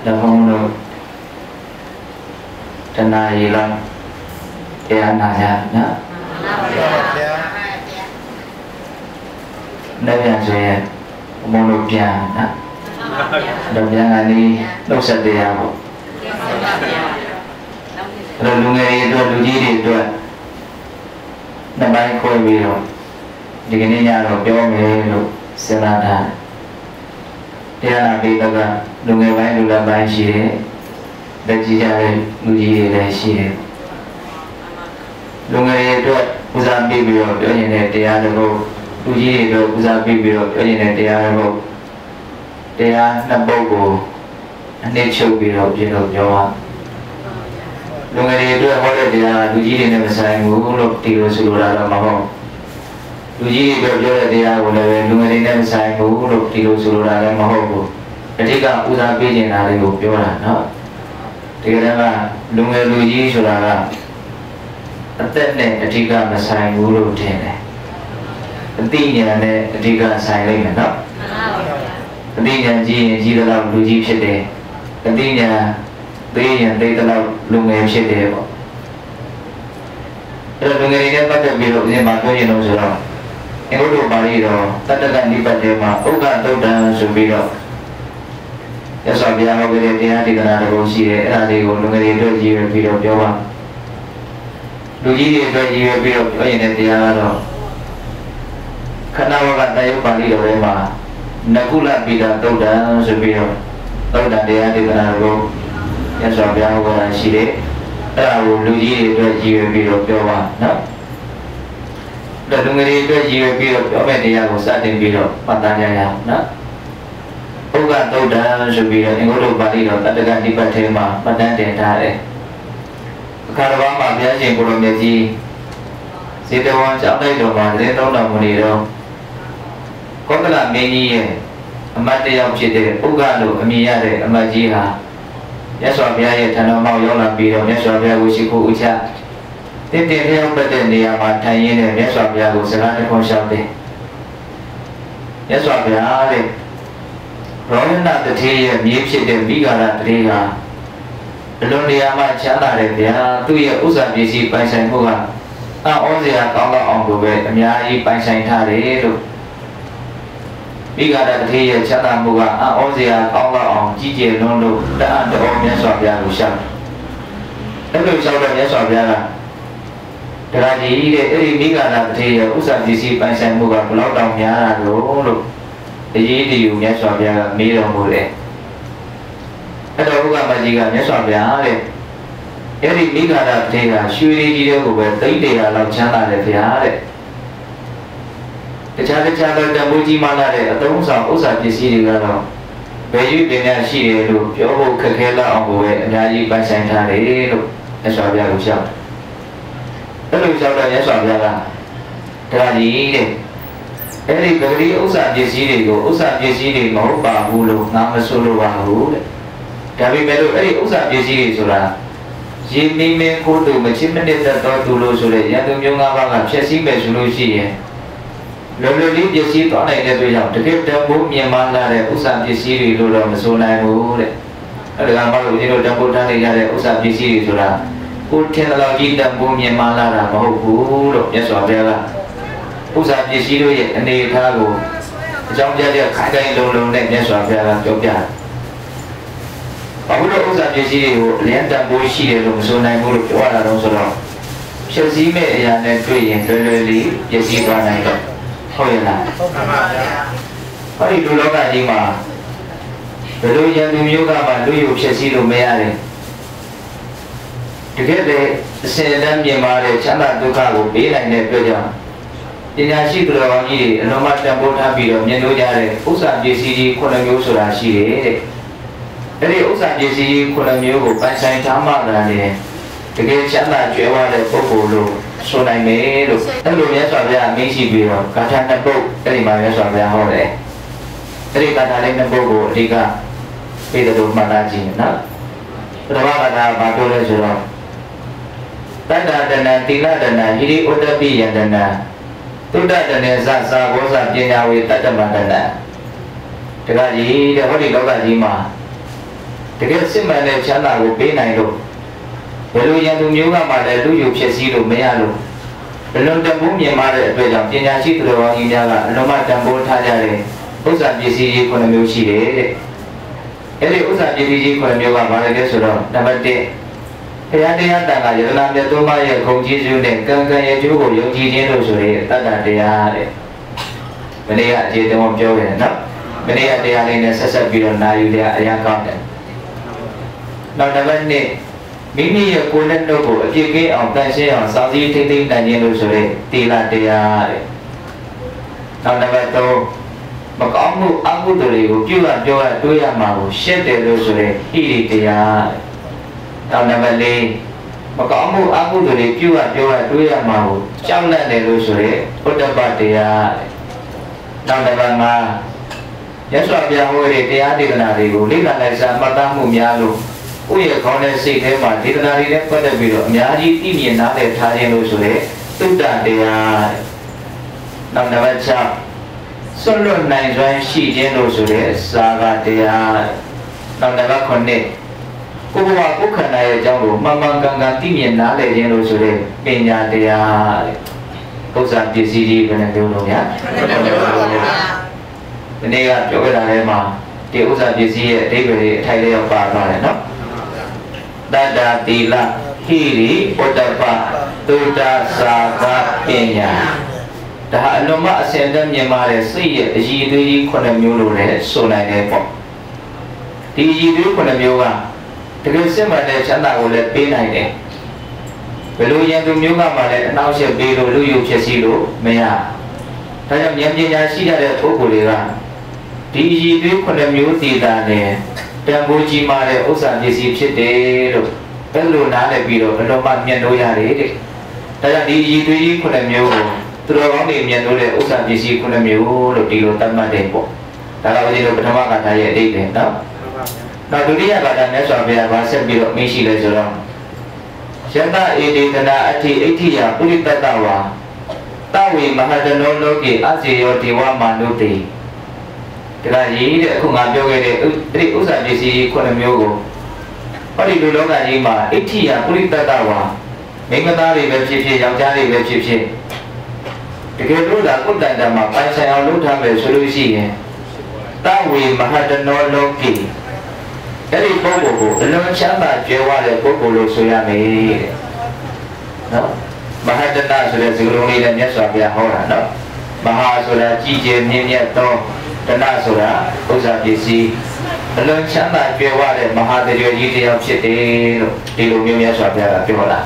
là không được trên này là cái anh nào nha nhá đây là gì môn đột giang đó đột giang là đi đột sạch đi à rồi luôn nghe rồi luôn gì đi rồi nằm bay khôi bị rồi thì cái này nhà rồi cho người rồi sẽ là thà thì là đi đâu cả luôn nghe bay luôn làm bay gì đấy để chỉ ra luôn gì để gì luôn nghe rồi uzam bị rồi cho nên là thì là rồi luôn gì rồi uzam bị rồi cho nên là thì là rồi thì là nằm bao gồm nên chịu bị rồi chỉ được cho lúc này tôi hỏi làလူကြီးတွေနဲ့မဆိုင်ဘူးလို့ဒီလိုဆိုလိုတာတော့မဟုတ်လူကြီးတွေပြောတဲ့တရားကိုလည်းလူငယ်တွေနဲ့မဆိုင်ဘူးလို့ဒီလိုဆိုလိုတာလည်းမဟုတ်ဘူးအဓိကဦးစားပေးနေတာလေးကိုပြောတာเนาะဒီကနေ့ကလူငယ်လူကြီးဆိုတာကအသက်နဲ့အဓိကမဆိုင်ဘူးလို့ထင်တယ်အသိဉာဏ်နဲ့အဓိကဆိုင်လိမ့်မယ်เนาะအသိဉာဏ်ကြီးရင်ကြီးတော့လူကြီးဖြစ်တယ်အသိဉာဏ်သေးရင်သေးတော့လူငယ်ဖြစ်တယ်ပေါ့အဲ့တော့လူငယ်တွေနဲ့ပတ်သက်ပြီးတော့အရင်မှာပြောရင်တော့ဆိုတော့အင်္ဂုတ္တပါဠိတော်တတ္တကနိပတ်တဲ့မှာဥက္ကသုတ်တံဆိုပြီးတော့ရသော်ဘုရားဟောခဲ့တဲ့တရားဒေသနာတော်ရှိတယ်အဲ့ဒါလေးကိုလူငယ်တွေအတွက်ရည်ရွယ်ပြီးတော့ပြောပါလူကြီးတွေအတွက်ရည်ရွယ်ပြီးတော့ပြောရင်တဲ့တရားကတော့ခဏဝကတယုတ်ပါဠိတော်ထဲမှာနကုလပိတာသုတ်တံဆိုပြီးတော့သုတ်တံတရားဒေသနာတော်ရသော်ဘုရားဟောတာရှိတယ်အဲ့ဒါကိုလူကြီးတွေအတွက်ရည်ရွယ်ပြီးတော့ပြောပါနော်ဒါလူငယ်တွေအတွက်ရည်ရွယ်ပြီးတော့ပြောမယ့်တရားကိုစတင်ပြီးတော့မှတ်သားကြရအောင်နော်ဥက္ကသုတ်တံဆိုပြီးတော့အင်္ဂုတ္တပါဠိတော်တတ္တကနိပတ်ထဲမှာမှတ်တမ်းတင်ထားတယ်အခါတစ်ပါးမှာဘုရားရှင်ကိုလိုမြတ်ကြီးစေတဝန်ကျောင်းတိုက်တော်မှာသတင်းသုံးတော်မူနေတော့ကောသလမင်းကြီးရဲ့အမတ်တယောက်ဖြစ်တဲ့ဥက္ကလို့အမည်ရတဲ့အမတ်ကြီးဟာမြတ်စွာဘုရားရဲ့ထံတော်မှာရောက်လာပြီးတော့မြတ်စွာဘုရားကိုရှိခိုးဥချတင်းတင်းလျောက်ပတ်တဲ့နေရာမှာထိုင်ရင်းနဲ့မြတ်စွာဘုရားကိုစကားတစ်ခွန်းလျှောက်တယ်မြတ်စွာဘုရားတဲ့ရောဟဏတထေရဲ့မြေဖြစ်တဲ့မိဂါရတထေဟာအလွန်နေရာမှာချမ်းသာတယ်ဗျာသူ့ရဲ့ဥစ္စာပစ္စည်းပိုင်ဆိုင်မှုကအံ့ဩစရာကောင်းတော့အောင်လို့ပဲအများကြီးပိုင်ဆိုင်ထားတယ်လို့မိဂါရတထေရဲ့ချမ်းသာမှုကအံ့ဩစရာကောင်းတော့အောင်ကြီးကျယ်လွန်းလို့တအံ့တော်မြတ်စွာဘုရားကိုရှောက်တယ်အဲ့လိုရှောက်တော့မြတ်စွာဘုရားကတရားကြီးတဲ့အဲ့ဒီမိဂါရတထေရဲ့ဥစ္စာပစ္စည်းပိုင်ဆိုင်မှုကဘယ်လောက်တောင်များတာလို့အရေးတယူမြတ်စွာဘုရားကမေးတော်မူတယ်အဲ့တော့ဥက္ကမကြီးကမြတ်စွာဘုရားတဲ့အဲ့ဒီမိဂါရတထေကရွှေရည်ကြီးတွေကိုပဲသိတဲ့လောက်ချမ်းသာတယ်ဗျာတဲ့တခြားသောတန်ဖိုးကြီးမှလာတဲ့အသုံးဆောင်ဥစ္စာပစ္စည်းတွေကတော့ဘယ်ရွေးပင်များရှိတယ်လို့ပြောဖို့ခက်ခဲလောက်အောင်ကိုပဲအများကြီးပိုင်ဆိုင်ထားတယ်လို့မြတ်စွာဘုရားကိုရှောက်တယ်အဲ့လိုရှောက်တဲ့မြတ်စွာဘုရားကတရားကြီးတဲ့အဲ့ဒီပဂတိဥစ္စာပစ္စည်းတွေကိုဥစ္စာပစ္စည်းတွေမဟုတ်ပါဘူးလို့ငါမဆိုလိုပါဘူးတဲ့ဒါပေမဲ့လို့အဲ့ဒီဥစ္စာပစ္စည်းတွေဆိုတာရေမင်းမင်းကိုတို့မချစ်မနစ်သက်တော်သူလို့ဆိုတဲ့ရန်သူမျိုး၅ပါးကဖြည့်ဆည်းမယ်ဆိုလို့ရှိရင်လောလောလေးပစ္စည်းသွားနိုင်တဲ့အတွက်ကြောင့်တကယ်တန်ဖိုးမြင်မှလာတဲ့ဥစ္စာပစ္စည်းတွေလို့တော့မဆိုနိုင်ဘူးတဲ့အဲ့ဒါကမှလို့ဦးဇင်းတို့တန်ဖိုးထားနေကြတဲ့ဥစ္စာပစ္စည်းတွေဆိုတာကိုထင်တဲ့လောက်ကြီးတန်ဖိုးမြင်မှလာတာမဟုတ်ဘူးလို့မြတ်စွာဘုရားကဥစ္စာပစ္စည်းတို့ရဲ့အနေအထားကိုအကြောင်းပြတဲ့ခိုင်ခိုင်လုံလုံနဲ့မြတ်စွာဘုရားကပြောပြတယ်ဘာလို့ဥစ္စာပစ္စည်းတွေကိုအလျံတန်ဖိုးရှိတယ်လို့မဆိုနိုင်ဘူးလို့ပြောရတာတော့ဆိုတော့ဖြည့်ဆည်းမဲ့အရာနဲ့တွေ့ရင်လွယ်လွယ်လေးပစ္စည်းသွားနိုင်တော့ဟုတ်ရဲ့လားဟုတ်ပါပါဗျာဟောဒီလူလောကကြီးမှာဘယ်လိုရန်သူမျိုးကမှလူရုပ်ဖြစ်စည်းလို့မရတယ်တကယ်ပဲအစင်တန်းမြင်ပါတဲ့ချမ်းသာဒုက္ခကိုပေးနိုင်တဲ့အတွက်ကြောင့်ပညာရှိသူတော်ကောင်းကြီးတွေအလုံးမတန်ဖိုးထားပြီးတော့မြင်လို့ရတဲ့ဥစ္စာပစ္စည်းကြီး9မျိုးဆိုတာရှိတယ်တဲ့အဲ့ဒီဥစ္စာပစ္စည်းကြီး9မျိုးကိုပိုင်ဆိုင်ထားမှသာလေတကယ်ချမ်းသာကြွယ်ဝတဲ့ပုဂ္ဂိုလ်လို့ဆိုနိုင်မယ်လို့အဲ့လိုမြတ်စွာဘုရားအမိန့်ရှိပြီးတော့ဂါထာနှစ်ပုဒ်အဲ့ဒီမှာမြတ်စွာဘုရားဟောတယ်အဲ့ဒီဂါထာလေးနှစ်ပုဒ်ကိုအဓိကပြေတယ်လို့မှတ်သားကြည့်နော်ပထမဂါထာဘာပြောလဲဆိုတော့တတ္တတဏသီလတဏဟိရိဥတ္တပိယတဏသုဒ္ဓတဏသသာဘောဇပညာဝေတတ္တမတဏတကကြီးတဲ့ဟောဒီလောကကြီးမှာတကယ်စစ်မှန်တဲ့ချမ်းသာကိုပေးနိုင်လို့ဘယ်လိုရန်သူမျိုးကမှလည်းလူယူဖြစ်စည်းလို့မရလို့ဘလွန်တန်ဖိုးမြင်မာတဲ့အတွက်ကြောင့်ပညာရှိသူတော်ကောင်းကြီးများကအလုံးမတန်ဖိုးထားကြတဲ့ဥစ္စာပစ္စည်းကြီး9မျိုးရှိတယ်တဲ့အဲ့ဒီဥစ္စာပစ္စည်းကြီး9မျိုးကဘာလဲဆိုတော့နံပါတ်1ဘုရားတရားတန်ခါယတနာမြတ်သုံးပါးရဲ့ဂုဏ်ကျေးဇူးနဲ့ကံကံရဲ့ကျိုးကိုယုံကြည်ခြင်းလို့ဆိုရဲတတ္တတရားတဲ့မနေ့ကအကျေတုံးပြောခဲ့တယ်နော်မနေ့ကတရားလေးနဲ့ဆက်ဆက်ပြီးတော့နာယူတဲ့အရာကောင်းတယ်နောက်နံပါတ်2မိမိရဲ့ကိုယ်နဲ့နှုတ်ကိုအပြည့်ကင်းအောင်တန်ရှင်းအောင်စောင့်စည်းထိန်းသိမ်းနိုင်ခြင်းလို့ဆိုရဲတိလတရားတဲ့နောက်နံပါတ်3မကောင်းမှုအကုသိုလ်တွေကိုပြုရပြောရတွေးရမှာကိုရှက်တယ်လို့ဆိုရဲဟိရိတရားနောက်နံပါတ်4မကောင်းမှုအကုသိုလ်တွေပြုရပြောရတွေးရမှာကိုကြောက်လန့်တယ်လို့ဆိုရဲဥဒ္ဒပတရားနောက်နံပါတ်5ရသော်ပြဟောတဲ့တရားဒေသနာတွေကိုလေ့လာလိုက်စားမှတ်သားမှုများလို့ကိုယ့်ရဲ့ခေါင်းနဲ့စိတ်ထဲမှာဒေသနာတွေနဲ့ပတ်သက်ပြီးတော့အများကြီးသိမြင်နားလည်ထားခြင်းလို့ဆိုရဲသုတ္တတရားနောက်နံပါတ်6ဆွလွတ်နိုင်စွမ်းရှိခြင်းလို့ဆိုရဲစာဂတရားနောက်နံပါတ်9ကိုယ်ဘဝကိုယ်ခန္ဓာရဲ့အကြောင်းကိုမှန်မှန်ကန်ကန်သိမြင်နားလည်ခြင်းလို့ဆိုရဲပညာတရားဥစ္စာပစ္စည်းကြီးဘယ်နှမျိုးလုံးများဒီနေ့ကပြောခဲ့တာထဲမှာဒီဥစ္စာပစ္စည်းရဲ့အဓိပ္ပာယ်တွေအထိုက်လျောက်ပါသွားတယ်နော်တတ္တတိလဟိရိဥဒ္ဒပသုတ္တသာကပညာဒါအလုံးမအစင်တည်းမြင်ပါတဲ့စိတ်ရဲ့အည်သွေးကြီး9မျိုးလို့လည်းဆိုနိုင်တယ်ပေါ့ဒီအည်သွေး9မျိုးကတကယ်စစ်မှန်တဲ့ချမ်းသာကိုလည်းပေးနိုင်တယ်ဘယ်လိုရန်သူမျိုးကမှလည်းအနှောင့်အယှက်ပေးလို့လူယူဖြစ်စီလို့မရဒါကြောင့်ဉာဏ်ပညာရှိတဲ့ပုဂ္ဂိုလ်တွေကဒီအည်သွေး9မျိုးတည်တာနဲ့တန်ဖိုးကြီးမားတဲ့ဥစ္စာပစ္စည်းဖြစ်တယ်လို့အဲ့လိုနားလည်ပြီးတော့ဘယ်လိုမှမြင်လို့ရတယ်တဲ့ဒါကြောင့်ဒီအည်သွေးကြီး9မျိုးကိုသူတော်ကောင်းတွေမြင်လို့တဲ့ဥစ္စာပစ္စည်း9မျိုးလို့ဒီလိုသတ်မှတ်တယ်ပေါ့ဒါတော့ဒီလိုပထမကထာရဲ့အဓိပ္ပာယ်နော်နောက်ဒုတိယကထာမြတ်စွာဘုရားဗာဆက်ပြီးတော့မရှိလဲဆိုတော့ယတဧဒေသနာအဋ္ဌိအဋ္ဌိယပုရိတတ္တဝါတဝေမဟာတနောလောကေအစေယောဒေဝမာနုတေဒါကရေးတဲ့အခုငါပြောခဲ့တဲ့အဲ့ဒီဥစ္စာပစ္စည်း9မျိုးကိုဟောဒီလူလောကကြီးမှာအဋ္ဌိယပုရိတတ္တဝါမိမသားတွေပဲဖြစ်ဖြစ်ယောက်ျားတွေပဲဖြစ်ဖြစ်တကယ်လို့ဒါကုတ္တန္တမှာပိုင်ဆိုင်အောင်လုပ်ထားမယ်ဆိုလို့ရှိရင်တဝေမဟာတနောလောကေအဲ့ဒီပုဂ္ဂိုလ်ကိုအလုံးချမ်းသာကြွယ်ဝတဲ့ပုဂ္ဂိုလ်လို့ဆိုရမယ်တဲ့နော်မဟာတနာဆိုတဲ့စကားလုံးလေးနဲ့မြတ်စွာဘုရားဟောတာနော်မဟာဆိုတာကြီးကျယ်မြင့်မြတ်သောတဏဆိုတာဥစ္စာပစ္စည်းအလုံးချမ်းသာကြွယ်ဝတဲ့မဟာတကြွယ်ကြီးတစ်ယောက်ဖြစ်တယ်လို့ဒီလိုမျိုးမြတ်စွာဘုရားကပြောတာ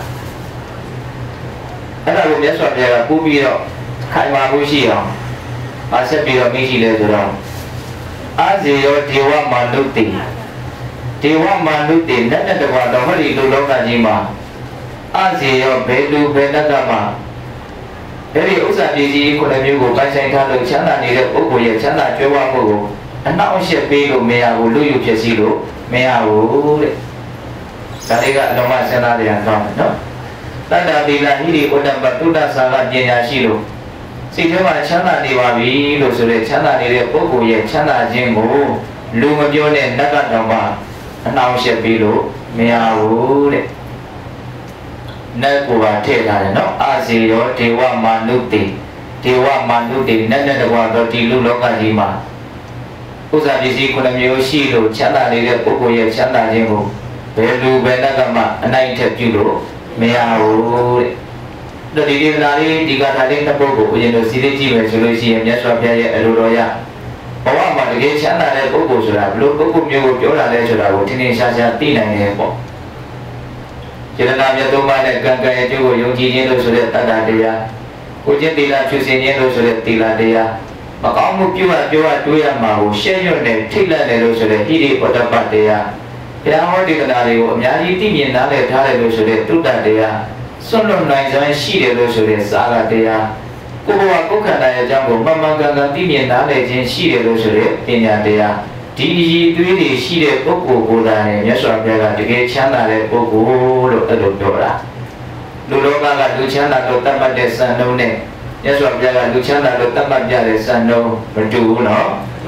အဲ့ဒါကိုမြတ်စွာဘုရားကပူပြီးတော့ခိုင်မာမှုရှိအောင်အားဆက်ပြီးတော့မရှိလဲဆိုတော့အာဇေယောဒေဝမာနုတေဒေဝမာနုတေနဲ့တကွာတော့ဟောဒီလူလောကကြီးမှာအာဇေယောဘယ်လူဘယ်နတ်ကမှအဲ့ဒီဥစ္စာပစ္စည်း9မျိုးကိုပိုင်ဆိုင်ထားလို့ချမ်းသာနေတဲ့ပုဂ္ဂိုလ်ရဲ့ချမ်းသာကြွယ်ဝမှုကိုအနှောင့်အယှက်ပေးလို့မရဘူးလူယူဖြစ်စီလို့မရဘူးတဲ့ဒါတွေကအလုံးမစဉ်းစားကြရအောင်နော်တတ္တတိလဟိရိဥဒ္ဒပသုတ္တသာကပညာရှိလို့စိတ်ထဲမှာချမ်းသာနေပါပြီလို့ဆိုတဲ့ချမ်းသာနေတဲ့ပုဂ္ဂိုလ်ရဲ့ချမ်းသာခြင်းကိုလူမပြောနဲ့နတ်ကတော့မှအနှောင့်အယှက်ပေးလို့မရဘူးတဲ့နတ်ကိုပါထည့်ထားတယ်နော်အာဇေယောဒေဝမာနုတေဒေဝမာနုတေနတ်တကွာတော့ဒီလူလောကကြီးမှာဥစ္စာပစ္စည်း9မျိုးရှိလို့ချမ်းသာနေတဲ့ပုဂ္ဂိုလ်ရဲ့ချမ်းသာခြင်းကိုဘယ်လူဘယ်နတ်ကမှအနိုင်ထက်ပြုလို့မရဘူးတဲ့ဒီဒေသနာလေးဒီကထာလေးတစ်ပုဒ်ကိုဦးဇင်းတို့စီးလေးကြည့်မယ်ဆိုလို့ရှိရင်မြတ်စွာဘုရားရဲ့အလိုတော်ရဘဝမှာတကယ်ချမ်းသာတဲ့ပုဂ္ဂိုလ်ဆိုတာဘလို့ပုဂ္ဂိုလ်မျိုးကိုပြောတာလဲဆိုတာကိုထင်ထင်ရှားရှားသိနိုင်တယ်ပေါ့ယတနာမြတ်သုံးပါးနဲ့ကံကံရဲ့ကျိုးကိုယုံကြည်ခြင်းလို့ဆိုတဲ့တတ္တတရားကိုကျင့်သီလဖြူစင်ခြင်းလို့ဆိုတဲ့သီလတရားမကောင်းမှုပြုရပြောရတွေးရမှာကိုရှက်ရွံ့နေထိတ်လန့်နေလို့ဆိုတဲ့ဟိရိပတ္တပတရားဘုရားဟောဒီကနာတွေကိုအများကြီးသိမြင်နားလည်ထားတယ်လို့ဆိုတဲ့တုတ္တတရားစွန့်လွတ်နိုင်စွမ်းရှိတယ်လို့ဆိုတဲ့စာဂတရားကိုယ်ဘဝကိုယ်ခန္ဓာရဲ့အကြောင်းကိုမှန်မှန်ကန်ကန်သိမြင်နားလည်ခြင်းရှိတယ်လို့ဆိုတဲ့ပညာတရားဒီအည်သွေးတွေရှိတဲ့ပုဂ္ဂိုလ်ကိုယ်တိုင်မြတ်စွာဘုရားကတကယ်ချမ်းသာတဲ့ပုဂ္ဂိုလ်လို့အဲ့လိုပြောတာလူလောကကလူချမ်းသာလို့တတ်မှတ်တဲ့စံနှုန်းနဲ့မြတ်စွာဘုရားကလူချမ်းသာလို့တတ်မှတ်ပြတဲ့စံနှုန်းမတူဘူးနော်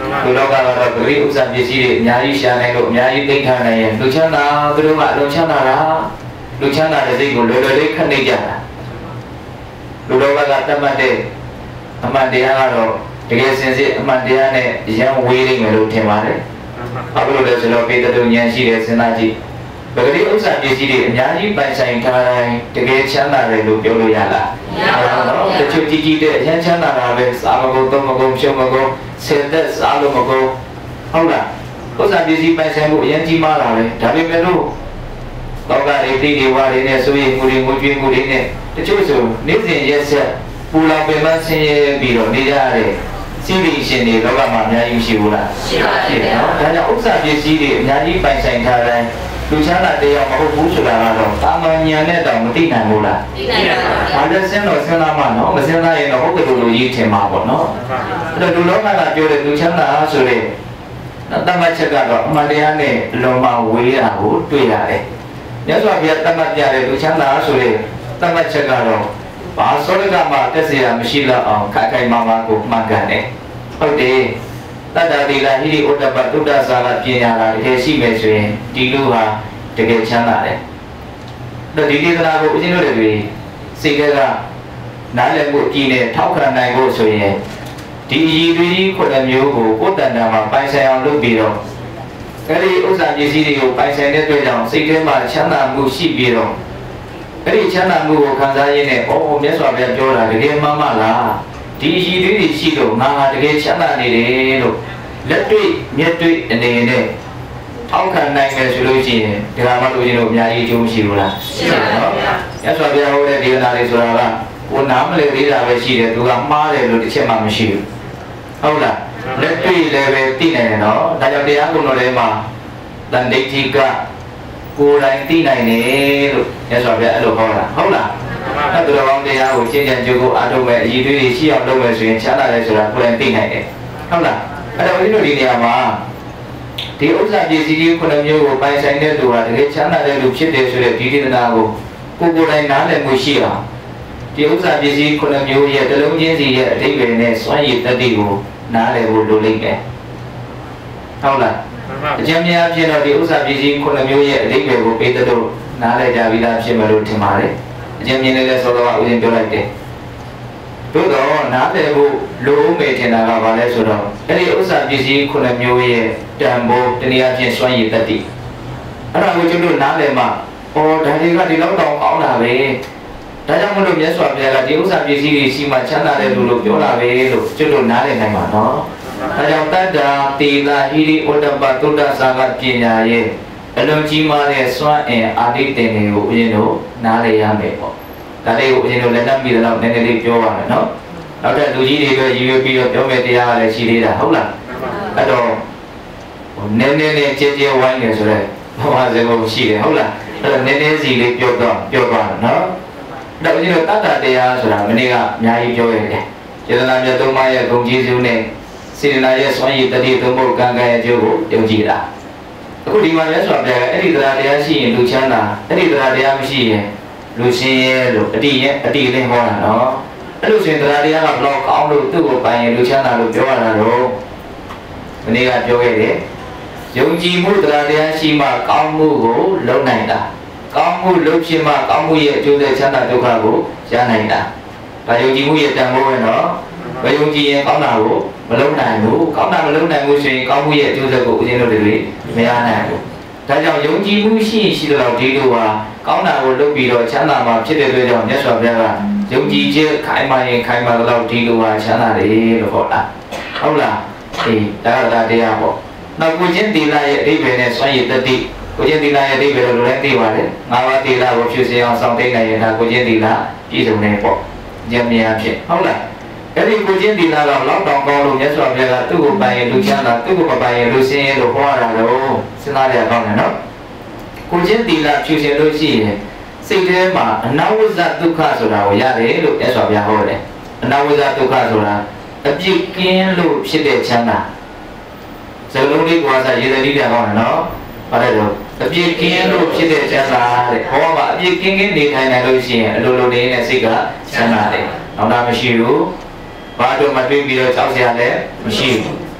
လူလောကကတော့ဂရိဥစ္စာပစ္စည်းတွေအများကြီးရှာနိုင်လို့အများကြီးသိမ်းထားနိုင်ရင်လူချမ်းသာသူတို့ကအလုံးချမ်းသာတာလူချမ်းသာတဲ့စိတ်ကိုလွယ်လွယ်လေးခတ်နေကြတာလူလောကကတတ်မှတ်တဲ့အမှန်တရားကတော့တကယ်စင်စစ်အမှန်တရားနဲ့ရန်ဝေးနေမယ်လို့ထင်ပါတယ်။ဘာလို့လဲဆိုတော့ပေတတုဉာဏ်ရှိတဲ့စဉ်းစားကြည့်ပဂတိဥစ္စာပစ္စည်းတွေအများကြီးပိုင်ဆိုင်ထားတိုင်းတကယ်ချမ်းသာတယ်လို့ပြောလို့ရလားမရပါဘူးတချို့ကြီးတဲ့အရင်ချမ်းသာတာပဲစားမကုန်တော့မကုန်ဖြုံမကုန်ဆယ်သက်စားလို့မကုန်ဟုတ်လားဥစ္စာပစ္စည်းပိုင်ဆိုင်မှုအရင်ကြီးမားတာပဲဒါပေမဲ့လို့တော့ကရိတိတွေဝါတွေနဲ့ဆိုရင်မှုတွေငွေကျွေးမှုတွေနဲ့တချို့ဆိုနေ့စဉ်ရက်ဆက်ပူလောင်ပင်မဆင်းရဲပြီးတော့နေကြရတဲ့စီးရီရှင်တွေလောကမှာအများကြီးရှိဘူးလားရှိပါရဲ့နော်ဒါကြောင့်ဥစ္စာပစ္စည်းတွေအများကြီးပိုင်ဆိုင်ထားတိုင်းလူချမ်းသာတရားမဟုတ်ဘူးဆိုတာကတော့တာမန်ဉာဏ်နဲ့တောင်မသိနိုင်ဘူးလားသိနိုင်ပါဘူး။ဒါလည်းစဉ်းတော့စဉ်းစားမှနော်မစဉ်းစားရင်တော့ဟုတ်ကဲ့လို့ကြီးထင်မှာပေါ့နော်။အဲ့တော့လူလောကကပြောတဲ့လူချမ်းသာဆိုတဲ့တမတ်ချက်ကတော့အမှန်တရားနဲ့လုံမဝေးတာကိုတွေ့ရတယ်။မြတ်စွာဘုရားတမတ်ပြတဲ့လူချမ်းသာဆိုတဲ့တမတ်ချက်ကတော့ဘာစောရကမှာတက်เสียမရှိတော့အောင်ခိုင်ခိုင်မာမာကိုမှန်ကန်တယ်။ဟုတ်တယ်တတ္တတိလာဟိရိဩတ္တပတုဒ္ဒစာကပညာလာတကယ်ရှိမယ်ဆိုရင်ဒီလူဟာတကယ်ချမ်းသာတယ်။ဒါဒီဒေသနာကိုဦးဇင်းတို့တွေစိတ်ကနားလည်မှုအကြည့်နဲ့ထောက်ခံနိုင်ဖို့ဆိုရင်ဒီအည်သွေးကြီးခုနှစ်မျိုးကိုကိုယ်တဏ္ဍာမှာပိုင်ဆိုင်အောင်လုပ်ပြီးတော့အဲဒီဥစ္စာပစ္စည်းတွေကိုပိုင်ဆိုင်တဲ့အတွက်ကြောင့်စိတ်ထဲမှာချမ်းသာမှုရှိပြီးတော့အဲဒီချမ်းသာမှုကိုခံစားရင်းနဲ့အော်မြတ်စွာဘုရားပြောတာတကယ်မှန်မှလားဒီအည်သွေးတွေရှိလို့ငါဟာတကယ်ချမ်းသာနေတယ်လို့လက်တွေ့မျက်တွေ့အနေနဲ့အောက်ခံနိုင်မယ်ဆိုလို့ရှိရင်ဒီကမှလို့ရှင်တို့အများကြီးအကျိုးရှိဘူးလားရှိပါဘူး။မြတ်စွာဘုရားဟောတဲ့ဒေသနာလေးဆိုတာကကိုနားမလည်သေးတာပဲရှိတယ်သူကမှားတယ်လို့တစ်ချက်မှမရှိဘူး။ဟုတ်လား။လက်တွေ့လည်းပဲသိနိုင်တယ်နော်။ဒါကြောင့်တရားကုံတော်ထဲမှာတန်ဋိဋ္ဌိကကိုယ်တိုင်သိနိုင်တယ်လို့မြတ်စွာဘုရားအဲ့လိုဟောတာဟုတ်လား။အဲ့ဒါတော်တရားကိုရှင်းရှင်းကြိုးကိုအားထုတ်မဲ့အည်သွေးတွေရှိအောင်လုပ်မယ်ဆိုရင်ချမ်းသာတယ်ဆိုတာကိုယ်တိုင်သိနိုင်တယ်။ဟုတ်လား။အဲ့တော့ဦးဇင်းတို့ဒီနေရာမှာဒီဥစ္စာပစ္စည်းကြီးခုနှစ်မျိုးကိုပိုင်ဆိုင်တဲ့သူဟာတကယ်ချမ်းသာတဲ့လူဖြစ်တယ်ဆိုတဲ့ဒီဒေသနာကိုကိုယ်တိုင်နားလည်မှုရှိအောင်ဒီဥစ္စာပစ္စည်းခုနှစ်မျိုးရဲ့တလုံးချင်းစီရဲ့အဓိပ္ပာယ်နဲ့စွမ်းရည်တတ္တိကိုနားလည်ဖို့လိုလိမ့်မယ်ဟုတ်လားအကျဉ်းများဖြစ်တော့ဒီဥစ္စာပစ္စည်းခုနှစ်မျိုးရဲ့အဓိပ္ပာယ်ကိုပေးတဲ့လို့နားလည်ကြပြီးသားဖြစ်မယ်လို့ထင်ပါတယ်အကျဉ်းမြင်နေတဲ့သောတော်ကဥစဉ်ပြောလိုက်တယ်တို့တော့နားလည်ဖို့လိုဦးမယ်ထင်တာကဘာလဲဆိုတော့အဲ့ဒီဥစ္စာပစ္စည်းခုနှစ်မျိုးရဲ့တန်ဖိုးတနည်းအားဖြင့်စွမ်းရည်တတ္တိအဲ့ဒါကိုကျွန်တော်နားလည်မှအော်ဒါတွေကဒီလောက်တောင်ကောင်းတာပဲဒါကြောင့်မလို့မြတ်စွာဘုရားကဒီဥစ္စာပစ္စည်းတွေရှိမှချမ်းသာတယ်လို့ပြောတာပဲလို့ကျွန်တော်နားလည်နိုင်ပါနော်ဒါကြောင့်တတ္တာတိလာဟိရိဩတ္တပသုဒ္ဓစာကပညာရဲ့အလုံးကြီးမားတဲ့စွမ်းအင်အာတိတင်တွေကိုဦးဇင်းတို့နားလည်ရမယ်ပေါ့ဒါလေးကိုဦးဇင်းတို့လက်နက်ပြီးတော့နည်းနည်းလေးပြောပါမယ်နော်နောက်ထပ်လူကြီးတွေပဲရည်ရွယ်ပြီးတော့ပြောမယ်တရားလည်းရှိသေးတာဟုတ်လားအဲ့တော့နည်းနည်းလေးကြဲကြဲဝိုင်းနေဆိုတော့ဘာမှစကားရှိတယ်ဟုတ်လားအဲ့တော့နည်းနည်းစီလေးပြောသွားနော်တော့ဦးဇင်းတို့တတ္တတရားဆိုတာမနေ့ကအများကြီးပြောရတယ်စေတနာမြတ်သုံးပါးရဲ့ဂုဏ်ကျေးဇူးနဲ့စေတနာရဲ့စွမ်းရည်တတိသုံးဖို့ကံကံရဲ့အကျိုးကိုယုံကြည်တာအခုဒီမှာမြတ်စွာဘုရားကအဲ့ဒီတရားရှိရင်လူချမ်းသာအဲ့ဒီတရားမရှိရင်လူရှင်ရဲ့လို့အတိလေးဟောတာနော်အဲ့လိုဆိုရင်တရားကဘလောက်ကောင်းလို့သူ့ကိုပိုင်ရင်လူချမ်းသာလို့ပြောရတာတော့မနေ့ကပြောခဲ့တယ်ယုံကြည်မှုတရားရှိမှကောင်းမှုကိုလုပ်နိုင်တာကောင်းမှုလုပ်ဖြစ်မှကောင်းမှုရဲ့အကျိုးသက်ချမ်းသာဒုက္ခကိုရနိုင်တာဒါယုံကြည်မှုရဲ့တန်ဖိုးပဲနော်မယုံကြည်ရင်ကောင်းတာကိုမလုပ်နိုင်ဘူးကောင်းတာမလုပ်နိုင်ဘူးဆိုရင်ကောင်းမှုရဲ့အကျိုးသက်ကိုဦးဇင်းတို့တွေမရနိုင်ဘူးဒါကြောင့်ယုံကြည်မှုရှိတော့ဒီလိုဟာကောင်းတာကိုလုပ်ပြီးတော့ချမ်းသာမှာဖြစ်တဲ့အတွက်ကြောင့်မြတ်စွာဘုရားကယုံကြည်ခြင်းခိုင်မာရင်ခိုင်မာတော့ဒီလိုဟာချမ်းသာတယ်လို့ဟောတာဟုတ်လားအေးဒါကတရားပေါ့နောက်ကိုချင်းသီလရဲ့အဓိပ္ပာယ်နဲ့စွမ်းရည်တတိကိုချင်းသီလရဲ့အဓိပ္ပာယ်လိုလည်းသိပါတယ်ငါးပါးသီလကိုဖြည့်စင်အောင်ဆောင်သိနိုင်ရင်ဒါကိုချင်းသီလပြည့်စုံနေပေါ့ဉာဏ်ဉာဏ်ဖြစ်ဟုတ်လားအဲ့ဒီကိုချင်းသီလတော့လောက်တောင်ကောင်းလို့မြတ်စွာဘုရားကသူ့ကိုပိုင်ရင်လူချမ်းသာသူ့ကိုမပိုင်ရင်လူဆင်းရဲလို့ဟောတာလို့စဉ်းစားရကောင်းတယ်နော်ကိုချင်းသီလဖြည့်စင်လို့ရှိရင်စိတ်ထဲမှာအနဝဇ္ဇဒုက္ခဆိုတာကိုရတယ်လို့မြတ်စွာဘုရားဟောတယ်အနဝဇ္ဇဒုက္ခဆိုတာအပြစ်ကင်းလို့ဖြစ်တဲ့ချမ်းသာဇလုံးလေးကွာစားရေသတိပြကောင်းတယ်နော်ဘာလဲတော့အပြစ်ကင်းလို့ဖြစ်တဲ့ချမ်းသာတဲ့ဟောမှာအပြစ်ကင်းနေထိုင်နိုင်လို့ရှိရင်အလိုလိုနေတဲ့စိတ်ကချမ်းသာတယ်နောက်တာမရှိဘူးဘာတို့မတွေ့ပြီးတော့ကြောက်စရာလည်းမရှိဘူး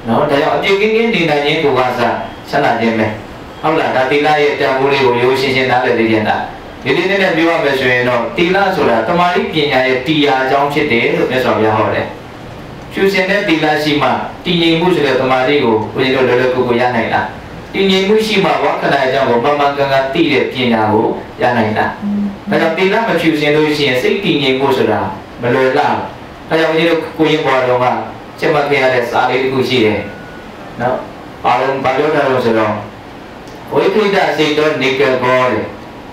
နော်ဒါကြောင့်အပြည့်ကင်းကင်းနေနိုင်ခြင်းကိုကစားဆက်လာခြင်းပဲဟုတ်လားဒါတိလရဲ့တန်ဖိုးလေးကိုရိုးရှင်းရှင်းနားလည်သိခြင်းတာဒီလေးနဲ့ပြောရမယ်ဆိုရင်တော့တိလဆိုတာတမာတိပညာရဲ့တရားအကြောင်းဖြစ်တယ်လို့မြတ်စွာဘုရားဟောတယ်ဖြူစင်တဲ့တိလရှိမှတည်ငြိမ်မှုဆိုတဲ့တမာတိကိုဘုရားတို့လွယ်လွယ်ကူကူရနိုင်လားတည်ငြိမ်မှုရှိမှဝါခဏအကြောင်းကိုမှန်မှန်ကန်ကန်သိတဲ့ပညာကိုရနိုင်လားဒါကြောင့်တိလမဖြူစင်လို့ရှိရင်စိတ်တည်ငြိမ်မှုဆိုတာမလွယ်လားဒါကြောင့်ဘုရားတို့ကိုရင်ပေါ်တော်ကချက်မှတ်ခဲ့ရတဲ့စာလေးတစ်ခုရှိတယ်နော်အားလုံးဘာပြောတာလို့ဆိုတော့ဝိခိတစိတ်တော်နေကဘောတယ်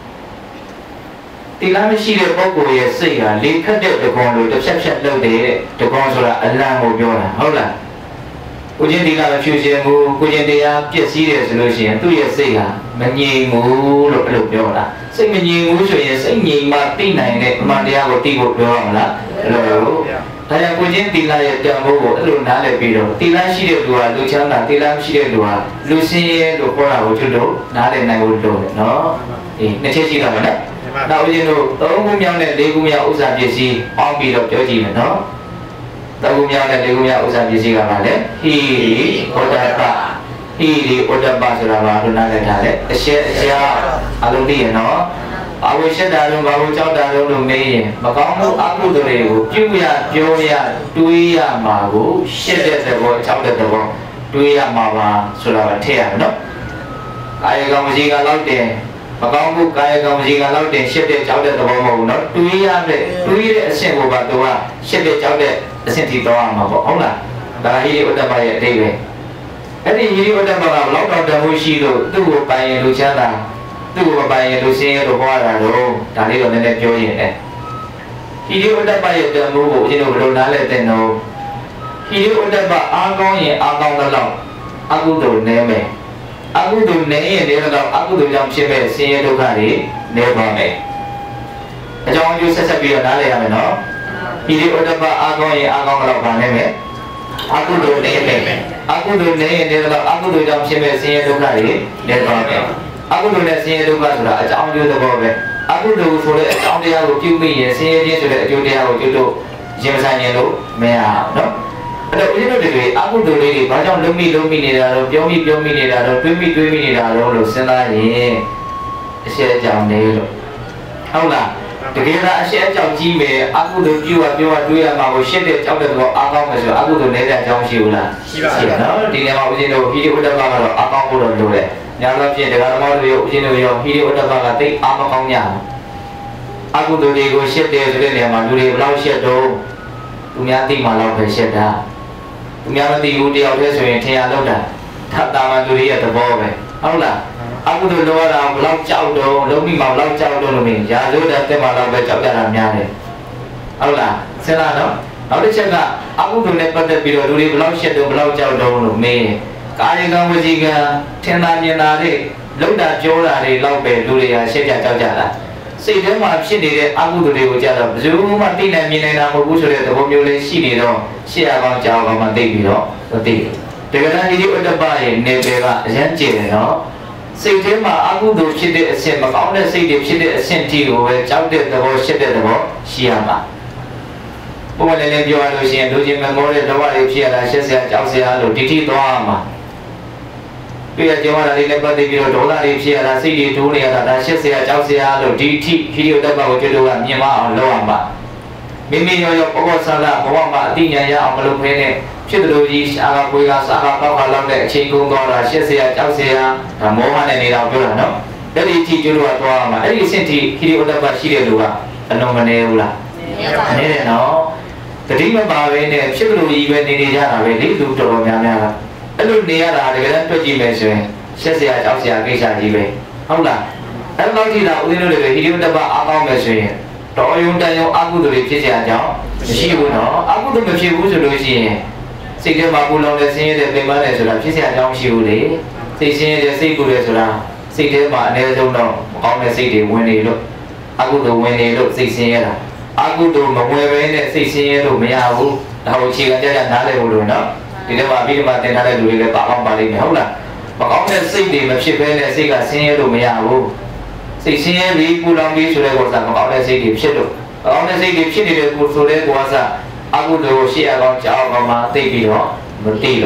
တိလမရှိတဲ့ပုဂ္ဂိုလ်ရဲ့စိတ်ဟာလေခတ်တဲ့တကွန်လိုတစ်ဖြတ်ဖြတ်လုပ်တယ်တကွန်ဆိုတာအလံကိုပြောတာဟုတ်လားကိုချင်းတိလမဖြူစင်ဘူးကိုချင်းတရားပြည့်စည်တယ်ဆိုလို့ရှိရင်သူ့ရဲ့စိတ်ဟာမငြိမ်ဘူးလို့အဲ့လိုပြောတာစိတ်မငြိမ်ဘူးဆိုရင်စိတ်ငြိမ်မှသိနိုင်တဲ့အမှန်တရားကိုသိဖို့ပြောရမလားအဲ့လိုဒါကြောင့်ကိုချင်းတိလရဲ့တန်ဖိုးကိုအဲ့လိုနားလည်ပြီးတော့တိလရှိတဲ့လူဟာလူချမ်းသာတိလမရှိတဲ့လူဟာလူစင်းရဲလို့ခေါ်တာကိုကျွတ်လို့နားလည်နိုင်ဖို့လိုတယ်နော်အေးနှစ်ချက်ရှိတာပဲနော်နောက်ဦးဇင်းတို့၃ခုမြောက်နဲ့၄ခုမြောက်ဥစ္စာပစ္စည်းပေါင်းပြီးတော့ပြောကြည့်မယ်နော်၃ခုမြောက်နဲ့၄ခုမြောက်ဥစ္စာပစ္စည်းကပါလေဟိရိဩဒ္ဒပဟိရိဩဒ္ဒပဆိုတာဘာလို့နားလည်ထားလဲအရှက်အရှားအလုံးသိရနော်အဝိရှက်တာလုံးဘာလို့ကြောက်တာလုံးလို့မေးရင်မကောင်းမှုအကုသိုလ်တွေကိုပြုရပြောရတွေးရမှာကိုရှက်တဲ့သဘောကြောက်တဲ့သဘောတွေးရမှာပါဆိုတာကထည့်ရမယ်နော်ကာယကံဝစီကလောက်တယ်မကောင်းမှုကာယကံဝစီကလောက်တယ်ရှက်တဲ့ကြောက်တဲ့သဘောမဟုတ်ဘူးနော်တွေးရတဲ့အဆင့်ကိုပါတော့ရှက်တဲ့ကြောက်တဲ့အဆင့်ထိတော့ရမှာပေါ့ဟုတ်လားဒါဟိရိဝတ္တပရဲ့အတိတ်ပဲအဲ့ဒီဟိရိဝတ္တပကဘလောက်တော့တမှုရှိလို့သူ့ကိုပိုင်ရင်လူချမ်းသာသူ့ကိုပိုင်ရင်လူစင်းရဲလို့ဟောတာတော့ဒါလေးတော့နည်းနည်းပြောရင်လည်းဟိရိဝတ္တပရဲ့တမှုကိုအရင်ကဘယ်လိုနားလည်တဲ့နော်ဟိရိဝတ္တပအားကောင်းရင်အားကောင်းတဲ့လောက်အကုသိုလ်နည်းမယ်အကုသိုလ်နည်းရင်လည်းတော့အကုသိုလ်ကြောင့်ဖြစ်မဲ့ဆင်းရဲဒုက္ခတွေနည်းပါမယ်အကြောင်းအကျိုးဆက်ဆက်ပြီးတော့နားလည်ရမယ်နော်ဟိရိဝတ္တပအားကောင်းရင်အားကောင်းတဲ့လောက်ပါနေမယ်အကုသိုလ်နည်းမယ်အကုသိုလ်နည်းရင်လည်းတော့အကုသိုလ်ကြောင့်ဖြစ်မဲ့ဆင်းရဲဒုက္ခတွေနည်းပါမယ်အကုသိုလ်နဲ့ဆင်းရဲဒုက္ခဆိုတာအကြောင်းအကျိုးသဘောပဲအကုသိုလ်ဆိုတဲ့အကြောင်းတရားကိုပြုမိရင်ဆင်းရဲခြင်းဆိုတဲ့အကျိုးတရားကိုကျွတ်တို့ရင်မဆိုင်ရင်လို့မရအောင်နော်အဲ့တော့ဦးဇင်းတို့တွေအကုသိုလ်လေးတွေဘာကြောင့်လုံးမိနေတာတော့ပြောမိနေတာတော့တွေးမိနေတာတော့လို့စဉ်းစားရင်အရှက်အကြောင်းနေလို့ဟုတ်လားတကယ်တော့အရှက်အကြောင်းကြီးမယ်အကုသိုလ်ပြုပြောတွေးရမှာကိုရှက်တဲ့ကြောက်တဲ့တော့အားကောင်းမယ်ဆိုအကုသိုလ်နေတဲ့အကြောင်းရှိဘူးလားရှိပါနော်ဒီနေရာမှာဦးဇင်းတို့ဟိရိဝတ္တပကတော့အားကောင်းဖို့တော့လိုတယ်ညာလို့ဖြစ်တယ်ဓမ္မတို့ရောဦးဇင်းတို့ရောဟိရိဝတ္တပကတိတ်အားမကောင်းကြဘူးအကုသိုလ်တွေကိုရှက်တယ်ဆိုတဲ့နေရာမှာလူတွေဘယ်လောက်ရှက်တော့သူများသိမှလောက်ပဲရှက်တာသူများမသိဘူးတယောက်တည်းဆိုရင်ထင်ရလောက်တာထပ်တာမှလူတွေရဲ့သဘောပဲဟုတ်လားအကုသိုလ်လောကဘယ်လောက်ကြောက်တော့လုံးမိမှဘယ်လောက်ကြောက်တော့လို့မင်းရာဇဝတ်တဲ့မှာလောက်ပဲကြောက်ကြတာများတယ်ဟုတ်လားစဉ်းစားတော့နောက်တစ်ချက်ကအကုသိုလ်နဲ့ပတ်သက်ပြီးတော့လူတွေဘယ်လောက်ရှက်တော့ဘယ်လောက်ကြောက်တော့လို့မင်းကာယကံဝစီကံထင်သာမြင်သာတွေလုံတာပြောတာတွေလောက်ပဲလူတွေကရှက်ကြကြောက်ကြတာစိတ်ထဲမှာဖြစ်နေတဲ့အကုသိုလ်တွေကိုကြတော့ဘယ်သူမှသိနိုင်မြင်နိုင်တာမဟုတ်ဘူးဆိုတဲ့သဘောမျိုးလေးရှိနေတော့ရှေ့အကောင်ကြောက်ကောင်မှသိပြီးတော့မသိဘူးတကယ်တမ်းဟိရိဝတ္တပရဲ့နေပယ်ကအရန်ကျယ်တယ်နော်စိတ်ထဲမှာအကုသိုလ်ဖြစ်တဲ့အဆင့်မကောင်းတဲ့စိတ်တွေဖြစ်တဲ့အဆင့်ထိကိုပဲကြောက်တဲ့သဘောရှက်တဲ့သဘောရှိရမှာဘုရားလည်းပြောရလို့ရှိရင်လူချင်းမမောတဲ့လောဘတွေဖြစ်ရတာရှက်စရာကြောက်စရာလို့ဒီထိသွားရမှာပြည့်ကြောရတာလေးနဲ့ပတ်သက်ပြီးတော့ဒေါသတွေဖြစ်ရတာစိတ်တွေတိုးနေရတာဒါရှက်စရာကြောက်စရာလို့ဒီထိဟိရိဝတ္တပကိုကျွတ်တို့ကမြင်မအောင်လုပ်ရမှာမိမိရောပကောဆန္ဒဘဝမှာအတိညာရအောင်မလုပ်ဖဲနဲ့ဖြစ်တယ်လို့ကြီးရှားကကိုယ်ကစားကပေါက်ခါလောက်တဲ့အချိန်ကုန်သွားတာရှက်စရာကြောက်စရာဒါမောဟနဲ့နေတာပြောတာနော်အဲ့ဒီအထိကျွတ်တို့ကသွားရမှာအဲ့ဒီအဆင့်ထိဟိရိဝတ္တပရှိတဲ့လူကအလုံးမနေဘူးလားနေတယ်နော်တတိမပါပဲနဲ့ဖြစ်တယ်လို့ကြီးပဲနေကြတာပဲလေလူတော်တော်များများကအဲ့လိုနေရတာတကယ်တမ်းတွေ့ကြည့်မယ်ဆိုရင်ရှက်စရာကြောက်စရာကိစ္စကြီးပဲဟုတ်လားအဲ့လောက်ထိတာဦးဇင်းတို့တွေဟိရိဝတ္တပအားကောင်းမယ်ဆိုရင်တော်ယုံတန်ယုံအကုသိုလ်တွေဖြစ်ကြအကြောင်းမရှိဘူးနော်အကုသိုလ်မဖြစ်ဘူးဆိုလို့ရှိရင်စိတ်ထဲမှာပူလောင်တဲ့ဆင်းရဲတဲ့ပင်ပန်းတဲ့ဆိုတာဖြစ်ကြအကြောင်းမရှိဘူးလေစိတ်ဆင်းရဲတဲ့စိတ်ပူတဲ့ဆိုတာစိတ်ထဲမှာအနည်းဆုံးတော့မကောင်းတဲ့စိတ်တွေဝင်နေလို့အကုသိုလ်ဝင်နေလို့စိတ်ဆင်းရဲတာအကုသိုလ်မဝင်ဘဲနဲ့စိတ်ဆင်းရဲလို့မရဘူးဒါကိုအခြေခံကြနားလည်ဖို့လို့နော်ဒီထဲမှာအပြီးမှသင်ထားတဲ့လူတွေလည်းပါအောင်ပါလိမ့်မယ်ဟုတ်လားမကောင်းတဲ့စိတ်တွေမဖြစ်ဘဲနဲ့စိတ်ကဆင်းရဲလို့မရဘူးစိတ်ဆင်းရဲပြီးပူလောင်ပြီးဆိုတဲ့ကောစားမကောင်းတဲ့စိတ်တွေဖြစ်လို့မကောင်းတဲ့စိတ်တွေဖြစ်နေတဲ့ကိုဆိုတဲ့ကောစားအကုသိုလ်ကိုရှေ့အကောင်ကြောက်အောင်မှသိပြီးတော့မသိတော့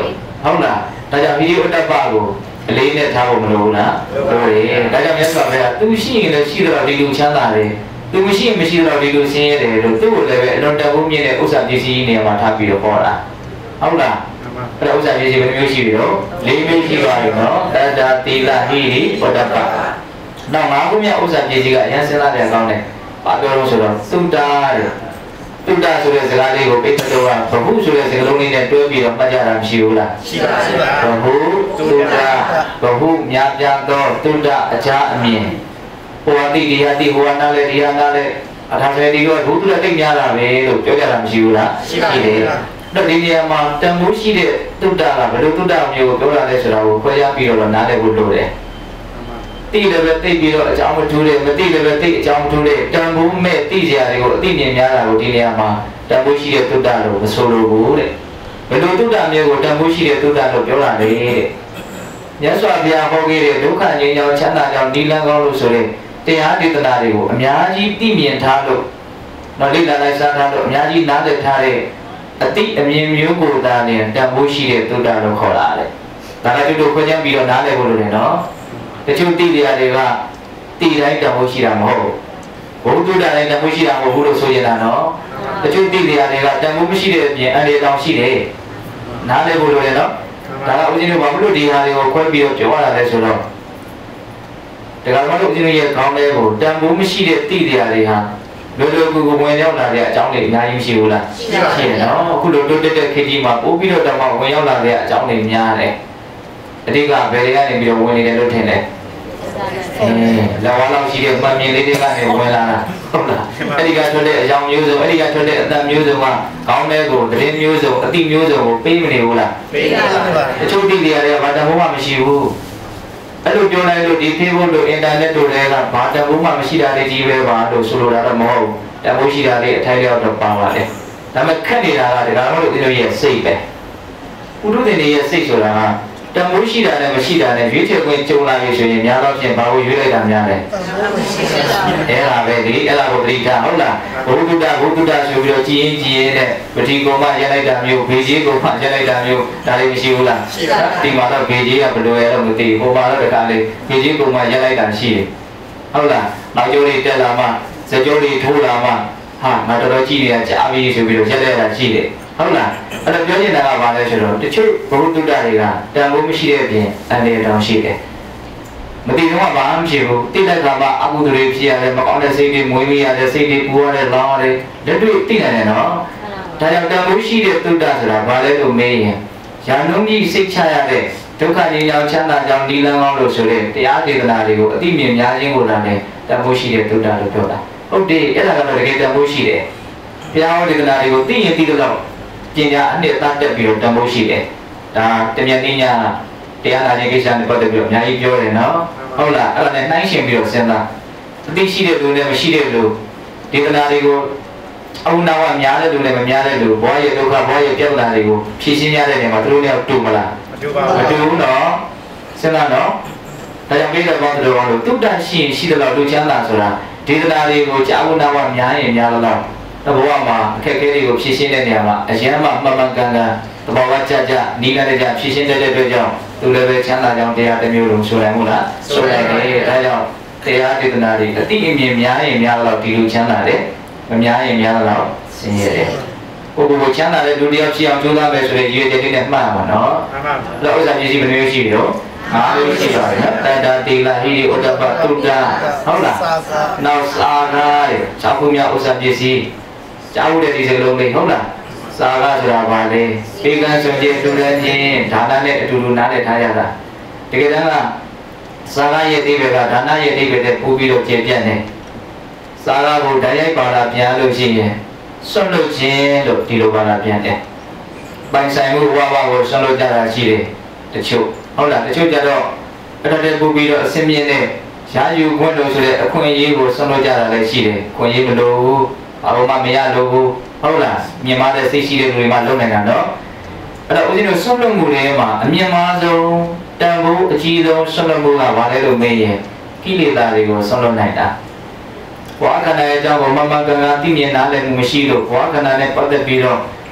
ဟုတ်လားဒါကြောင့်ဒီဥဒ္ဒပကိုအလေးနဲ့ထားဖို့မလိုဘူးလားလိုတယ်ဒါကြောင့်မြတ်စွာဘုရားသူရှိရင်လည်းရှိတော့ဒီလိုချမ်းသာတယ်သူမရှိရင်မရှိတော့ဒီလိုဆင်းရဲတယ်လို့သူ့ကိုလည်းပဲအလွန်တန်ဖိုးမြင့်တဲ့ဥစ္စာပစ္စည်းနေရာမှာထားပြီးတော့ဟောတာဟုတ်လားအဲ့ဒါဥစ္စာပစ္စည်းဘယ်နှမျိုးရှိပြီတော့၄မျိုးရှိပါပြီနော်တတ္တာသီလဟိရိဥဒ္ဒပနောက်၅ခုမြောက်ဥစ္စာပစ္စည်းကအရင်စဉ်းစားတဲ့အကောင်းနဲ့ဘာပြောလို့ဆိုတော့သုတ္တတဲ့သုတ္တဆိုတဲ့စကားလေးကိုပိဋကတော်ကဘဟုဆိုတဲ့စကားလုံးလေးနဲ့တွဲပြီးတော့မှတ်ကြတာမရှိဘူးလားရှိပါဘဟုသုတ္တဘဟုများပြားသောသုတ္တအခြားအမြင်ဟိုအတိဒီဟာတိဟိုအနာလည်းဒီဟာနာလည်းအထာစေဒီကဘုသူလည်းတိတ်များတာပဲလို့ပြောကြတာမရှိဘူးလားရှိတယ်တော့ဒီနေရာမှာတန်ဖိုးရှိတဲ့သုတ္တကဘယ်လိုသုတ္တမျိုးကိုပြောတာလဲဆိုတာကိုခွဲခြားပြီးတော့နားလည်ဖို့လိုတယ်တိလည်းပဲသိပြီးတော့အကြောင်းမထူးတယ်မသိလည်းပဲသိအကြောင်းမထူးတယ်တန်ဖိုးမဲ့သိစရာတွေကိုအသိဉာဏ်များတာကိုဒီနေရာမှာတန်ဖိုးရှိတဲ့သုတ္တလို့မဆိုလိုဘူးတဲ့ဘယ်လိုသုတ္တမျိုးကိုတန်ဖိုးရှိတဲ့သုတ္တလို့ပြောတာလဲတဲ့မြတ်စွာဘုရားဟောခဲ့တဲ့ဒုက္ခငြိမ်းချမ်းချမ်းသာကြောင့်နိလန်းကောင်းလို့ဆိုတဲ့တရားဒေသနာတွေကိုအများကြီးသိမြင်ထားလို့နော်လေ့လာလိုက်စားထားလို့အများကြီးနားလည်ထားတဲ့အတိအမြင်မျိုးကိုသာနဲ့တန်ဖိုးရှိတဲ့သုတ္တလို့ခေါ်တာလေဒါကတို့ခွဲခြားပြီးတော့နားလည်ဖို့လိုတယ်နော်တချို့သိတရားတွေကသိတိုင်းတန်ဖိုးရှိတာမဟုတ်ဘူးဘုဒ္ဓတိုင်းတန်ဖိုးရှိတာမဟုတ်ဘူးလို့ဆိုရင်တော့နော်တချို့သိတရားတွေကတန်ဖိုးမရှိတဲ့အပြင်အန္တရာယ်တောင်ရှိတယ်နားလည်ဖို့လိုတယ်နော်ဒါကဦးဇင်းတို့ဘာလို့ဒီဟာတွေကိုခွဲပြီးတော့ပြောရတာလဲဆိုတော့ဒါကမှလို့ဦးဇင်းတို့ရဲ့ခေါင်းထဲကိုတန်ဖိုးမရှိတဲ့သိတရားတွေဟာလိုလိုကူကူဝင်ရောက်လာတဲ့အကြောင်းတွေအများကြီးရှိဘူးလားရှိတယ်နော်အခုလိုတိုးတက်တဲ့ခေတ်ကြီးမှာပို့ပြီးတော့တောင်မှဝင်ရောက်လာတဲ့အကြောင်းတွေများတယ်အတိကဘယ်တွေကနေပြီးတော့ဝင်နေတယ်လို့ထင်လဲလာဝါလောက်ရှိတဲ့မှန်မြင်လေးတွေကနေဝင်လာတာဟုတ်လားအဲ့ဒီကထွက်တဲ့အကြောင်းမျိုးစုံအဲ့ဒီကထွက်တဲ့အတန်မျိုးစုံကခေါင်းထဲကိုသတင်းမျိုးစုံအတိမျိုးစုံကိုပေးမနေဘူးလားပေးပါပါတချို့တိတွေကဘာတန်ဖိုးမှမရှိဘူးအဲ့လိုပြောလိုက်လို့ဒီ Facebook တို့ internet တို့တွေကဘာတန်ဖိုးမှမရှိတာတွေကြီးပဲပါလို့ဆိုလိုတာတော့မဟုတ်ဘူးတန်ဖိုးရှိတာတွေအထိုက်ရောက်တော့ပါပါတယ်ဒါပေမဲ့ခက်နေတာကဒါကတော့ဒီလိုရဲ့စိတ်ပဲဥဒုတင်ရဲ့စိတ်ဆိုတာကတန်ဖိုးရှိတာနဲ့မရှိတာနဲ့ရွေးချယ်ခွင့်ကြုံလာပြီဆိုရင်များတော့ဖြင့်ဘာကိုရွေးလိုက်တာများလဲအဲ့ဒါပဲဒီအဲ့ဒါကိုပရိဒါဟုတ်လားဘုဒ္ဓဆိုပြီးတော့ကြည်ရင်ကြည်ရင်နဲ့ပတိကုံမရလိုက်တာမျိုးဘေကြီးကုံမရလိုက်တာမျိုးဒါလည်းမရှိဘူးလားရှိပါဒီမှာတော့ဘေကြီးကဘယ်လိုရတော့မသိဘူးဟိုမှာတော့တခါလေဘေကြီးကုံမရလိုက်တာရှိတယ်ဟုတ်လားနောက်ကျိုးလေးတက်လာမှစကြိုးလေးထိုးလာမှဟာငါတော်တော်ကြည့်နေတာကြာပြီဆိုပြီးတော့ရက်လိုက်တာရှိတယ်ဟုတ်လားအဲ့တော့ပြောနေတာကဘာလဲဆိုတော့တချို့ဘုဒ္ဓတွေကတန်ဖိုးမရှိတဲ့အပြင်အန္တရာယ်တောင်ရှိတယ်မတိတော့ဘာမှမရှိဘူးတိတဲ့ကမှာအကုသိုလ်တွေဖြစ်ရတယ်မကောင်းတဲ့စိတ်တွေမွေးမိရတယ်စိတ်တွေပူရတယ်လောင်းရတယ်လက်တွေ့သိနိုင်တယ်နော်ဒါကြောင့်တန်ဖိုးရှိတဲ့သုတ္တဆိုတာဘာလဲလို့မေးရင်ယာနုံးကြီးစိတ်ချရတဲ့ဒုက္ခငြိမ်းချမ်းချမ်းသာကြောင့်ဒီလန်းကောင်းလို့ဆိုတဲ့တရားဒေသနာတွေကိုအတိမြင်များခြင်းကိုလည်းတန်ဖိုးရှိတဲ့သုတ္တလို့ပြောတာဟုတ်တယ်အဲ့ဒါကတော့တကယ်တန်ဖိုးရှိတယ်ဘုရားဟောဒေသနာတွေကိုသိရင်သိတော့ပညာအနှစ်သားတက်ပြီးတော့တန်ဖိုးရှိတယ်ဒါတမန်နည်းညာတရားနာခြင်းကိစ္စနဲ့ပတ်သက်ပြီးတော့အများကြီးပြောတယ်နော်ဟုတ်လားအဲ့ဒါနဲ့နှိုင်းယှဉ်ပြီးတော့စဉ်းစားအသိရှိတဲ့လူနဲ့မရှိတဲ့လူဒေသနာတွေကိုအုံနာဝများတဲ့လူနဲ့မများတဲ့လူဘဝရဲ့ဒုက္ခဘဝရဲ့ပြဿနာတွေကိုဖြေရှင်းရတဲ့နေရာမှာသူတို့နဲ့တူမလားမတူပါဘူးမတူဘူးနော်စဉ်းစားနော်ဒါကြောင့်မိတဲ့ကောင်းတဲ့ကောင်လို့တုတ္တရှိရင်ရှိတဲ့လောက်လူချမ်းသာဆိုတာဒေသနာတွေကိုကြာဝနာဝများရင်များတော့ဘဝမှာအခက်အခဲတွေကိုဖြေရှင်းတဲ့နေရာမှာအရင်မှမှန်မှန်ကန်ကန်သဘောကကြနီးတဲ့ကြဖြေရှင်းတဲ့အတွက်ကြောင့်သူလည်းပဲချမ်းသာကြောင်းတရားတစ်မျိုးလုံးဆိုနိုင်မို့လားဆိုနိုင်တယ်ဒါကြောင့်တရားဒေသနာတွေအတိအမြင်များရင်များတော့ဒီလိုချမ်းသာတယ်မများရင်များတော့ဆင်းရဲတယ်ကိုချမ်းသာတဲ့လူတယောက်ဖြစ်အောင်ကြိုးစားမယ်ဆိုရင်ရည်ရွယ်ချက်လေးနဲ့မှတ်ပါနော်မှန်ပါလို့ဥစ္စာမျိုးရှိမမျိုးရှိတော့ငါလို့ရှိပါတယ်နော်တတတိလာဟိရိဥဒ္ဒပတုတ္တဟုတ်လားနောက်စာကားတဲ့၆ခုမြောက်ဥစ္စာပစ္စည်းကြားဦးတဲ့ဒီစကလုံးလေးဟုတ်လားစာကားဆိုတာဘာလဲပေကံဆိုခြင်းတူတယ်ချင်းဒါနနဲ့အတူတူနားလည်ထားရတာတကယ်တမ်းကစာကားရဲ့အဓိပ္ပာယ်ကဒါနရဲ့အဓိပ္ပာယ်နဲ့ပို့ပြီးတော့ကျေပြတ်နေစာကားကိုဓာတ်ရိုက်ပါတာပြန်လို့ရှိရင်ဆွတ်လို့ခြင်းလို့ဒီလိုပါတာပြန်တယ်ပိုင်ဆိုင်မှုဝါကိုဆွတ်လို့ကြတာရှိတယ်တချို့ဟုတ်လားတချို့ကြတော့အဲ့ဒါလည်းပို့ပြီးတော့အစင်းမြင့်နဲ့ရာယူခွင့်လို့ဆိုတဲ့အခွင့်အရေးကိုဆွတ်လို့ကြတာလည်းရှိတယ်ခွင့်ရေးမလို့ဘာမှမရလို့ဟုတ်လားမြင်မတဲ့စိတ်ရှိတဲ့လူတွေမှလုံနိုင်တာနော်အဲ့တော့ဦးဇင်းတို့ဆွတ်လို့မှုတွေမှာအမြင်မာဆုံးတန်ဖိုးအကြီးဆုံးဆွတ်လို့မှုကဘာလဲလို့မေးရင်ကိလေသာတွေကိုဆွတ်လို့နိုင်တာဘဝခန္ဓာရဲ့အကြောင်းကိုမမှန်ကန်ကန်သိမြင်နားလည်မှုမရှိလို့ဘဝခန္ဓာနဲ့ပတ်သက်ပြီးတော့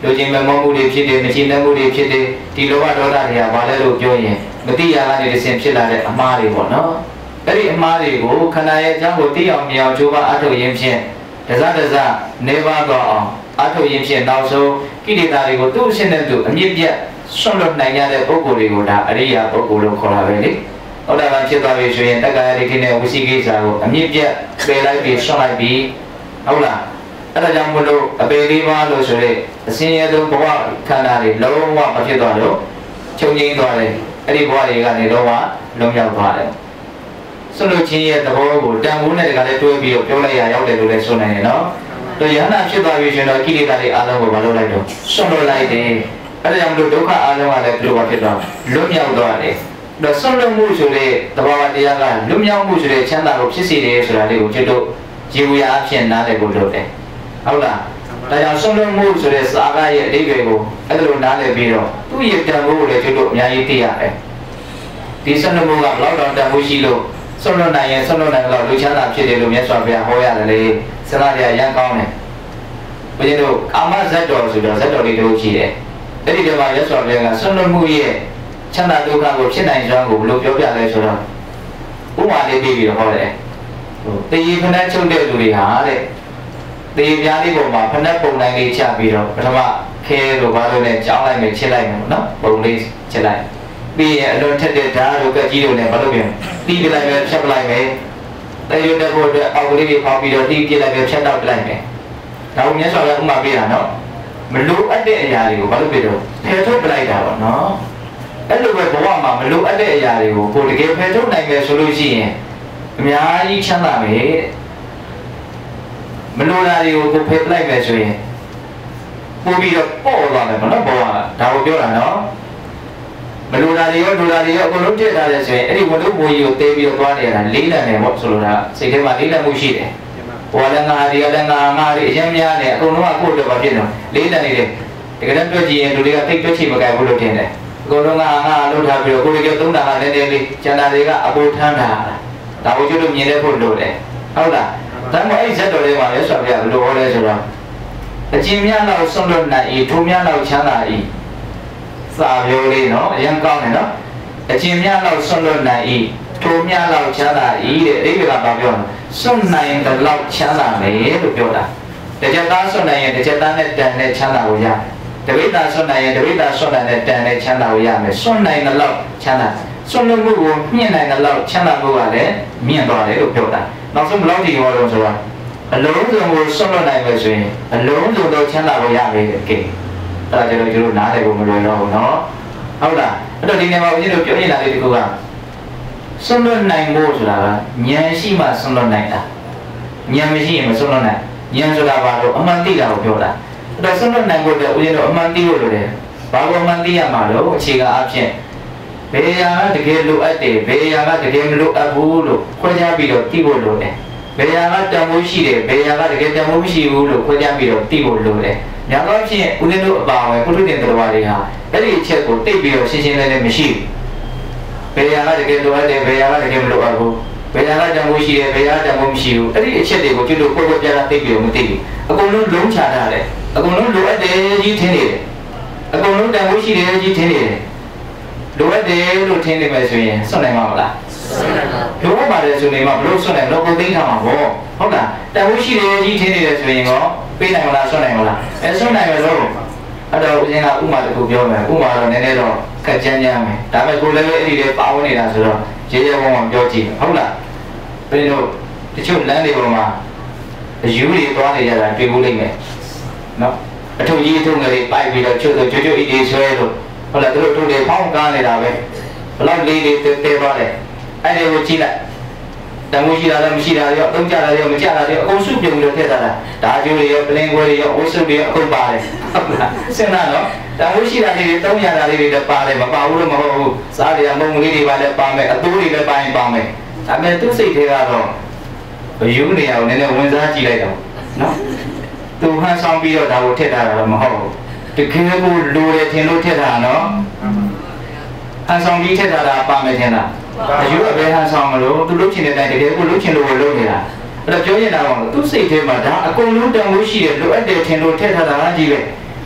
လူချင်းမမောမှုတွေဖြစ်တယ်မချင်းမှုတွေဖြစ်တယ်ဒီလောဘဒေါသတွေကဘာလဲလို့ပြောရင်မတိရကနေတစ်ဆင့်ဖြစ်လာတဲ့အမှားတွေပေါ့နော်အဲ့ဒီအမှားတွေကိုခန္ဓာရဲ့အကြောင်းကိုသိအောင်မြင်အောင်ကြိုးပမ်းအထောက်ရင်းဖြင့်တစားနေပါတော့အောင်အထောက်ရင်းဖြင့်နောက်ဆုံးကိလေသာတွေကိုသူ့အရှင်းနဲ့သူအမြင့်ပြတ်ဆွန့်လွတ်နိုင်ရတဲ့ပုဂ္ဂိုလ်တွေကိုဒါအရိယာပုဂ္ဂိုလ်လို့ခေါ်တာပဲလေဟုတ်တယ်ဗျဖြစ်သွားပြီဆိုရင်တက္ကရာဒိဋ္ဌိနဲ့ဝိသိကိစ္စကိုအမြင့်ပြတ်ပယ်လိုက်ပြီးဆွန့်လိုက်ပြီးဟုတ်လားအဲ့ဒါကြောင့်မလို့အပေလေးပါလို့ဆိုတဲ့အစင်းရဲဆုံးဘဝခန္ဓာတွေလုံးဝမဖြစ်သွားလို့ချုပ်ငြိမ်းသွားတယ်အဲ့ဒီဘဝတွေကနေတော့လွန်မြောက်သွားတယ်ဆွလို့ချင်းရဲ့သဘောကိုတန်ဖိုးနဲ့တကလည်းတွဲပြီးတော့ပြောလိုက်ရရောက်တယ်လို့လည်းဆိုနိုင်တယ်နော်တို့ယန္တာဖြစ်သွားပြီဆိုတော့ကိလေသာတွေအလုံးကိုမလုပ်လိုက်တော့ဆွလို့လိုက်တယ်အဲ့ဒါကြောင့်မလို့ဒုက္ခအလုံးကလည်းဘယ်လိုဖြစ်သွားလွတ်မြောက်သွားတယ်တော့ဆွလို့မှုဆိုတဲ့သဘောတရားကလွတ်မြောက်မှုဆိုတဲ့ချမ်းသာကိုဖြစ်စေတယ်ဆိုတာလေးကိုကျွတ်တို့ရေဝရအဖြစ်နားလည်ဖို့လုပ်တယ်ဟုတ်လားဒါကြောင့်ဆွလို့မှုဆိုတဲ့စာကရဲ့အဓိပ္ပာယ်ကိုအဲ့လိုနားလည်ပြီးတော့သူ့ရဲ့တန်ဖိုးကိုလည်းကျွတ်တို့အများကြီးသိရတယ်ဒီဆွလို့မှုကဘလောက်တော့တန်ဖိုးရှိလို့ဆွလို့နိုင်ရင်ဆွလို့နိုင်တော့လူချမ်းသာဖြစ်တယ်လို့မြတ်စွာဘုရားဟောရတယ်လေစကားရရန်ကောင်းတယ်ဘုရားတို့ကာမဇတ်တော်ဆိုတော့ဇတ်တော်လေးတို့ရှိတယ်အဲ့ဒီတည်းမှာမြတ်စွာဘုရားကဆွလို့မှုရဲ့ချမ်းသာဒုက္ခကိုဖြစ်နိုင်စွမ်းကိုဘယ်လိုပြောပြလဲဆိုတော့ဥပမာလေးပြီးတော့ဟောတယ်တေယဖဏတ်ချုပ်တဲ့လူတွေဟာတဲ့တေယပြားလေးပေါ်မှာဖဏတ်ပုံတိုင်းလေးချပြီးတော့ပထမခဲလို့ဘာလို့လဲကြောင်းလိုက်မယ်ချစ်လိုက်မယ်နော်ပုံလေးချစ်လိုက်ပြီးရင်အလွန်ထက်တဲ့ဓာတ်တို့ကကြီးတို့လည်းဘာလို့ပြန်တီးပြလိုက်မယ်ဖြတ်ပလိုက်မယ်တေယတဲ့ဘုရားအောက်ကလေးတွေပေါက်ပြီးတော့တီးပြလိုက်မယ်ဖြတ်တော့ပြလိုက်မယ်ဒါကိုမြတ်စွာဘုရားဥပမာပေးတာနော်မလိုအပ်တဲ့အရာတွေကိုဘာလို့ပြတော့ဖယ်ထုတ်ပလိုက်တာပေါ့နော်အဲ့လိုပဲဘဝမှာမလိုအပ်တဲ့အရာတွေကိုကိုတကယ်ဖယ်ထုတ်နိုင်မယ်ဆိုလို့ရှိရင်အများကြီးချမ်းသာမယ်မလိုတာတွေကိုကိုဖယ်ပလိုက်မယ်ဆိုရင်ပို့ပြီးတော့ပေါ့သွားမယ်ပေါ့နော်ဘဝကဒါကိုပြောတာနော်မလိုတာတွေရောလိုတာတွေရောအကုန်လုံးထည့်ထားတယ်ဆိုရင်အဲ့ဒီဝတ္ထုဘိုးကြီးကိုတဲပြီးတော့သွားနေရတာလေးလံနေပေါ့ဆိုလိုတာစိတ်ထဲမှာလေးလံမှုရှိတယ်ဘဝလည်းငါတွေလည်းငါတွေအရင်များနေအကုန်လုံးကကိုယ့်အတွက်ပါဖြစ်နေလေးလံနေတယ်တကယ်တော့တွေ့ကြည့်ရင်လူတွေကတိတ်တွက်ချင်မကြိုက်ဘူးလို့ထင်တယ်အကုန်လုံးကငါလှုပ်ထားပြီးတော့ကိုယ်ကသုံးတာကလည်းနည်းနည်းလေးကျန်တာတွေကအပေါ်ထမ်းတာဒါကိုကျွတ်လို့မြင်တဲ့ဖို့လို့တယ်ဟုတ်လားဒါမှမဟုတ်အဲ့ဇက်တော်လေးမှာလည်းဆိုပြဘယ်လိုဟောလဲဆိုတော့အကျဉ်းများလောက်ဆုံးလို့နိုင်ဤထိုးများလောက်ချမ်းသာဤစာပြောလေးနော်အရင်ကောင်းတယ်နော်အကျဉ်းများလောက်ဆုံးလို့နိုင်ဤထိုးများလောက်ချမ်းသာဤတဲ့အဓိပ္ပာယ်ကဘာပြောလဲစွန့်နိုင်တဲ့လောက်ချမ်းသာမယ်လို့ပြောတာတကြသားစွန့်နိုင်ရင်တကြသားနဲ့တန်တဲ့ချမ်းသာကိုရတပိဿာစွန့်နိုင်ရင်တပိဿာစွန့်နိုင်တဲ့တန်တဲ့ချမ်းသာကိုရမယ်စွန့်နိုင်တဲ့လောက်ချမ်းသာစွန့်လို့မှုကိုမြင့်နိုင်တဲ့လောက်ချမ်းသာမှုကလည်းမြင့်သွားတယ်လို့ပြောတာနောက်ဆုံးဘယ်လောက်ဒီဟောလို့ဆိုတော့အလုံးစုံကိုစွန့်လွတ်နိုင်မယ်ဆိုရင်အလုံးစုံသောချမ်းသာကိုရမယ်ကဲအဲ့ဒါကျတော့ကျွန်တော်နားလည်ဖို့မလွယ်တော့ဘူးနော်ဟုတ်လားအဲ့တော့ဒီနေရာမှာဦးဇင်းတို့ပြောနေတာလေးတခုကစွန့်လွတ်နိုင်ဖို့ဆိုတာကဉာဏ်ရှိမှစွန့်လွတ်နိုင်တာဉာဏ်မရှိရင်မစွန့်လွတ်နိုင်ဉာဏ်ဆိုတာဘာလို့အမှန်သိတာကိုပြောတာအဲ့တော့စွန့်လွတ်နိုင်ဖို့အတွက်ဦးဇင်းတို့အမှန်သိဖို့လိုတယ်ဘာလို့အမှန်သိရမှာလို့အခြေခံအဖြစ်ဘယ်ရာကတကယ်လိုအပ်တယ်ဘယ်ရာကတကယ်မလိုအပ်ဘူးလို့ခွဲခြားပြီးတော့သိဖို့လိုတယ်ဘယ်ရာကတန်ဖိုးရှိတယ်ဘယ်ရာကတကယ်တန်ဖိုးမရှိဘူးလို့ခွဲခြားပြီးတော့သိဖို့လိုတယ်ညာတော့ဖြင့်ဦးဇင်းတို့အပါအဝင်ပုထုဇဉ်တော်ဘာတွေဟာအဲ့ဒီအချက်ကိုသိပြီးတော့ရှင်းရှင်းလင်းလင်းမရှိဘူးဘယ်ရာကတကယ်လိုအပ်တယ်ဘယ်ရာကတကယ်မလိုအပ်ဘူးဘယ်ရာကတန်ဖိုးရှိတယ်ဘယ်ရာကတန်ဖိုးမရှိဘူးအဲ့ဒီအချက်တွေကိုကျွတ်တို့ကိုယ်ကိုယ်ပြတာသိပြီးတော့မသိဘူးအကုန်လုံးလုံးချထားတယ်အကုန်လုံးလိုအပ်တယ်ကြီးထင်နေတယ်အကုန်လုံးတန်ဖိုးရှိတယ်ကြီးထင်နေတယ်လိုအပ်တယ်လို့ထင်နေမယ်ဆိုရင်စွန့်နိုင်မှာမလားစွန့်နိုင်ပါဘူးလိုအပ်ပါတယ်ဆိုနေမှာဘလို့စွန့်နိုင်တော့ကိုသိထားမှာပေါ့ဟုတ်လားတန်ဖိုးရှိတယ်ကြီးထင်နေတယ်ဆိုရင်ရောပေးနိုင်မလားစွန့်နိုင်မလားစွန့်နိုင်မယ်လို့အဲ့တော့ဦးဇင်းကဥမာတစ်ခုပြောမယ်ဥမာတော့နည်းနည်းတော့ခက်ကြမ်းကြမ်းမယ်ဒါပေမဲ့ကိုလည်းပဲအဲ့ဒီလေးပါဝင်နေတာဆိုတော့ရေရေပုံပုံပြောကြည့်ဟုတ်လားဘယ်လိုတချို့လမ်းတွေပေါ်မှာအယူတွေသွားနေကြတာတွေ့ဘူးလိမ့်မယ်နော်အထုပ်ကြီးအထုပ်ငယ်လေးပိုက်ပြီးတော့ချို့ချို့ချို့ချို့ဣတိဆွဲလို့ဟုတ်လားသူတို့တွေဖောင်းကားနေတာပဲဘလောက်လေးလေးတဲသွားတယ်အဲ့ဒီကိုကြည့်လိုက်တမိုးရှိတာလည်းမရှိတာရောအုံကြတာရောမကြတာရောအကုန်စုပြုံလို့ထည့်ထားတာဒါကျိုးတွေရောပလင်ခွဲတွေရောဝှစုတွေရောအကုန်ပါတယ်ဟုတ်လားစဉ်းစားတော့တမိုးရှိတာလေးတွေ300တာလေးတွေလည်းပါတယ်မပါဘူးလို့မဟုတ်ဘူးစားတွေကမုံလေးတွေပါလည်းပါမယ်အတိုးတွေလည်းပါရင်ပါမယ်ဒါပေမဲ့သူ့စိတ်ထဲကတော့ဘယူနေအောင်နည်းနည်းဝင်စားကြည့်လိုက်တော့နော်သူဟန်ဆောင်ပြီးတော့ဒါကိုထည့်ထားတာတော့မဟုတ်ဘူးတကယ်ကိုလိုတယ်ထင်လို့ထည့်ထားတာနော်ဟန်ဆောင်ပြီးထည့်ထားတာပါမယ်ထင်လားအယူအဘယ်ဟန်ဆောင်မလို့သူလုပ်ချင်တဲ့အတိုင်းတကယ်ကိုလုပ်ချင်လို့လုပ်နေတာအဲ့တော့ပြောရင်တော့သူ့စိတ်ထဲမှာဒါအကုန်လုံးတန်ဖိုးရှိတယ်လိုအပ်တယ်ထင်လို့ထည့်ထားတာကြီးပဲ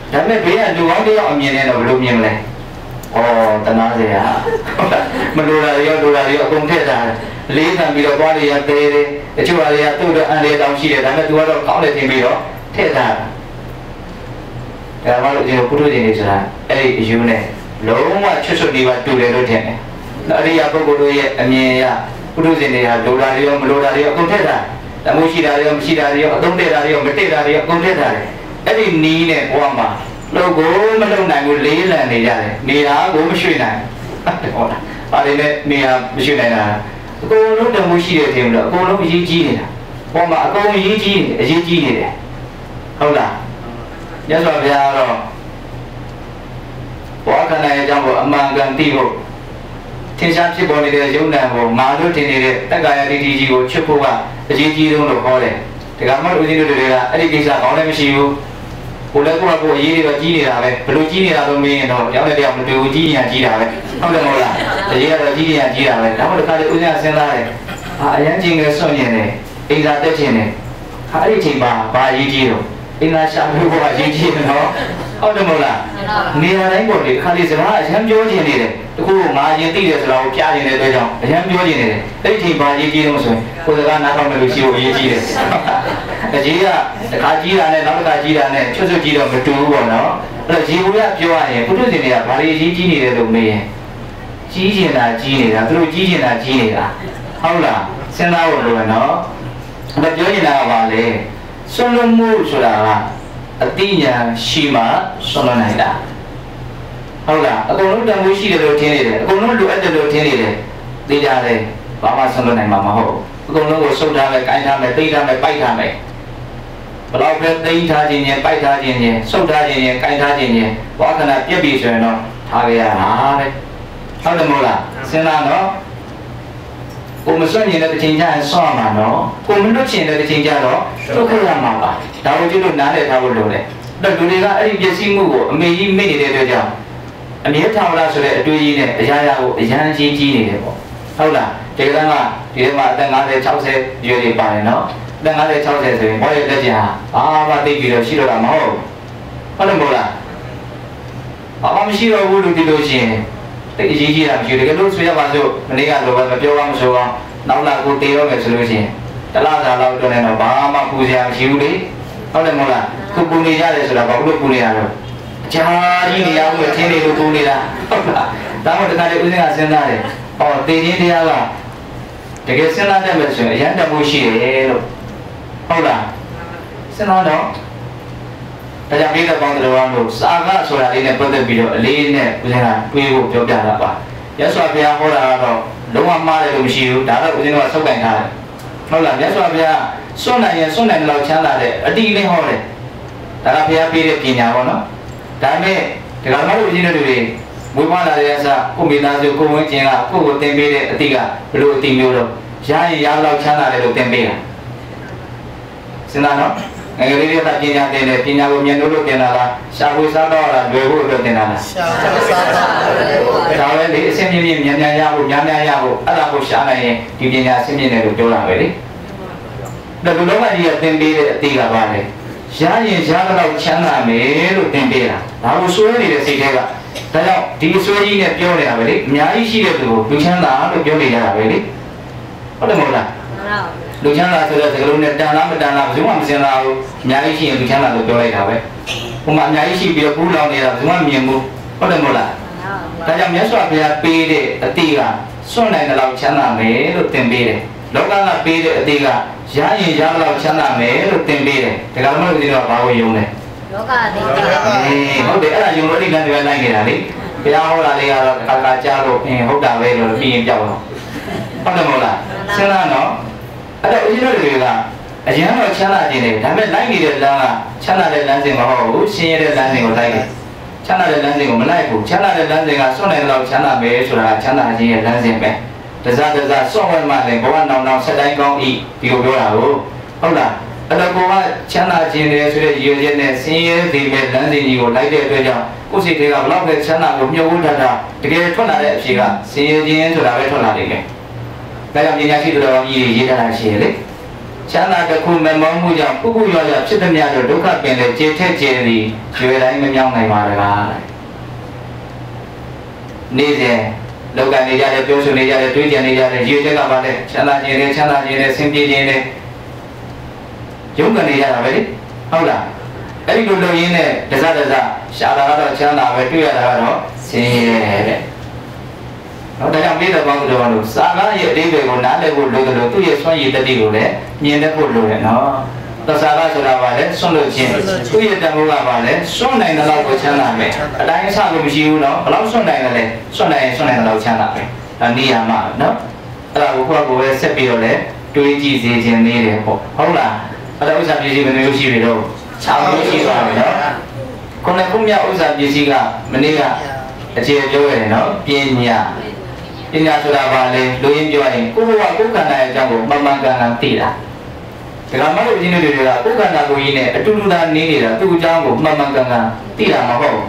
ဒါပေမဲ့ဘေးကလူကောင်းတယောက်အမြင်နဲ့တော့ဘယ်လိုမြင်လဲဩတနာစရာမလိုတာရောလိုတာရောအကုန်ထည့်ထားတယ်လေးခံပြီးတော့သွားရရသေးတယ်တချို့အရာသူ့တော့အန်လေးတောင်ရှိတယ်ဒါပေမဲ့သူကတော့ကောင်းတယ်ထင်ပြီးတော့ထည့်ထားတယ်ဒါမှလို့ဒီလိုပုထုဇဉ်တွေဆိုတာအဲ့ဒီအယူနဲ့လုံးဝချွတ်ချွတ်နေပါတူတယ်လို့ထင်တယ်အရိယာပုဂ္ဂိုလ်တို့ရဲ့အမြင်အရပုထုဇဉ်တွေဟာလိုတာရောမလိုတာရောအကုန်ထည့်ထားတယ်တမိုးရှိတာရောမရှိတာရောအသုံးတည့်တာရောမတည့်တာရောအကုန်ထည့်ထားတယ်အဲ့ဒီနီးနဲ့ဘဝမှာလို့ကိုမလုံနိုင်ဘူးလေးလံနေကြတယ်နေတာကိုမရွှေ့နိုင်ဟုတ်လားပါလေနဲ့နေရာမရွှေ့နိုင်တာအကုန်လုံးတမိုးရှိတဲ့ထင်လို့အကုန်လုံးအရေးကြီးနေတာဘဝမှာအကုန်အရေးကြီးနေအရေးကြီးနေတယ်ဟုတ်လားမြတ်စွာဘုရားတော့ဘဝခန္ဓာရဲ့အကြောင်းကိုအမှန်ကန်သိဖို့ထင်ရှားဖြစ်ပေါ်နေတဲ့ယုံနာကိုငါတို့ထင်နေတဲ့တက္ကာယတိတိကြီးကိုချွတ်ဖို့ကအရေးကြီးဆုံးလို့ခေါ်တယ်ဒါကမှဦးဇင်းတို့တွေကအဲ့ဒီကိစ္စကောင်းလည်းမရှိဘူးကိုလည်းကိုအရေးတွေတော့ကြီးနေတာပဲဘယ်လိုကြီးနေတာလို့မင်းရင်တော့ရောက်တဲ့တယောက်မတွေ့ဘူးကြီးရင်ကြီးတာပဲဟုတ်တယ်မဟုတ်လားအရေးကတော့ကြီးရင်ကြီးတာပဲဒါမှမဟုတ်တခါလေဦးဇင်းကစဉ်းစားတယ်အရန်ချင်းကစွန့်ရင်တယ်အိမ်သာတက်ချင်တယ်အဲ့ဒီအချိန်မှာဘာအရေးကြီးတော့အင်္ဂါရှာလို့ကအရေးကြီးတယ်နော်ဟုတ်တယ်မဟုတ်လားနေရာတိုင်းပေါ်လေခါလေးစကားအရန်ပြောချင်နေတယ်တခုငါရင်သိတယ်ဆိုတာကိုပြနေတဲ့အတွက်ကြောင့်အရန်ပြောချင်နေတယ်အဲ့ဒီအချိန်ဘာအရေးကြီးတော့ဆိုရင်ကိုယ်စကားနားထောင်မယ်လို့ရှိဖို့အရေးကြီးတယ်အကြီးကတခါကြီးတာနဲ့နောက်တစ်ခါကြီးတာနဲ့ချွတ်ချွတ်ကြီးတော့မတူဘူးပေါ့နော်အဲ့တော့ရေဘူးရပြောရရင်ပုထုဇဉ်တွေကဘာတွေအရေးကြီးနေတယ်လို့မေးရင်ကြီးကျင်တာကြီးနေတာသူတို့ကြီးကျင်တာကြီးနေတာဟုတ်လားစဉ်းစားဖို့လိုတယ်နော်အဲ့ပြောချင်တာကဘာလဲဆွလွန်မှုဆိုတာကအတိညာရှိမှဆွလွန်နိုင်တာဟုတ်လားအကုန်လုံးတန်ဖိုးရှိတယ်လို့ထင်နေတယ်အကုန်လုံးလိုအပ်တယ်လို့ထင်နေတယ်သိကြတယ်ဘာမှဆွလွန်နိုင်မှာမဟုတ်အကုန်လုံးကိုစုပ်ထားမယ်၊ကိုင်းထားမယ်၊သိထားမယ်၊ပိုက်ထားမယ်ဘယ်တော့ပဲသိထားခြင်းချင်းပိုက်ထားခြင်းချင်းစုပ်ထားခြင်းချင်းကိုင်းထားခြင်းချင်းဝါသနာပြည့်ပြီဆိုရင်တော့ထားကြရတာပဲဟုတ်တယ်မဟုတ်လားစဉ်းစားနော်ကိုမစွန့်ရင်လည်းတစ်ချိန်ကျရင်ဆွန့်မှာနော်ကိုမလွတ်ချင်လည်းတစ်ချိန်ကျတော့လွတ်ခဲ့ရမှာပါဒါကိုကျတို့နားလည်ထားဖို့လိုတယ်အဲ့လူတွေကအဲ့ဒီပစ္စည်းမှုကိုအမေကြီးမိနေတဲ့အတွက်ကြောင့်အမြဲထားမလားဆိုတဲ့အတွေ့အကြုံနဲ့အရာရာကိုအရန်ကြီးကြီးနေတယ်ပေါ့ဟုတ်လားဒီကနေ့ကဒီထဲမှာအသက်50 60ရွယ်တွေပါတယ်နော်အသက်50 60ဆိုရင်ဘောရဲ့လက်ကျန်ဟာဘာမှသိပြီးတော့ရှိတော့တာမဟုတ်ဟုတ်တယ်မဟုတ်လားဘာမှမရှိတော့ဘူးလို့ဒီလိုရှင်တိတ်အရေးကြီးတာမရှိဘူးတကယ်လို့ဆိုရပါစို့မနေ့ကလိုပဲမပြောအောင်ဆိုအောင်နောက်လာကိုတေးတော့မယ်ဆိုလို့ရှိရင်တလားစာလောက်တော့လည်းတော့ဘာမှပူစရာမရှိဘူးလေဟုတ်တယ်မဟုတ်လားခုပူနေရတယ်ဆိုတာဘာလို့ပူနေရတော့အကြာကြီးနေရဘူးထင်းနေလို့ပူနေတာဟုတ်လားဒါမှမဟုတ်တခါလေဦးစင်းကစဉ်းစားတယ်ဟောတေးခြင်းတရားကတကယ်စဉ်းစားတတ်မယ်ဆိုရင်အရန်တမှုရှိတယ်လို့ဟုတ်လားစဉ်းစားတော့ဒါကြောင့်မိသက်ပေါင်းတော်တို့စာကဆိုတာလေးနဲ့ပတ်သက်ပြီးတော့အလေးနဲ့ဦးဇင်းကတွေးဖို့ပြောပြတာပါမြတ်စွာဘုရားဟောတာကတော့လုံးဝမှားတယ်လို့မရှိဘူးဒါတော့ဦးဇင်းကစောက်ကင်ထားတယ်ဟုတ်လားမြတ်စွာဘုရားစွန့်နိုင်ရင်စွန့်နိုင်တယ်လို့ချမ်းသာတယ်အတိလေးဟောတယ်ဒါကဘုရားပေးတဲ့ပညာပေါ့နော်ဒါနဲ့ဒီကောင်တို့ဦးဇင်းတို့တွေဝိပဿနာရဲ့အစကိုမိသားစုကိုဝင်းကျင်ကကိုကိုသင်ပေးတဲ့အတိကဘယ်လိုအတိမျိုးတော့ရရင်ရလောက်ချမ်းသာတယ်လို့သင်ပေးတာစဉ်းစားနော်ငယ်ကလေးတွေကပညာသင်တယ်ပညာကိုမြင်လို့သင်တာလားရှာဖွေစားတော့တာလွယ်ဖို့အတွက်သင်တာလားရှာဖွေစားတော့ဒါပဲလေအစင်းမြင့်မြင့်မြန်မြန်ရဖို့များများရဖို့အဲ့ဒါကိုရှာနိုင်ရင်ဒီပညာအစင်းမြင့်တယ်လို့ပြောတာပဲလေဒါဘုလုံးမကြီးကသင်ပေးတဲ့အတိကပါလေရရင်ရတော့ချမ်းသာမယ်လို့သင်ပေးတာဒါကိုစွဲနေတဲ့စိတ်ထဲကဒါကြောင့်ဒီစွဲကြီးနဲ့ပြောနေတာပဲလေအများကြီးရှိတဲ့သူကိုလူချမ်းသာလို့ပြောနေကြတာပဲလေဟုတ်တယ်မဟုတ်လားလူချမ်းသာဆိုတဲ့စကားလုံးနဲ့တန်လားမတန်လားဘယ်သူမှမစင်လားဘူးအများကြီးရှိရင်လူချမ်းသာလို့ပြောလိုက်တာပဲဟိုမှာအများကြီးရှိပြီးတော့ပူးလောင်နေတာဘယ်သူမှမြင်ဘူးဟုတ်တယ်မဟုတ်လားဒါကြောင့်မြတ်စွာဘုရားပေးတဲ့အတိကစွန့်နိုင်တဲ့လောက်ချမ်းသာမယ်လို့သင်ပေးတယ်လောကကပေးတဲ့အတိကရရင်ရလောက်ချမ်းသာမယ်လို့သင်ပေးတယ်ဒါကမှမဟုတ်သေးတော့ဘာကိုယုံလဲလောကအတိကဟုတ်တယ်အဲ့ဒါယုံလို့အတိကတွေပဲလိုက်နေတာလေဘုရားဟောတာလေးကတော့ခါခါကြားလို့ဟုတ်တာပဲလို့ပြီးရင်ပြောက်တော့ဟုတ်တယ်မဟုတ်လားစဉ်းစားနော်အဲ့တော့ဦးဇင်းတို့တွေကအရင်တော့ချမ်းသာခြင်းတယ်ဒါပေမဲ့လိုက်နေတဲ့လမ်းကချမ်းသာတဲ့လမ်းစဉ်မဟုတ်ဘူးရှင်းရတဲ့လမ်းစဉ်ကိုလိုက်တယ်ချမ်းသာတဲ့လမ်းစဉ်ကိုမလိုက်ဘူးချမ်းသာတဲ့လမ်းစဉ်ကစွန့်နိုင်တဲ့လောက်ချမ်းသာပဲဆိုတာချမ်းသာခြင်းရဲ့လမ်းစဉ်ပဲတစားတစားစွန့်ဝဲမှလည်းဘဝနောင်နောင်ဆက်တိုင်းကောင်းဤဒီလိုပြောတာဟုတ်လားအဲ့တော့ကိုကချမ်းသာခြင်းတယ်ဆိုတဲ့ရည်ရွယ်ချက်နဲ့ဆင်းရဲသေးမဲ့လမ်းစဉ်ကြီးကိုလိုက်တဲ့အတွက်ကြောင့်ကိုယ်စိတ်တွေကဘလောက်ပဲချမ်းသာကိုမြုပ်ဝှထားတာတကယ်ထွက်လာတဲ့အဖြေကဆင်းရဲခြင်းဆိုတာပဲထွက်လာနေတယ်ဒါကြောင့်ပညာရှိသူတော်ကြီးရေးထားတာရှိရလေချမ်းသာတစ်ခုမမောင်းမှုကြောင့်ပုဂ္ဂိုလ်ရောဖြစ်သည်များတို့ဒုက္ခပင်လေကျေထက်ကျေသည်ရွယ်တိုင်းမမြောင်းနိုင်ပါတကားနေ့စဉ်လောကနေကြတဲ့ပြောဆိုနေကြတဲ့တွေးကြံနေကြတဲ့ရည်ချက်ကပါလေချမ်းသာခြင်းနဲ့ဆင်းပြေခြင်းနဲ့ရုန်းကန်နေကြတာပဲလေဟုတ်လားအဲ့ဒီလိုလုပ်ရင်းနဲ့တစရှာတာကတော့ချမ်းသာပဲတွေ့ရတာကတော့ဆင်းရဲတဲ့နော်ဒါကြောင့်မိတော်ပေါင်းတို့ကတော့စာကားရဲ့အသေးတွေကိုနားလည်ဖို့လိုတယ်လို့သူ့ရဲ့စွမ်းရည်တတိကိုလည်းမြင်တတ်ဖို့လိုတယ်နော်သစာကားဆိုတာပါလေစွန့်လို့ခြင်းသူ့ရဲ့တန်ဖိုးကပါလေစွန့်နိုင်တဲ့လောက်ကိုချမ်းသာမယ်အတိုင်းအဆလို့မရှိဘူးနော်ဘယ်လောက်စွန့်နိုင်တယ်လဲစွန့်နိုင်ရင်စွန့်နိုင်တဲ့လောက်ချမ်းသာမယ်ဒါနေရာမှာနော်အဲ့ဒါကိုကိုယ့်ကိုယ်ပဲဆက်ပြီးတော့လေတွေးကြည့်စေခြင်းနေတယ်ပေါ့ဟုတ်လားအဲ့ဒါဥစ္စာပစ္စည်းဘယ်လိုရှိပြီတော့6မျိုးရှိသွားပြီနော်ခုနကမြောက်ဥစ္စာပစ္စည်းကမနေ့ကအခြေပြောရတယ်နော်ပညာဆိုတာပါလေလူရင်းပြောရင်ကိုယ်ကကိုယ်ခန္ဓာရဲ့အကြောင်းကိုမှန်မှန်ကန်ကန်သိတာဒါကမှလို့ဒီနေ့တွေကကိုယ်ခန္ဓာကိုယ်ကြီးနဲ့အတူတူသာနေနေတာသူ့အကြောင်းကိုမှန်မှန်ကန်ကန်သိတာမဟုတ်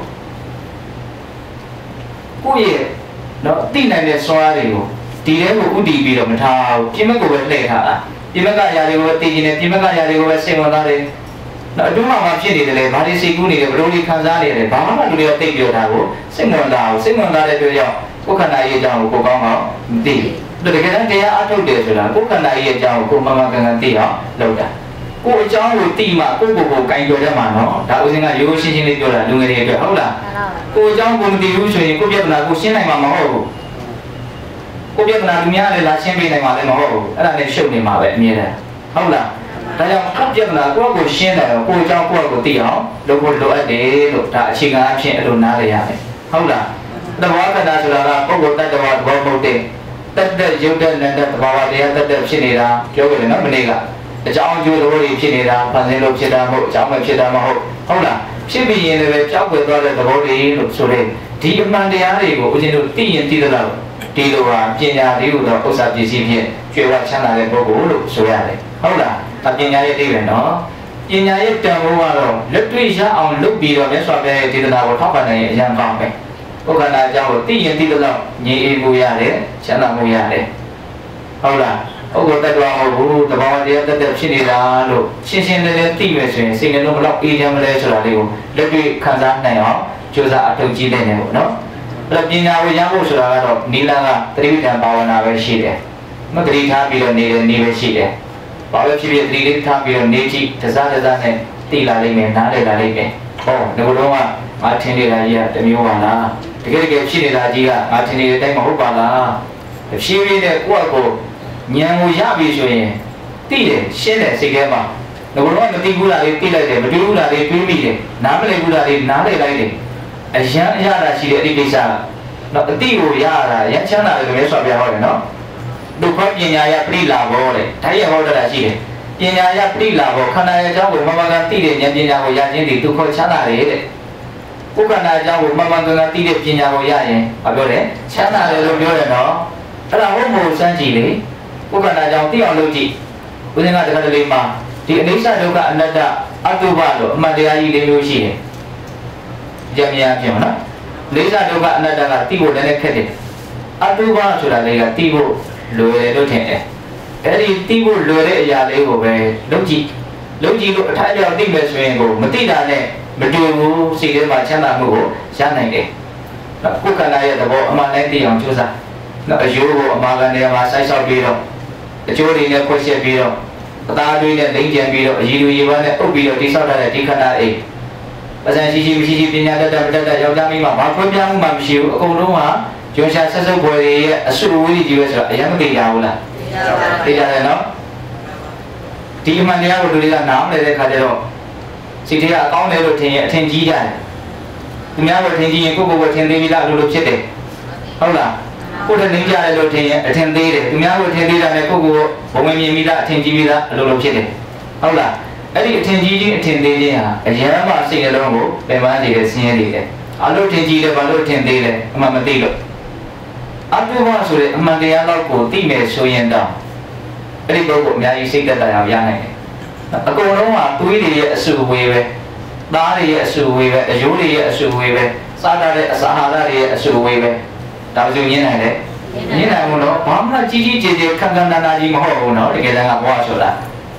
ဘူးကိုယ့်ရဲ့နော်သိနိုင်တဲ့စွမ်းအားတွေကိုဒီထဲကိုဥတည်ပြီးတော့မထားဘူးပြင်းမကိုပဲလှည့်ထားတာပြင်းမကအရာတွေကိုသိကျင်တယ်ပြင်းမကအရာတွေကိုပဲစိတ်ဝင်စားတယ်နော်အတူမှဖြစ်နေတယ်လေဘာတွေစိတ်ကူးနေတယ်ဘယ်လိုတွေခံစားနေတယ်ဘာမှလူတွေကသိပြောတာကိုစိတ်ဝင်စားတဲ့အတွက်ကြောင့်ကိုယ်ခန္ဓာရဲ့အကြောင်းကိုကိုယ်ကောင်းအောင်မသိဘူးတကယ်တမ်းတရားအထုတ်တယ်ဆိုတာကိုယ်ခန္ဓာရဲ့အကြောင်းကိုကိုယ်မှန်မှန်ကန်ကန်သိအောင်လုပ်တာကိုယ်အကြောင်းကိုသိမှကိုယ်ကိုယ်ကိုကင်ပြောတတ်မှာနော်ဒါဥစဉ်ကရိုးရှင်းရှင်းလေးပြောတာလူငယ်တွေအတွက်ဟုတ်လားကိုယ်အကြောင်းကိုမသိဘူးဆိုရင်ကိုယ်ပြဿနာကိုရှင်းနိုင်မှာမဟုတ်ဘူးကိုယ်ပြဿနာလူများလည်းလာရှင်းပေးနိုင်မှာလည်းမဟုတ်ဘူးအဲ့ဒါနဲ့ရှုပ်နေမှာပဲအမြဲတမ်းဟုတ်လားဒါကြောင့်ကိုယ်ပြဿနာကိုယ့်ကိုရှင်းတယ်ကိုယ်အကြောင်းကိုယ့်ကိုသိအောင်လုပ်ဖို့လိုအပ်တယ်လို့ဒါအခြေခံအဖြစ်အဲ့လိုနားလည်ရမယ်ဟုတ်လားသဘောခန္ဓာဆိုတာကပုဂ္ဂိုလ်တ attva သဘောမဟုတ်တဲ့တက်ရုပ်တဲ့နံတဲ့သဘာဝတရားတက်ဖြစ်နေတာပြောကြတယ်နော်မနေ့ကအကြောင်းအကျိုးသဘောတွေဖြစ်နေတာဖန်ဆင်းလို့ဖြစ်တာမဟုတ်အကြောင်းပဲဖြစ်တာမဟုတ်ဟုတ်လားဖြစ်ပြီးရင်လည်းကြောက်ွယ်သွားတဲ့သဘောတွေလို့ဆိုတဲ့ဒီအမှန်တရားတွေကိုဦးဇင်းတို့သိရင်သိသလောက်ဒီလိုဟာပညာလေးကိုတော့ဥစ္စာပစ္စည်းဖြင့်ကျွေးဝချမ်းသာတဲ့ပုဂ္ဂိုလ်လို့ဆိုရတယ်ဟုတ်လားဒါပညာရဲ့အဓိပ္ပာယ်နော်ပညာရဲ့တန်ဖိုးကတော့လက်တွေ့ရအောင်လုပ်ပြီးတော့မြတ်စွာဘုရားရဲ့ဒေသနာကိုထောက်ခံနိုင်ရင်အရင်ကောင်းပဲကိုယ်ခန္ဓာအကြောင်းကိုသိရင်သိတော့ငြိမ်အေးမှုရတယ်ချမ်းသာမှုရတယ်ဟုတ်လားပုဂ္ဂိုလ်တ attva မဟုတ်ဘူးသဘာဝတရားတက်ဖြစ်နေတာလို့ရှင်းရှင်းလင်းလင်းသိမယ်ဆိုရင်စိတ်နှလုံးဘလောက်အေးချမ်းမလဲဆိုတာလေးကိုလက်တွေ့ခံစားနိုင်အောင်ကြိုးစားအထောက်ကြည့်နိုင်တယ်ပေါ့နော်အဲ့ပညာကိုရဖို့ဆိုတာကတော့နိလန်ကသတိပဋ္ဌာန်ဘာဝနာပဲရှိတယ်မသတိထားပြီးတော့နေတဲ့နေပဲရှိတယ်ဘာပဲဖြစ်ဖြစ်သတိလေးထားပြီးတော့နေကြည့်တစားနဲ့သိလာလိမ့်မယ်နားလည်လာလိမ့်မယ်ဟောဒီလိုတော့ငါထင်နေတာကြီးကတမျိုးပါလားတကယ်ဖြစ်နေတာကြီးကငါထင်နေတဲ့အတိုင်းမဟုတ်ပါလားဖြည်းဖြည်းနဲ့ကိုယ့်အကိုဉာဏ်ကိုရပြီဆိုရင်သိတယ်ရှင်းတယ်စိတ်ထဲမှာဒီလိုတော့မသိဘူးလားလေးသိလိုက်တယ်မတွေ့ဘူးလားလေးတွေးမိတယ်နားမလည်ဘူးလားလေးနားလည်လိုက်တယ်အရန်အရတာရှိတဲ့အဲ့ဒီကိစ္စတော့အတိကိုရတာရချမ်းသာတယ်လို့လည်းဆိုပြဟောတယ်နော်ဒုက္ခပညာရပြိလာဘောတဲ့ဒါရဟောတာရှိတယ်ပညာရပြိလာဘောခန္ဓာရဲ့အကြောင်းကိုမမကန်သိတဲ့ဉာဏ်ပညာကိုရခြင်းဒီဒုက္ခချမ်းသာတယ်တဲ့ကိုယ်ခန္ဓာအကြောင်းကိုမမကန်သိတဲ့ပညာကိုရရင်ဘာပြောလဲချမ်းသာတယ်လို့ပြောတယ်နော်အဲ့ဒါဟုတ်မို့စမ်းကြည့်လေကိုယ်ခန္ဓာအကြောင်းသိအောင်လုပ်ကြည့်ဦးဇင်းကတခါတလေမှာဒီအနိစ္စဒုက္ခအနတ္တအတုပလို့အမှန်တရားကြီးလေးမျိုးရှိတယ်ကြံမြန်ပြင်မနော်အနိစ္စဒုက္ခအနတ္တကသိဖို့လည်းခက်တယ်အတုပဆိုတာလေးကသိဖို့လွယ်တယ်လို့ထင်တယ်အဲ့ဒီသိဖို့လွယ်တဲ့အရာလေးကိုပဲလုပ်ကြည့်လို့အထိုက်အလျောက်သိမယ်ဆိုရင်ကိုမသိတာနဲ့မတူဘူးစိတ်ထဲမှာချမ်းသာမှုကိုရနိုင်တယ်။ကိုယ်ခန္ဓာရဲ့သဘောအမှန်တိုင်းသိအောင်ကြိုးစား။အယိုးကိုအမှန်ကန်နေရာမှာစိုက်ဆောက်ပြီးတော့အကျိုးတွေနဲ့ဖွက်ချက်ပြီးတော့အသားတွေနဲ့လိမ့်ကျန်ပြီးတော့အရည်လူရည်ဝမ်းနဲ့အုပ်ပြီးတော့တိဆောက်ထားတဲ့ဒီခန္ဓာအိမ်ပဇံရှိမရှိပညာတတ်ယောက်ျားမိန်းမဘာခွဲပြားမှုမှမရှိဘူးအကုန်လုံးကကျွန်းရှာဆက်စုပ်ပွဲရဲ့အဆူဝိကြီးပဲဆိုတော့အရင်မသိကြဘူးလားသိကြတယ်နော်ဒီအမှန်တရားကိုလူတွေကနားမလည်တဲ့ခါကျတော့စိတ်ထဲကအကောင်းတယ်လို့ထင်ရင်အထင်ကြီးကြတယ်သူများကထင်ကြီးရင်ကိုယ့်ကိုယ်ထင်သေးပြီလားလို့ဖြစ်တယ်ဟုတ်လားကိုယ်ထင်ကြတယ်လို့ထင်ရင်အထင်သေးတယ်သူများကထင်သေးတာနဲ့ကိုယ့်ကိုယ်ဘုံဝင်မြင်ပြီးသားအထင်ကြီးပြီးသားလို့ဖြစ်တယ်ဟုတ်လားအဲ့ဒီအထင်ကြီးခြင်းအထင်သေးခြင်းဟာအရင်မှစိတ်နှလုံးကိုပင်ပန်းနေတဲ့ဆင်းရဲတွေတယ်အလို့ထင်ကြီးတယ်ဘာလို့ထင်သေးလဲအမှန်မသိလို့အတုပဆိုတဲ့အမှန်တရားတော့ကိုသိမယ်ဆိုရင်တော့အဲ့ဒီပုဂ္ဂိုလ်အများကြီးစိတ်သက်သာအောင်ရနိုင်တယ်အကုန်လုံးကသွေးတွေရဲ့အဆူဝေးပဲသားတွေရဲ့အဆူဝေးပဲအယိုးတွေရဲ့အဆူဝေးပဲစားတဲ့အစာအာဟာရတွေရဲ့အဆူဝေးပဲဒါဆိုညင်းနိုင်တယ်ညင်းနိုင်ဘူးနော်ဘာမှကြီးကြီးကျယ်ကျယ်ခန့်ခန့်နာနာကြီးမဟုတ်ဘူးနော်တကယ်တမ်းကဘဝဆိုတာ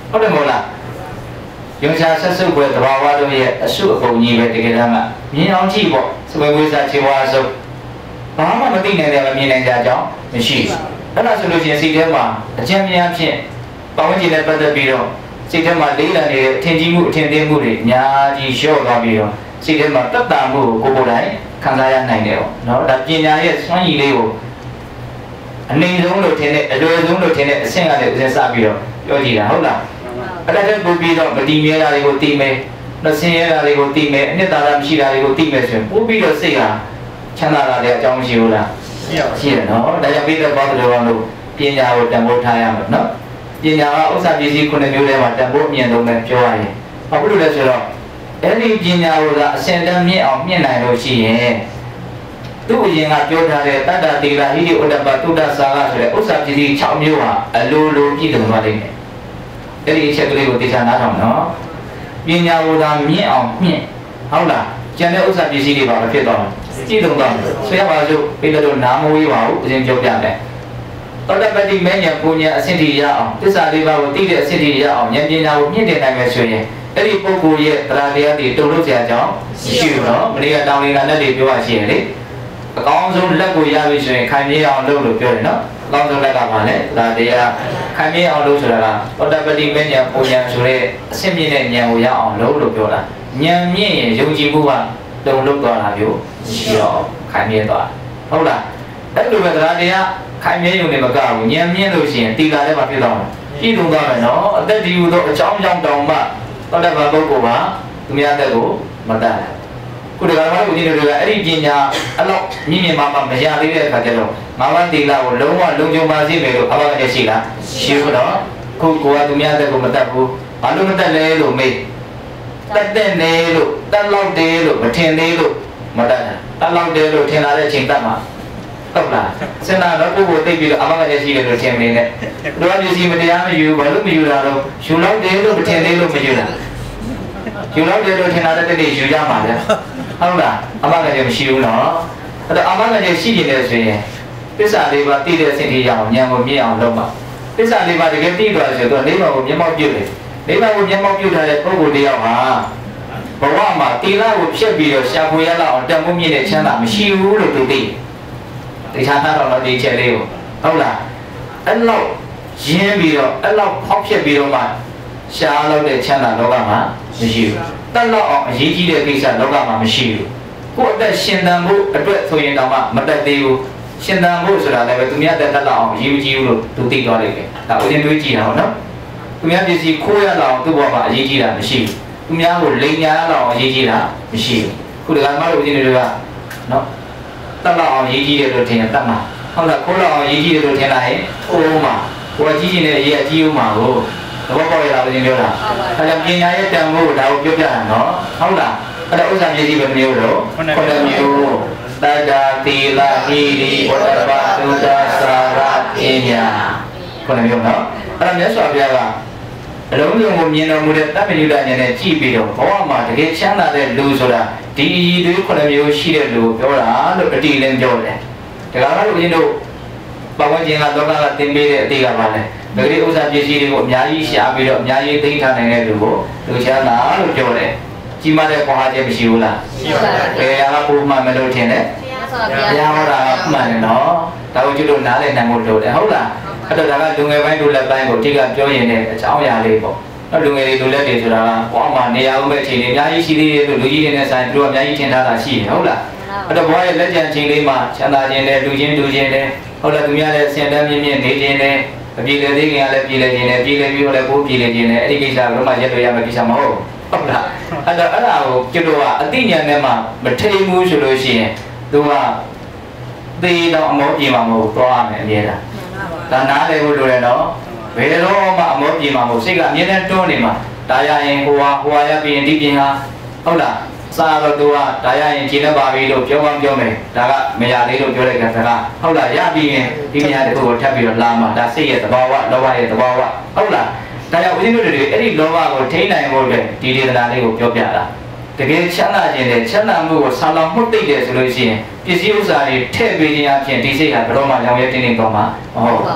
ဟုတ်တယ်မဟုတ်လားယုံချဆက်စုပ်ပွဲတဘာဝတို့ရဲ့အစုအပုံကြီးပဲတကယ်တမ်းကမြင်အောင်ကြည့်ပေါ့စပွဲဝိစာခြေဝါစုပ်ဘာမှမသိနိုင်တယ်မမြင်နိုင်ကြကြောင်းမရှိအဲ့ဒါဆိုလို့ရှိရင်စိတ်ထဲမှာအကျဉ်းများဖြင့်ပတ်ဝန်းကျင်နဲ့ပတ်သက်ပြီးတော့စိတ်ထဲမှာလေးလံနေတဲ့အထင်ကြီးမှုအထင်သေးမှုတွေအများကြီးလျှော့သွားပြီးတော့စိတ်ထဲမှာတက်တာမှုကိုကိုယ်တိုင်ခံစားရနိုင်တယ်ပေါ့နော်ဒါပညာရဲ့စွမ်းရည်လေးကိုအနေဆုံးလို့ထင်တဲ့အလွယ်ဆုံးလို့ထင်တဲ့အဆင့်ကလည်းဦးစစပြီးတော့ပြောကြည့်တာဟုတ်လားအဲ့ဒါတည်းပို့ပြီးတော့မတည်မြဲတာတွေကိုသိမယ်နှဆင်းရဲတာတွေကိုသိမယ်အနှစ်သာရမရှိတာတွေကိုသိမယ်ဆိုရင်ပို့ပြီးတော့စိတ်ဟာချမ်းသာတာလည်းအကြောင်းရှိဘူးလားရှိတယ်နော်ဒါကြောင့်ပြီးတော့ဘာလို့လဲလို့ပညာကိုတန်ဖိုးထားရမှာနော်ပညာကဥစ္စာပစ္စည်းခုနှစ်မျိုးထဲမှာတန်ဖိုးအမြင့်ဆုံးပဲပြောရရင်ဘာလို့လဲဆိုတော့အဲ့ဒီပညာကိုကအစင်တန်းမြင့်အောင်မြင့်နိုင်လို့ရှိရင်သူ့အရင်ကပြောထားတဲ့တတ္တတိလာဟိတိဥဒ္ဒပတုဒ္ဒစာကဆိုတဲ့ဥစ္စာပစ္စည်း6မျိုးဟာအလိုလိုပြည့်စုံသွားလိမ့်မယ်အဲ့ဒီအချက်ကလေးကိုသိချာနားထောင်နော်ပညာကိုသာမြင့်အောင်မြင့်ဟုတ်လားကျန်တဲ့ဥစ္စာပစ္စည်းတွေပါမဖြစ်တော့ဘူးကြည့်တော့ဆိုရပါစို့ပြီးတော့နာမဝေးပါဘူးအရင်ပြောပြတယ်သောတပတိမဉ္ဇဉ်ပူညာအဆင့်ထိရအောင်သစ္စာလေးပါးကိုသိတဲ့အဆင့်ထိရအောင်ဉာဏ်ပညာကိုမြင့်တင်နိုင်မယ်ဆိုရင်အဲ့ဒီပုဂ္ဂိုလ်ရဲ့တရားတရားတွေတုံ့လို့စရာကြောင်းမရှိဘူးနော်မနေ့ကတောင်းလေးကလက်တွေပြောရရှိရင်လေအကောင်းဆုံးလက်ကိုရပြီဆိုရင်ခိုင်မြဲအောင်လုပ်လို့ပြောတယ်နော်အကောင်းဆုံးလက်ကပါလေဒါတရားခိုင်မြဲအောင်လုပ်ဆိုတာကသောတပတိမဉ္ဇဉ်ပူညာဆိုတဲ့အဆင့်မြင့်တဲ့ဉာဏ်ကိုရအောင်လုပ်လို့ပြောတာဉာဏ်မြင့်ရင်ယုံကြည်မှုကတုံ့လို့သွားတာမျိုးရှိတော့ခိုင်မြဲသွားဟုတ်လားအဲ့လိုပဲတရားတရားခိုင်မြဲရုံနဲ့မကဘူးဉာဏ်မြင့်လို့ရှိရင်တီလာတဲ့မှာဖြစ်သွားတယ်ပြည်သူသွားမယ်နော်အသက်ဒီဟူသောအကြောင်းကြောင့်တောင်မှတော်တဲ့ဘာပုဂ္ဂိုလ်ကသူများတက်ကိုမတတ်ခုဒီကမှာဦးဇင်းတွေကအဲ့ဒီပညာအဲ့လောက်မြင့်မြင့်မားမားမရသေးတဲ့အခါကျတော့ငါးပါးတီလာကိုလုံးဝလုံခြုံပါစေမယ်လို့အဘကရှိလားရှိဘူးတော့ခုကိုကသူများတက်ကိုမတတ်ဘူးဘာလို့မတတ်လဲလို့မေးတက်တဲ့နေလို့တက်လောက်တယ်လို့မထင်သေးလို့မတတ်တာတက်လောက်တယ်လို့ထင်လာတဲ့အချိန်တတ်မှာဟုတ်လားစဉ်းစားတော့ကိုယ်ကိုသိပြီးတော့အမကလည်းရှိတယ်လို့ထင်နေတယ်။တို့ကစီမတရားမယူဘာလို့မယူတာတော့ယူလောက်တယ်လို့မထင်သေးလို့မယူတာ။ယူလောက်တယ်လို့ထင်တာတဲ့တည်းယူကြမှာလေ။ဟုတ်လားအမကလည်းမရှိဘူးနော်။အဲ့တော့အမကလည်းရှိနေတယ်ဆိုရင်သစ္စာလေးပါးသိတဲ့အစဉ်ထိရအောင်ဉာဏ်ကိုမြင့်အောင်လုပ်ပါ။သစ္စာလေးပါးတကယ်သိသွားဆိုတော့လေးပါးကိုမျက်မှောက်ပြုတယ်။လေးပါးကိုမျက်မှောက်ပြုထားတဲ့ပုဂ္ဂိုလ်တယောက်ဟာဘဝမှာတိလကိုဖြတ်ပြီးတော့ရှာဖွေရလောက်အောင်တန်ဖိုးမြင့်တဲ့ချမ်းသာမရှိဘူးလို့သူသိ။တရားနာတော့ဒီချက်လေးကိုဟုတ်လားအဲ့လောက်ရင်းပြီးတော့အဲ့လောက်ဖောက်ဖြက်ပြီးတော့မှရှားလို့တဲ့ချမ်းသာလောကမှာမရှိဘူးတက်လောက်အောင်အရေးကြီးတဲ့ကိစ္စလောကမှာမရှိဘူးကိုယ့်အသက်ရှင်သန်ဖို့အတွက်ဆိုရင်တောင်မှမတက်သေးဘူးရှင်သန်ဖို့ဆိုတာလည်းပဲသူများတက်လောက်အောင်အရေးကြီးဘူးလို့သူသိသွားလိုက်တယ်ဒါဦးဇင်းတွေးကြည့်တာဟုတ်နော်သူများပစ္စည်းခိုးရလောက်သူ့ဘဝမှာအရေးကြီးတာမရှိဘူးသူများကိုလိန်ညာရလောက်အရေးကြီးတာမရှိဘူးခုဒီကမှလို့ဦးဇင်းတွေကနော်တက်လောက်အောင်ရေးကြီးတယ်လို့ထင်ရင်တက်မှာဟုတ်လားခိုးလောက်အောင်ရေးကြီးတယ်လို့ထင်လာရင်အိုးမှာကိုယ်ကြီးကြီးနဲ့ရေးအကြီးဦးမှာကိုသဘောပေါက်ရတာလို့ပြောတာအဲဒါပညာရဲ့တန်ဖိုးကိုဒါကိုပြောပြတာနော်ဟုတ်လားအဲ့ဒါဥစ္စာမြေကြီးပဲမျိုးတော့ခုနှစ်မျိုးတတ္တာတိလဟိရိဝတ္တပတုဒ္ဒစာရပညာခုနှစ်မျိုးနော်အဲ့ဒါမြတ်စွာဘုရားကအလုံးစုံကိုမြင်တော်မူတဲ့တပ္ပညုတဉာဏ်နဲ့ကြည့်ပြီးတော့ဘဝမှာတကယ်ချမ်းသာတဲ့လူဆိုတာဒီအည်သွေးခုနှစ်မျိုးရှိတဲ့လူပြောတာလို့အတိလင်းပြောတယ်။ဒါကတော့ဦးဇင်းတို့ပဝန်းကျင်ကလောကကသင်ပေးတဲ့အတိကပါလဲ။ဒါကြိဥစ္စာပစ္စည်းတွေကိုအများကြီးရှာပြီးတော့အများကြီးသိမ်းထားနိုင်တဲ့လူကိုလူချမ်းသာလို့ပြောတယ်။ကြီးမားတဲ့ပွားချက်မရှိဘူးလား။ရှိပါဘူး။ဘယ်ဟာကပုံမှန်မလို့ထင်လဲ။ဘုရားဟောတာကမှန်တယ်နော်။ဒါကိုကျွတ်လို့နားလည်နိုင်ဖို့လိုတယ်ဟုတ်လား။အဲ့တော့ဒါကလူငယ်ပိုင်းလူလက်ပိုင်းကိုအတိကပြောရင်လည်းအကြောင်းအရာလေးပေါ့။လူငယ်တွေလူလက်တွေဆိုတာကဘဝမှာနေရာဦးမဲ့အခြေအနေအများကြီးရှိသေးတယ်လို့လူကြီးတွေနဲ့ဆိုင်သူတို့အများကြီးထင်ထားတာရှိတယ်ဟုတ်လားအဲ့တော့ဘဝရဲ့လက်ကျန်ချိန်လေးမှာချမ်းသာခြင်းနဲ့လူချင်းတူခြင်းနဲ့ဟုတ်လားသူများလည်းအစဉ်တမ်းမြင့်မြင့်နေခြင်းနဲ့အပြေလေသေးခင်ကလည်းပြေလေခြင်းနဲ့ပြေလေပြီးတော့လည်းပိုးပြေလေခြင်းနဲ့အဲ့ဒီကိစ္စကတော့မှရက်ွယ်ရမယ့်ကိစ္စမဟုတ်ဟုတ်လားအဲ့တော့အဲ့ဒါကိုကျွတ်တော့အသိဉာဏ်နဲ့မှမထိန်ဘူးဆိုလို့ရှိရင်သူကသေတော့အမောပြေမှာမဟုတ်သွားရမယ်အမြဲတမ်းဒါနားလည်ဖို့လိုတယ်နော်ဘယ်တော့မှအမောပြေမှာမဟုတ်စိတ်ကအမြဲတမ်းတွန်းနေမှာဒါရရင်ဟိုဟာရပြီးရင်ဒီပြင်ဟာဟုတ်လားစားတော့သူကဒါရရင်ခြေနဲ့ပါပြီလို့ပြောမယ်ဒါကမရသေးလို့ပြောလိုက်ကတကားဟုတ်လားရပြီးရင်ဒီနေရာတစ်ခုကိုထပ်ပြီးတော့လာမှာဒါစိတ်ရဲ့သဘာဝလောဘရဲ့သဘာဝဟုတ်လားဒါကြောင့်ဦးဇင်းတို့တွေအဲ့ဒီလောဘကိုထိန်းနိုင်ဖို့အတွက်ဒီဒေသနာလေးကိုပြောပြတာတကယ်ချမ်းသာခြင်းနဲ့ချမ်းသာမှုကိုဆာလောင်မှုသိတယ်ဆိုလို့ရှိရင်ပစ္စည်းဥစ္စာတွေထည့်ပေးခြင်းအပြင်ဒီစိတ်ဟာဘယ်တော့မှရောင်ရဲတင်းနေတော့မှာမဟုတ်ဘူး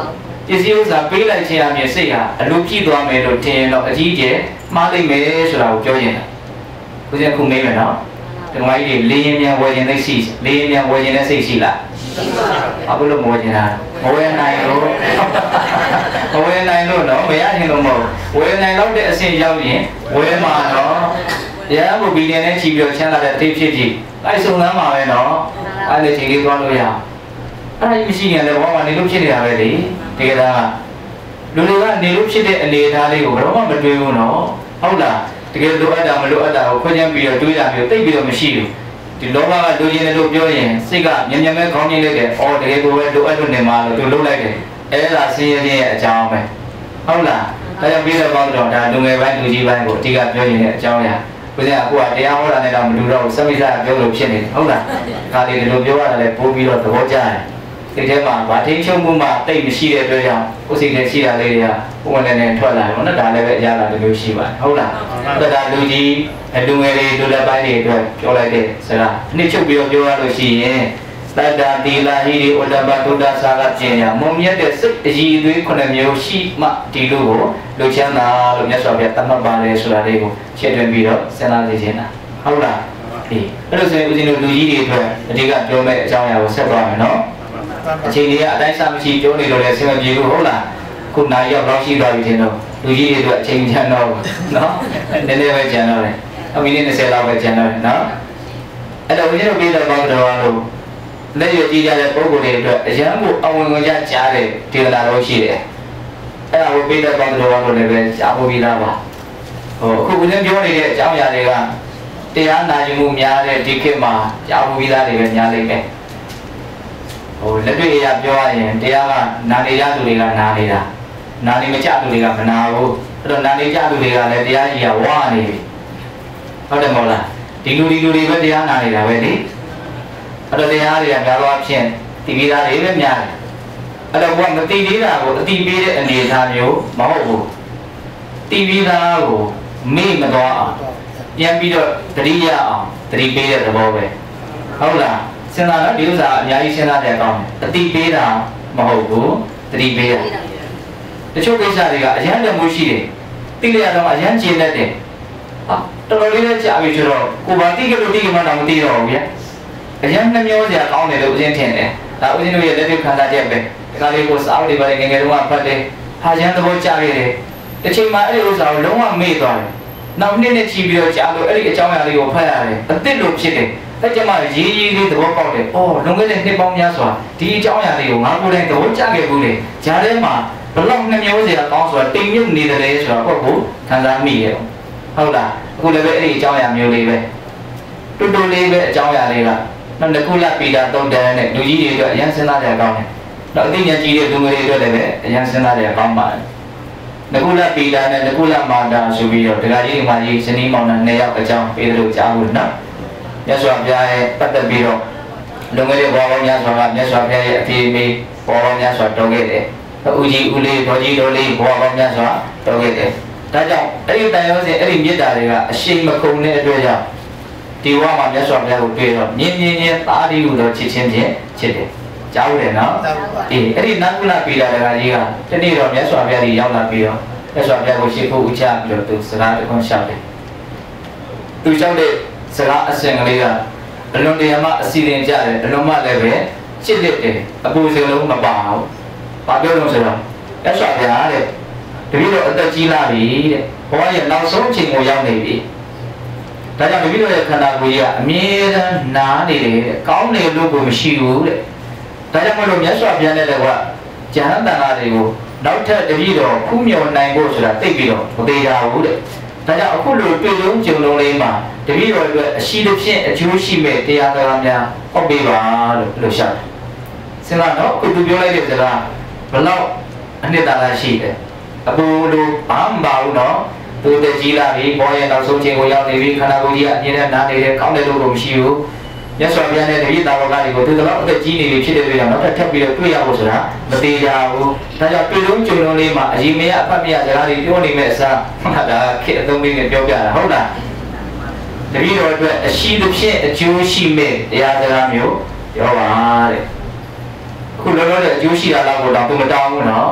ပစ္စည်းဥစ္စာပေးလိုက်ခြင်းအပြင်စိတ်ဟာအလိုပြည့်သွားမယ်လို့ထင်ရင်တော့အကြီးကျယ်မှားလိမ့်မယ်ဆိုတာကိုပြောရင်ဦးဇင်းခုမေးမယ်နော်ဒီမှာကြီးလေးရင်မြန်ဝယ်ခြင်းသိရှိလေးရင်မြန်ဝယ်ခြင်းနဲ့စိတ်ရှိလားအခုလို့မဝယ်ခြင်းလားမဝယ်နိုင်လို့မဝယ်နိုင်လို့နော်မရခြင်းလို့မဟုတ်ဝယ်နိုင်တော့တဲ့အဆင့်ရောက်ရင်ဝယ်မှာတော့ရဟန်းဘုဘီလီယံနဲ့ချီပြီးတော့ချမ်းသာတဲ့တိဖြစ်ဖြစ်အဲ့စုံစမ်းမှာပဲနော်အဲ့ဒီချိန်လေးသွားလို့ရအောင်အဲ့ဒါမရှိရင်လည်းဘောမှာနေလို့ဖြစ်နေတာပဲလေတကယ်တော့လူတွေကနေလို့ဖြစ်တဲ့အနေအထားလေးကိုဘယ်တော့မှမတွေးဘူးနော်ဟုတ်လားတကယ်လိုအပ်တာမလိုအပ်တာကိုခွင့်ချမ်းပြီးတော့တွေးတာမျိုးတိတ်ပြီးတော့မရှိဘူးဒီလောဘကလိုချင်တယ်လို့ပြောရင်စိတ်ကမြင်မြင်ပဲခေါင်းကြီးလိုက်တယ်အော်တကယ်ကိုပဲလိုအပ်လို့နေမှာလို့သူလုပ်လိုက်တယ်အဲ့ဒါဆင်းရဲခြင်းရဲ့အကြောင်းပဲဟုတ်လားဒါကြောင့်ပြီးတော့ပေါင်းတော့ဒါလူငယ်ပိုင်းလူကြီးပိုင်းကိုအဓိကပြောနေတဲ့အကြောင်းအရာကိုယ်ကအခုကတရားဟောတာနဲ့တော့မလူတော့ဘူးစမိစာပြောလို့ဖြစ်နေတယ်ဟုတ်လားခါလေးဒီလိုပြောရတာလည်းပိုးပြီးတော့သဘောကျတယ်ဒီထဲမှာဗာထိန်ချုံမှုမှတိတ်မရှိတဲ့အတွက်ကြောင့်ကိုယ်စိတ်ထဲရှိတာလေးတွေကပုံနဲ့နဲ့ထွက်လာတယ်နော်ဒါလည်းပဲအရာလာတစ်မျိုးရှိပါတယ်ဟုတ်လားဒါလူကြီးလူငယ်တွေလူလက်ပိုင်းတွေအတွက်ပြောလိုက်တဲ့စကားအနည်းချုပ်ပြီးတော့ပြောရလို့ရှိရင်တတ္တာတိလာဟိရိဥဒ္ဒပဒုဒ္ဒစာကကျင်ညာမုံမြတ်တဲ့စိတ်အည်သွေးခုနှစ်မျိုးရှိမှဒီလိုကိုလူချမ်းသာလို့မြတ်စွာဘုရားသတ်မှတ်ပါတယ်ဆိုတာလေးကိုရှင်းပြပြီးတော့စဉ်းစားနေခြင်းလားဟုတ်လားဒီအဲ့လိုဆိုရင်ဦးဇင်းတို့လူကြီးတွေအတွက်အဓိကပြောမဲ့အကြောင်းအရာကိုဆက်သွားမယ်နော်အချိန်ကြီးကအတိုင်းစားမရှိပြောနေလို့လည်းဆင်မပြေဘူးဟုတ်လားခုနိုင်ရောက်တော့ရှိသွားပြီတင်တော့လူကြီးတွေအတွက်အချိန်ချမ်းတော့နော်နည်းနည်းပဲကျန်တော့တယ်အမိနည်း20လောက်ပဲကျန်တော့တယ်နော်အဲ့တော့ဦးဇင်းတို့ပြေတော့တော့လို့လက်ရကြည့်ရတဲ့ပုံကိုယ်တွေအတွက်အရန်ကိုအဝင်ဝင်ကြားတဲ့ဒေသနာတော်ရှိတယ်အဲ့ဒါကိုပြေတော့တော့လို့လည်းပဲကြားဖို့ပြီးသားပါဟိုအခုဦးဇင်းပြောနေတဲ့အကြောင်းအရာတွေကတရားနာယူမှုများတဲ့ဒီခေတ်မှာကြားဖို့ပြီးသားတွေပဲများလိမ့်မယ်ဟိုလက်တွေ့အရာပြောရရင်တရားကနာနေရသူတွေကနာနေတာနာနေမကြသူတွေကမနာဘူးအဲ့တော့နာနေကြသူတွေကလည်းတရားကြီးကဝါနေပြီဟုတ်တယ်မဟုတ်လားဒီလူတွေပဲတရားနာနေတာပဲလေအဲ့တော့တရားတွေကများတော့ဖြင့်တည်ပြီးသားတွေပဲများတယ်အဲ့တော့ဘုရားမတည်သေးတာကိုအတည်ပေးတဲ့အနေအထားမျိုးမဟုတ်ဘူးတည်ပြီးသားကိုမေ့မသွားအောင်ပြန်ပြီးတော့တတိယအောင်တတိပေးတဲ့သဘောပဲဟုတ်လားစဉ်းစားတော့ဒီဥစ္စာအများကြီးစဉ်းစားတဲ့အကောင်းအတိပေးတာမဟုတ်ဘူးတတိပေးတာတချို့ကိစ္စတွေကအရန်တမှုရှိတယ်တိလျာတော့အရန်ကျင်တတ်တယ်ဟာတော်တော်လေးလည်းကြာပြီဆိုတော့ကိုဘာတိကလို့တိကမှတော့မသိတော့ဘူးဗျအရန်နှမျောစရာကောင်းတယ်လို့ဦးဇင်းထင်တယ်ဒါဦးဇင်းတို့ရဲ့လက်တွေ့ခံစားချက်ပဲဒီကလေးကိုစားတွေပါလေငယ်ငယ်တုန်းကဖတ်တယ်ဟာရန်သဘောကျခဲ့တယ်တစ်ချိန်မှအဲ့ဒီဥစ္စာကိုလုံးဝမေ့သွားတယ်နောက်နေ့နဲ့ချီပြီးတော့ကြာလို့အဲ့ဒီအကြောင်းအရာလေးကိုဖတ်ရတယ်အသစ်လို့ဖြစ်တယ်အဲ့ကျမှရေးလေးသဘောပေါက်တယ်။အော်လွန်ခဲ့တဲ့နှစ်ပေါင်းများစွာဒီအကြောင်းအရာလေးကိုငါကိုယ်တိုင်သဘောကျခဲ့ဘူးလေ။ဂျားထဲမှာဘလောက်နှမျိုးစရာကောင်းဆိုတာတိမ်မြုပ်နေတယ်လေဆိုတော့ကိုခံစားမိရဲ့။ဟုတ်လား။အခုလည်းပဲအဲ့ဒီအကြောင်းအရာမျိုးလေးပဲ။တူတူလေးပဲအကြောင်းအရာလေးကနောက်တစ်ခုလပီတာတုံတန်းနဲ့လူကြီးတွေအတွက်အရင်စဉ်းစားကြရကောင်းတယ်။နောက်အသိဉာဏ်ကြီးတဲ့လူငယ်တွေအတွက်လည်းပဲအရင်စဉ်းစားကြရကောင်းပါတယ်။နကုလပီတာနဲ့နကုလမာတာဆိုပြီးတော့ဒကာကြီးမာကြီးဇနီးမောင်နှံ2ယောက်အကြောင်းပေးတယ်လို့ကြားဘူးနော်။မြတ်စွာဘုရားရဲ့ပတ်သက်ပြီးတော့လုံခဲ့တဲ့ဘောပေါင်းများစွာကမြတ်စွာဘုရားရဲ့အဖေအမေဘောပေါင်းများစွာတော်ခဲ့တယ်။ဦးကြီးဦးလေးဒေါ်ကြီးဒေါ်လေးဘောပေါင်းများစွာတော်ခဲ့တယ်။ဒါကြောင့်အဲ့ဒီတရားစဉ်အဲ့ဒီမေတ္တာတွေကအရှိန်မကုန်တဲ့အတွက်ကြောင့်ဒီဝါမှာမြတ်စွာဘုရားကိုတွေ့တော့မြင်းချင်းသားဒီဟုသောချစ်ချင်းဖြင့်ချစ်တယ်။ကြားဦးတယ်နော်။အေးအဲ့ဒီနကုလပီတာတကကြီးကတနေ့တော့မြတ်စွာဘုရားကြီးရောက်လာပြီးတော့မြတ်စွာဘုရားကိုရှိခိုးဥချပြီးတော့သူစကားတခွန်းလျှောက်တယ်။သူလျှောက်တဲ့စကားအစဉ်ကလေးကအလွန်တရာမှအစီအစဉ်ကြတယ်အလွန်မှလည်းပဲချစ်လက်တယ်အပူစင်လုံးမပါဘူး။ဘာပြောလို့ဆိုတော့မြတ်စွာဘုရားတဲ့တပည့်တော်အသက်ကြီးလာပြီတဲ့ဘဝရဲ့နောက်ဆုံးချိန်ကိုရောက်နေပြီ။ဒါကြောင့်တပည့်တော်ရဲ့ခန္ဓာကိုယ်ကြီးကအမြဲတမ်းနားနေတယ်ကောင်းတယ်လို့ကိုမရှိဘူးတဲ့။ဒါကြောင့်မလို့မြတ်စွာဘုရားနဲ့လည်းကဉာဏ်တန်ခါတွေကိုနောက်ထပ်တပည့်တော်ဖူးမြော်နိုင်ဖို့ဆိုတာသိပြီးတော့မသေးကြဘူးတဲ့။ဒါကြောင့်အခုလိုတွေ့လုံးကြုံလုံးလေးမှာတပည့်တော်အတွက်အရှိတစ်ဖြင့်အကျိုးရှိမဲ့တရားတော်များဟောပေးပါလို့ရှာတယ်။စဉ်းစားတော့ခုသူပြောလိုက်တဲ့စကားဘလောက်အနှစ်သာရရှိတယ်။အပူလိုဘာမှမပါဘူးနော်။သူတကြီးလာပြီဘောရဲ့နောက်ဆုံးချိန်ကိုရောက်နေပြီခန္ဓာကိုယ်ကြီးကအမြဲတမ်းနားနေတယ်ကောင်းတယ်လို့ကိုမရှိဘူး။မြတ်စွာဘုရားနဲ့တပည့်တော်ကတွေကိုသူတို့အသက်ကြီးနေပြီဖြစ်တဲ့အတွက်ကြောင့်နောက်ထပ်ပြီးတော့တွေ့ရဖို့ဆိုတာမသေးကြဘူး။ဒါကြောင့်တွေ့လုံးကြုံလုံးလေးမှာအရင်မရအဖတ်မရစကားတွေပြောနေမဲ့အစားဒါခေတ်အသုံးလေးနဲ့ပြောပြတာဟုတ်လား။တပည့်တော်အတွက်အရှိတစ်ဖြင့်အကျိုးရှိမဲ့တရားစကားမျိုးပြောပါတဲ့။အခုလောလောဆယ်အကျိုးရှိတာတော့ကိုတော့သူမတောင်းဘူးနော်။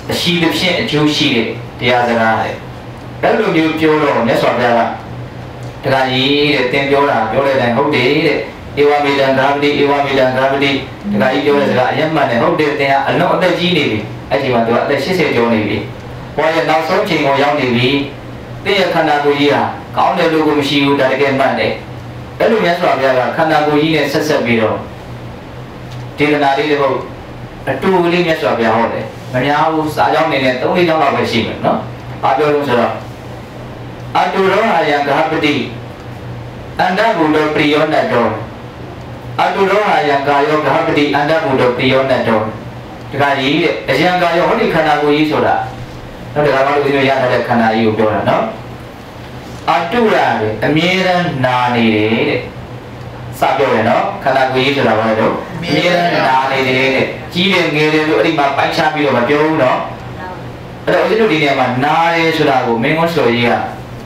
ရှိတဲ့ဖြစ်အကျိုးရှိတဲ့တရားစကားလေအဲ့လိုမျိုးပြောတော့မြတ်စွာဘုရားကတခါကြီးတဲ့သင်ပြောတာပြောတဲ့တိုင်းဟုတ်တယ်တဲ့ဧဝမေတံသာပတိဧဝမေတံသာပတိတခါကြီးပြောတဲ့စကားအယက်မှန်တယ်ဟုတ်တယ်သင်ကအလုံးအသက်ကြီးနေပြီအဲ့ဒီမှာသူကအသက်80ကျော်နေပြီဘွားရဲ့နောက်ဆုံးချိန်ကိုရောက်နေပြီသင်ရဲ့ခန္ဓာကိုယ်ကြီးဟာကောင်းတယ်လို့ကိုမရှိဘူးဒါတကယ်မှန်တယ်အဲ့လိုမြတ်စွာဘုရားကခန္ဓာကိုယ်ကြီးနဲ့ဆက်ဆက်ပြီးတော့ဒေသနာလေးတွေဟုတ်အတူလေးမြတ်စွာဘုရားဟောတယ်မများဘူးစာကြောင်းနေနဲ့3-4ကြောင်းလောက်ပဲရှိမယ်နော်ဘာပြောလို့ဆိုတော့အတူရောအာယံဂဟပတိအန္တဘုဒ္ဓပရိယောနတောအတူရောအာယံကာယောဂဟပတိအန္တဘုဒ္ဓပရိယောနတောဒီကကြီးတဲ့အယံကာယောဟောဒီခန္ဓာကိုယ်ကြီးဆိုတာတော့ဒီကမှာလူမျိုးရထားတဲ့ခန္ဓာကြီးကိုပြောတာနော်အတုရတယ်အမြဲတမ်းနာနေတယ်တဲ့စပြောတယ်နော်ခန္ဓာကိုယ်ကြီးဆိုတာဘာလဲတော့အမြဲတမ်းနာနေတယ်တဲ့ကြီးတယ်ငယ်တယ်လို့အဲ့ဒီမှာပိုင်းခြားပြီးတော့မပြောဘူးနော်အဲ့တော့ဦးဇင်းတို့ဒီနေရာမှာနာတယ်ဆိုတာကိုမင်းတို့ဆိုရေးက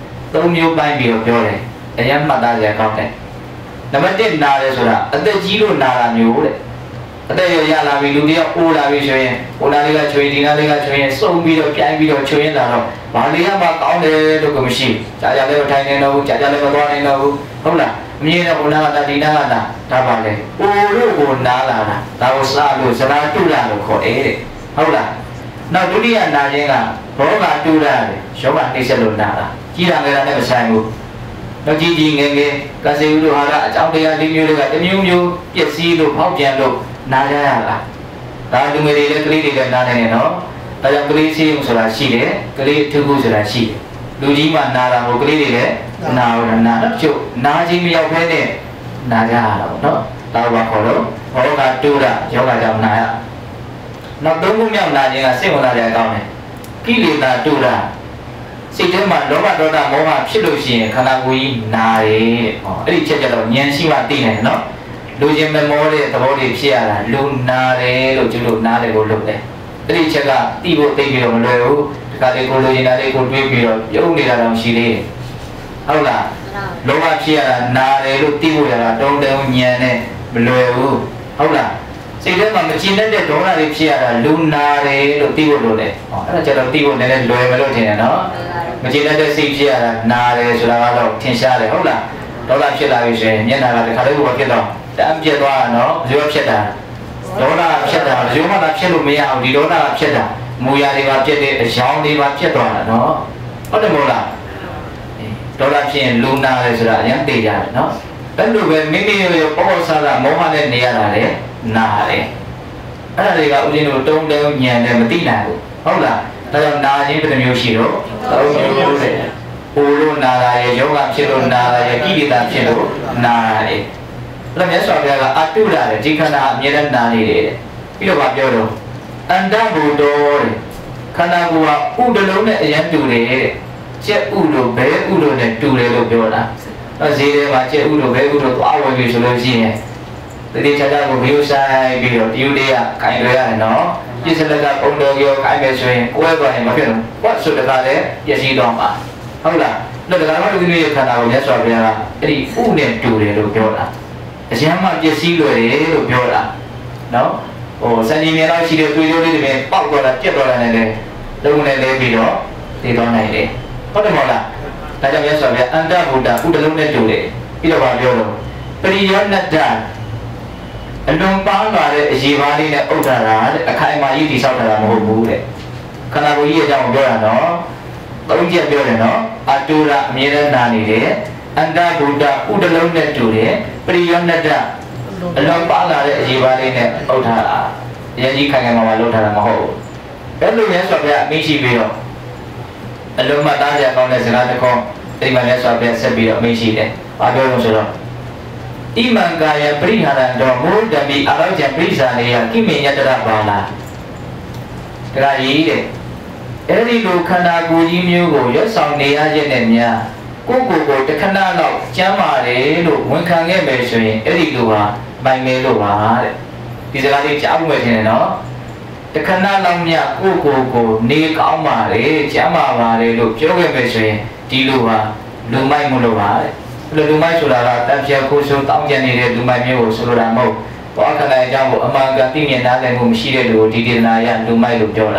3မျိုးပိုင်းပြီးတော့ပြောတယ်အရင်မှတ်သားကြရကောင်းတယ်နံပါတ်1နာတယ်ဆိုတာအသက်ကြီးလို့နာတာမျိုးတဲ့အသက်ရလာပြီလူတယောက်အိုးလာပြီဆိုရင်ဟိုနာလေးကချွေဒီနာလေးကချွေရင်စုံပြီးတော့ပြိုင်ပြီးတော့ချွေရင်လာတော့ဘာလေးကမှကောင်းတယ်လို့ကမရှိကြာကြာလေးထိုင်နေတော့ဘူးကြာကြာလေးမသွားနေတော့ဘူးဟုတ်လားအမြင်နဲ့ဟိုနာကဒီနာကနာဒါပါလေအိုးလို့ကိုနာလာတာဒါကိုစားလို့စရာတုလာလို့ခေါ်တယ်တဲ့ဟုတ်လားနောက်ဒုတိယနာခြင်းကဘောဂတုလာတယ်ယောဂနှိမ့်ဆက်လို့နာတာကြီးတာငယ်တာနဲ့မဆိုင်ဘူးတော့ကြီးငယ်ငယ်ကစေဥတို့ဟာကအကြောင်းတရားလေးမျိုးတွေကတမျိုးမျိုးပြည့်စည်လို့ဖောက်ပြန်လို့နာကြရတာဒါလူငယ်တွေလည်းကလေးတွေလည်းနာနေတယ်နော်ဒါကြောင့်ကလေးစီးဆိုတာရှိတယ်ကလေးထုခုဆိုတာရှိတယ်လူကြီးမှနာတာကိုကလေးတွေလည်းနာတော့နာတော့ကျုပ်နာကြီးမရောက်ဖဲနဲ့နာကြရတာပေါ့နော်ဒါဘာခေါ်လို့ဘောဂတုရယောဂကြောင့်နာရနောက်3ခုမြောက်နာခြင်းကစိတ်ဝင်စားတဲ့အကြောင်းနဲ့ကိလေသာတုရစိတ်ထဲမှာလောဘဒေါသမောဟဖြစ်လို့ရှိရင်ခန္ဓာကိုယ်ကြီးနာတယ်ဟောအဲ့ဒီချက်ကြတော့ဉာဏ်ရှိမှသိနိုင်တယ်နော်လူချင်းမမောတဲ့သဘောတွေဖြစ်ရတာလူနာတယ်လို့ကျလို့နားတယ်ကိုလုပ်တယ်အဲ့ဒီချက်ကသိဖို့သိပြီးတော့မလွယ်ဘူးဒီကလေးကိုလူချင်းနားလေးကိုတွေးပြီးတော့ပြုံးနေတာတော့ရှိသေးတယ်ဟုတ်လားလောဘဖြစ်ရတာနာတယ်လို့သိဖို့ရတာတုံးတုံးဉာဏ်နဲ့မလွယ်ဘူးဟုတ်လားစိတ်ထဲမှာမကျင်တတ်တဲ့ဒေါသတွေဖြစ်ရတာလူနာတယ်လို့သိဖို့လိုတယ်ဟောအဲ့ဒါကျတော့သိဖို့နည်းနည်းလွယ်မလို့ထင်တယ်နော်မကျင်တတ်တဲ့စိတ်ဖြစ်ရတာနာတယ်ဆိုတာကတော့ထင်ရှားတယ်ဟုတ်လားဒေါသဖြစ်လာပြီဆိုရင်မျက်နှာကတခါလေးကိုဖြစ်တော့တမ်းပြတ်သွားတာနော်ဘယ်လိုဖြစ်တာဒေါသဖြစ်တာဘယ်လိုမှဖြစ်လို့မရအောင်ဒီဒေါသဖြစ်တာမူရတွေပါဖြစ်တဲ့အကြောင်းတွေပါဖြစ်သွားတာနော်ဟုတ်တယ်မဟုတ်လားဒေါသဖြစ်ရင်လူနာတယ်ဆိုတာအရင်သိကြတယ်နော်အဲ့လိုပဲမိမိရဲ့ပေါ်ပေါ်ဆာလာမောဟနဲ့နေရတာလေနာတယ်အဲ့ဒါတွေကဦးဇင်းတို့တုံးတုံးညံတယ်မသိနိုင်ဘူးဟုတ်လားဒါကြောင့်နာခြင်းတစ်မျိုးရှိတော့3မျိုးတဲ့အိုလို့နာတာရဲ့ယောဂဖြစ်လို့နာတာရဲ့ကိလေသာဖြစ်လို့နာတယ်အဲ့မြတ်စွာဘုရားကအတုလာတယ်ဒီခန္ဓာအမြဲတမ်းနာနေတယ်ပြီးတော့ပြောတော့အန္တဘုဒ္ဓတဲ့ခန္ဓာကိုယ်ကဥဒလုံးနဲ့အရင်တူတယ်တဲ့ကျက်ဥလို့ဘဲဥလို့နဲ့တူတယ်လို့ပြောတာဈေးထဲမှာကျက်ဥလို့ဘဲဥလို့သွားဝင်ပြီဆိုလို့ရှိရင်ဒီချာချာကိုဗီယိုဆိုင်ပြီးတော့ဒီလိုတွေကခိုင်လွယ်ရတယ်နော်ပြစ်စလက်ကပုံတော်ကြောခိုင်မယ်ဆိုရင်ကိုယ်သွားရင်မဖြစ်ဘူးဘာဆိုတကားလဲပြည့်စည်တော့မှာဟုတ်လားတော့ဒါကမှလူကြီးရဲ့ခန္ဓာကိုမြတ်စွာဘုရားကအဲ့ဒီဥနဲ့တူတယ်လို့ပြောတာအရင်မှပြည့်စည်လွယ်တယ်လို့ပြောတာနော်ဟိုစံကြီးမြေလောက်ရှိတဲ့သွေးကြိုးလေးတွေပေါက်သွားတာပြက်သွားတာနဲ့လည်းလုံးနဲ့လဲပြီးတော့သိသွားနိုင်တယ်ဟုတ်တယ်မဟုတ်လားဒါကြောင့်မြတ်စွာဘုရားအန္တဗုဒ္ဓဥဒလုံးနဲ့တူတယ်ပြီးတော့ပြောတော့ပရိယောနတ္တအလွန်ပန်းလာတဲ့အရေးပါးလေးနဲ့ဥဒ္ဒရာတဲ့အခိုင်အမာကြီးတိဆောက်တာမဟုတ်ဘူးတဲ့ခန္ဓာကိုယ်ကြီးအကြောင်းပြောတာနော်သုံးချက်ပြောတယ်နော်အတူရအမြဲတမ်းနာနေတယ်အန္တဗုဒ္ဓဥဒလုံးနဲ့တူတယ်ပရိယောနတ္တအလွန်ပန်းလာတဲ့အရေးပါးလေးနဲ့ဥဒ္ဒရာအရင်ကြီးခိုင်ခိုင်မာမာလုပ်ထားတာမဟုတ်ဘူးအဲ့လိုမျိုးဆိုပြအမိရှိပြီးတော့အလုံးမသားကြကောင်းတဲ့စကားတစ်ခုဒီမှာလည်းဆိုပြဆက်ပြီးတော့အမိရှိတယ်ဘာပြောလို့ဆိုတော့ဣမံကာယပရိဟာရံတော်မုဒ္ဒမိအရောကျံပိစာနေယကိမေယတရပါလာဒါကြီးတဲ့အဲ့ဒီလိုခန္ဓာကိုယ်ကြီးမျိုးကိုရွတ်ဆောင်နေရခြင်းနဲ့များကိုယ်ကိုယ်တခဏလောက်ကျမ်းပါတယ်လို့ဝန်ခံခဲ့မယ်ဆိုရင်အဲ့ဒီလိုဟာမိုင်မဲလို့ပါတဲ့ဒီစကားလေးကြားဖို့ပဲထင်တယ်နော်တခဏလောက်မြကိုယ်ကိုနေကောင်းပါတယ်ကျမ်းပါပါတယ်လို့ပြောခဲ့မယ်ဆိုရင်ဒီလိုဟာလူမိုက်မလို့ပါတဲ့လူမိုက်ဆိုတာကတန်ပြန်ခိုးဆိုးတောင်းကျန်နေတဲ့လူမိုက်မျိုးကိုဆိုလိုတာမဟုတ်ဘောခဏအကြောင်းကိုအမှန်ကန်သိမြင်နားလည်မှုမရှိတဲ့လူကိုဒီဒေသနာရလူမိုက်လို့ပြောတာ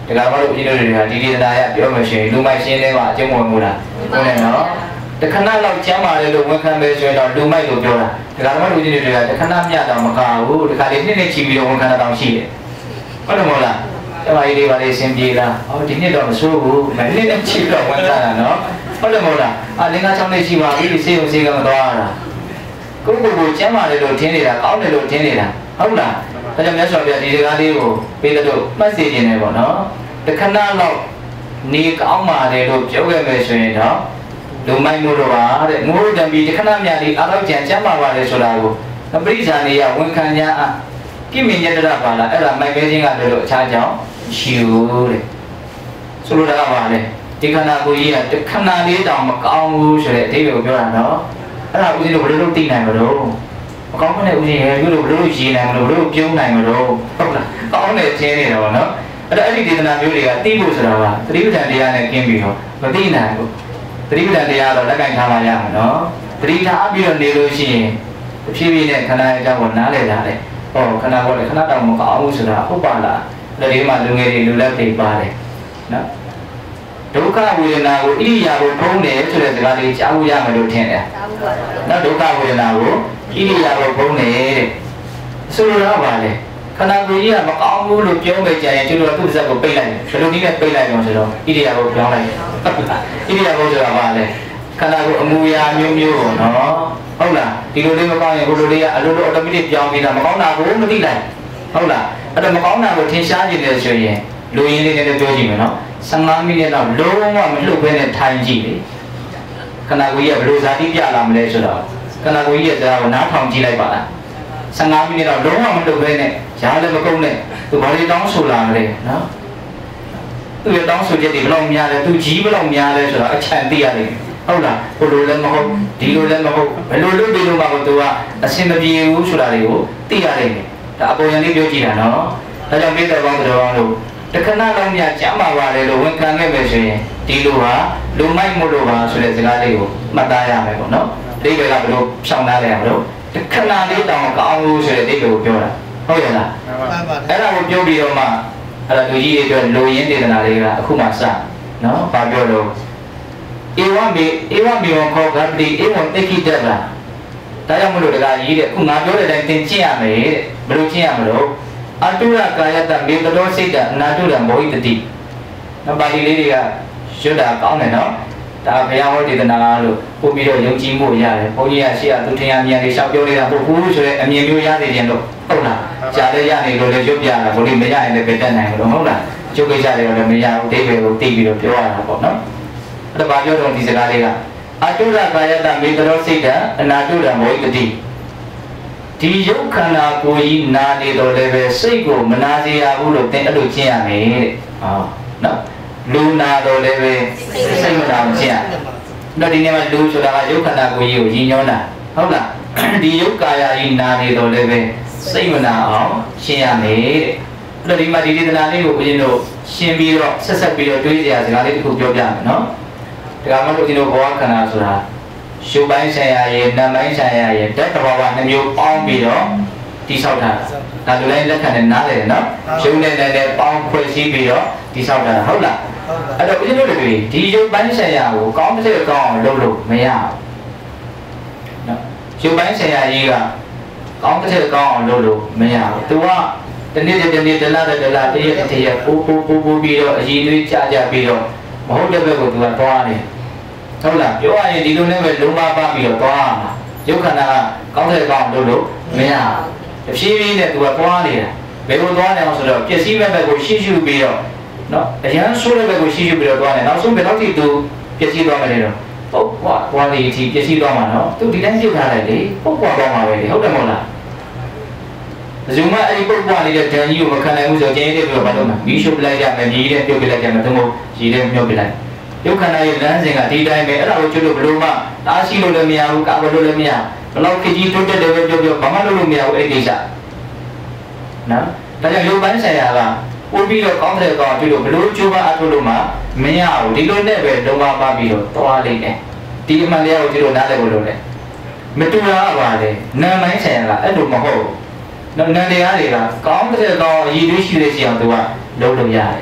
ဒီကမှလို့ဦးဇင်းတို့တွေကဒီဒေသနာရပြောမှရှင်လူမိုက်ရှင်းတဲ့မှာအကျုံးဝင်မှုလားဟုတ်တယ်နော်တခဏလောက်ကျမ်းပါလေလို့ဝန်ခံပဲဆိုရင်တော့လူမိုက်လို့ပြောတာဒီကမှလို့ဦးဇင်းတို့တွေကတခဏမြတော့မကဘူးဒီကလေးနှစ်ချီပြီးတော့ဝန်ခံတာတောင်ရှိတယ်ဟုတ်တယ်မဟုတ်လားကျမကြီးတွေပါလေအစဉ်ပြေလားဟောဒီနှစ်တော့မဆိုးဘူးမနှစ်နဲ့ချီတော့ဝန်ခံတာနော်ဟုတ်တယ်မဟုတ်လားလင်္ကာ6နှစ်ရှိပါပြီစေုံစေကမသွားတာကိုကိုကျမ်းပါလေလို့ထင်းနေတာကောင်းတယ်လို့ထင်းနေတာဟုတ်လားဒါကြောင့်မြတ်စွာဘုရားဒီစကားလေးကိုပေးလို့မှတ်စေခြင်းနဲ့ပေါ့နော်တခဏလောက်နေကောင်းပါတယ်လို့ပြောခဲ့မယ်ဆိုရင်တော့လူမိုက်မှုတော့ပါတဲ့ငိုးတံပြီးတခဏမြလေးအားတော့ကြံကျမ်းပါပါတယ်ဆိုတာကိုပရိစ္ဆာနေရဝန်ခံ냐ကိမင်ညတရပါလားအဲ့ဒါမိုက်ပဲခြင်းကလည်းလို့အခြားကြောင့်ရှိဦးတဲ့ဆိုလိုတာကပါလေဒီခန္ဓာကိုယ်ကြီးကတခဏလေးတောင်မကောင်းဘူးဆိုတဲ့အဓိပ္ပာယ်ကိုပြောတာနော်အဲ့ဒါဦးဇင်းတို့ဘယ်လိုလုပ်သိနိုင်မလို့မကောင်းတဲ့ဦးဇင်းရဲ့ဘယ်လိုရေးနိုင်မလို့ဘယ်လိုပြုံးနိုင်မလို့ဟုတ်လားကောင်းတယ်ချင်းနေတာပေါ့နော်အဲ့ဒီဒေသနာမျိုးတွေကသိဖို့ဆိုတာကသတိပဋ္ဌာန်တရားနဲ့ကင်းပြီးတော့မသိနိုင်ဘူးသတိပဋ္ဌာန်တရားတော့လက်ကင်ထားမှရမှာနော်သတိထားပြီးတော့နေလို့ရှိရင်ဖြည်းဖြည်းနဲ့ခန္ဓာရဲ့အကြောင်းကိုနားလည်လာတယ်ဟောခန္ဓာကိုလည်းခဏတောင်မကောင်းဘူးဆိုတာဟုတ်ပါလားလက်လေးမှာလူငယ်တွေလူလက်တွေပါတယ်နော်ဒုက္ခဝေဒနာကိုဣရိယာပုဖုံးတယ်ဆိုတဲ့စကားလေးကြားလို့ရမယ်လို့ထင်တယ်နော်ဒုက္ခဝေဒနာကိုဣရိယာပုဖုံးတယ်တဲ့ဆိုလိုတာပါလေခန္ဓာကိုယ်ကြီးကမကောင်းဘူးလို့ပြောမယ်ကြရင်ကျတို့ကသူ့ဇက်ကိုပိတ်လိုက်တယ်ဘယ်လိုနည်းနဲ့ပိတ်လိုက်တော့ဆိုတော့ဣရိယာပုပြောင်းလိုက်ဣရိယာပုဆိုတာပါလေခန္ဓာကိုယ်အမူအရာမျိုးမျိုးပေါ့နော်ဟုတ်လားဒီလိုလေးမကောင်းရင်ဘိုလိုလေးကအလိုလိုအော်တိုမက်တစ်ပြောင်းပြီးတာမကောင်းတာကိုမသိလိုက်ဟုတ်လားအဲ့တော့မကောင်းတာကိုထင်ရှားနေတယ်ဆိုရင်လူရင်းလေးနဲ့ပြောကြည့်မယ်နော်15မိနစ်တော့လုံးဝမလှုပ်ဘဲနဲ့ထိုင်ကြည့်လေခန္ဓာကိုယ်ကြီးကဘယ်လိုဇာတိပြလာမလဲဆိုတော့ခန္ဓာကိုယ်ကြီးရဲ့ဇာတ်ကိုနားထောင်ကြည့်လိုက်ပါလား15မိနစ်တော့လုံးဝမလှုပ်ဘဲနဲ့ရားလည်းမကုန်နဲ့သူဘာလေးတောင်းဆိုလာမလဲနော်သူရဲ့တောင်းဆိုချက်တွေဘယ်လောက်များလဲသူကြီးဘယ်လောက်များလဲဆိုတော့အချမ်းသိရတယ်ဟုတ်လားဘယ်လိုလဲမဟုတ်ဒီလိုလဲမဟုတ်ဘယ်လိုလုပ်ပြီးလို့မှကိုသူကအစင်မပြေဘူးဆိုတာတွေကိုသိရတယ်ဒါအပေါ်ရန်လေးပြောကြည့်တာနော်ဒါကြောင့်မိတ္တကောင်းတော်ကောင်းလို့တခဏလောက်များကြမ်းပါပါတယ်လို့ဝန်ခံခဲ့မယ်ဆိုရင်ဒီလိုဟာလူမိုက်မို့လို့ပါဆိုတဲ့စကားလေးကိုမှတ်သားရမယ်ပေါ့နော်အိဗေကဘယ်လိုဖြောင်းသားလဲမလို့တခဏလေးတောင်မကောင်းဘူးဆိုတဲ့အိဗေကိုပြောတာဟုတ်ရဲ့လားအဲ့ဒါကိုပြောပြီးတော့မှအဲ့ဒါလူကြီးတွေပြောလူရင်းဒေသနာတွေကအခုမှစနော်ဘာပြောလို့ဧဝမေဝခောဂတိဧဝံတိခိတ္တဗာဒါကြောင့်မလို့တကကြီးတဲ့အခုငါပြောတဲ့အတိုင်းသင်ကျင့်ရမယ်တဲ့ဘယ်လိုကျင့်ရမလို့အတုရကာယတမေတ္တောစိတ်တအနာတုရမောဟိတတိနော်ပါဠိလေးတွေကရွတ်တာကောင်းတယ်နော်ဒါဘုရားဟောဒေသနာလို့ပို့ပြီးတော့ယုံကြည်မှုရတယ်ဘုန်းကြီးကရှေ့ကသူထင်ရမြင်နေရှောက်ပြောနေတာပို့ဘူးဆိုတဲ့အမြင်မျိုးရနေခြင်းတော့ဟုတ်လားရှားလည်းရနေလို့လည်းရွတ်ပြတာဘုန်းကြီးမရရင်လည်းပြတ်တတ်နိုင်လို့ဟုတ်လားကျုပ်ကိစ္စတွေကလည်းမရဘူးဒိဗေကိုသိပြီးတော့ပြောရတာပေါ့နော်အဲ့ဒါဘာပြောတော့ဒီစကားလေးကအတုရကာယတမေတ္တောစိတ်တအနာတုရမောဟိတတိဒီယုတ်ခန္ဓာကိုယ်ကြီးနာနေတော့လည်းပဲစိတ်ကိုမနာစေရဘူးလို့သင်အဲ့လိုကျင့်ရမယ်တဲ့ဟောနော်လူနာတော့လည်းပဲစိတ်မနာအောင်ကျင့်ရတော့ဒီနေ့မှာလူဆိုတာကယုတ်ခန္ဓာကိုယ်ကြီးကိုရည်ညွှန်းတာဟုတ်လားဒီယုတ်ကာယကြီးနာနေတော့လည်းပဲစိတ်မနာအောင်ရှင်းရမယ်တဲ့အဲ့တော့ဒီမှာဒီဒေသနာလေးကိုဦးဇင်းတို့ရှင်းပြီးတော့ဆက်ပြီးတော့တွေးကြရစကားလေးတစ်ခုပြောပြမယ်နော်ဒါမှမဟုတ်ဦးဇင်းတို့ဘဝခန္ဓာဆိုတာရှုပိုင်းဆိုင်ရာရဲ့နာမ်ပိုင်းဆိုင်ရာရဲ့ဓာတ်တဘာဝနှမျိုးပေါင်းပြီးတော့တိဆောက်တာဒါလူတိုင်းလက်ခံနဲ့နားလည်တယ်နော်ရှုနဲ့လည်းပေါင်းဖွဲ့စည်းပြီးတော့တိဆောက်တာဟုတ်လားအဲ့တော့ဦးဇင်းတို့တွေဒီရှုပိုင်းဆိုင်ရာကိုကောင်းတဲ့ကောင်းအောင်လုပ်လို့မရဘူးနော်ရှုပိုင်းဆိုင်ရာကြီးကကောင်းတဲ့ကောင်းအောင်လုပ်လို့မရဘူးသူကတနေ့တနေ့တလားတရက်ပိုးပြီးတော့အည်သွေးကြပြီးတော့မဟုတ်တဲ့ဘက်ကိုသူကသွားတယ်ဟုတ်လားပြောရရင်ဒီလိုနဲ့ပဲလုံးမပါပြီးတော့သွားရမှာယုတ်ခန္ဓာကကောင်းတဲ့ကောင်းလို့မရဘူးဖြည်းဖြည်းနဲ့သူကသွားနေတာဘယ်လိုသွားနေအောင်ဆိုတော့ပျက်စီးမဲ့ဘက်ကိုရှင်းရှုပြီးတော့နော်အရန်ဆိုးတဲ့ဘက်ကိုရှင်းရှုပြီးတော့သွားနေနောက်ဆုံးဘယ်တော့ထိသူပျက်စီးသွားမလဲတော့ပုတ်ပွားသွားနေအထိပျက်စီးသွားမှာနော်သူဒီတိုင်းပြုတ်ထားလိုက်လေပုတ်ပွားသွားမှာပဲလေဟုတ်တယ်မဟုတ်လားဇုံမအဲ့ဒီပုတ်ပွားနေတဲ့ဒဏ်ကြီးကိုမခံနိုင်ဘူးဆိုကျင်းတဲ့ပြီးတော့ဘာလို့မီးရှို့ပလိုက်ရမယ်မြည်တဲ့ပြုတ်ပလိုက်ရမယ်သို့မဟုတ်ရည်တဲ့မြုပ်ပလိုက်ယုတ်ခန္ဓာရဲ့လမ်းစဉ်ကဒီတိုင်းပဲအဲ့ဒါကိုကျွတ်လို့ဘလို့မှတားရှိလို့လည်းမရဘူးကာကွယ်လို့လည်းမရဘလောက်ခကြီးတိုးတက်တယ်ပဲပြောဘာမှလုပ်လို့မရဘူးအဲ့ဒီကိစ္စနော်ဒါကြောင့်ယုတ်ပိုင်းဆိုင်ရာကပို့ပြီးတော့ကောင်းတဲ့ကောင်ကျွတ်လို့ဘလို့ကျိုးပါအထုလို့မှမရဘူးဒီလိုနဲ့ပဲလုံးဝပါပြီးတော့သွားလိမ့်တယ်ဒီအမှန်တရားကိုကျွတ်လို့နားလည်ဖို့လုပ်တယ်မတူတာပါလေနာမ်ပိုင်းဆိုင်ရာကအဲ့လိုမဟုတ်ဘူးနော်နာမ်တရားတွေကကောင်းတဲ့ကောင်ရည်သွေးရှိတဲ့စီအောင်သူကလုံးလို့ရတယ်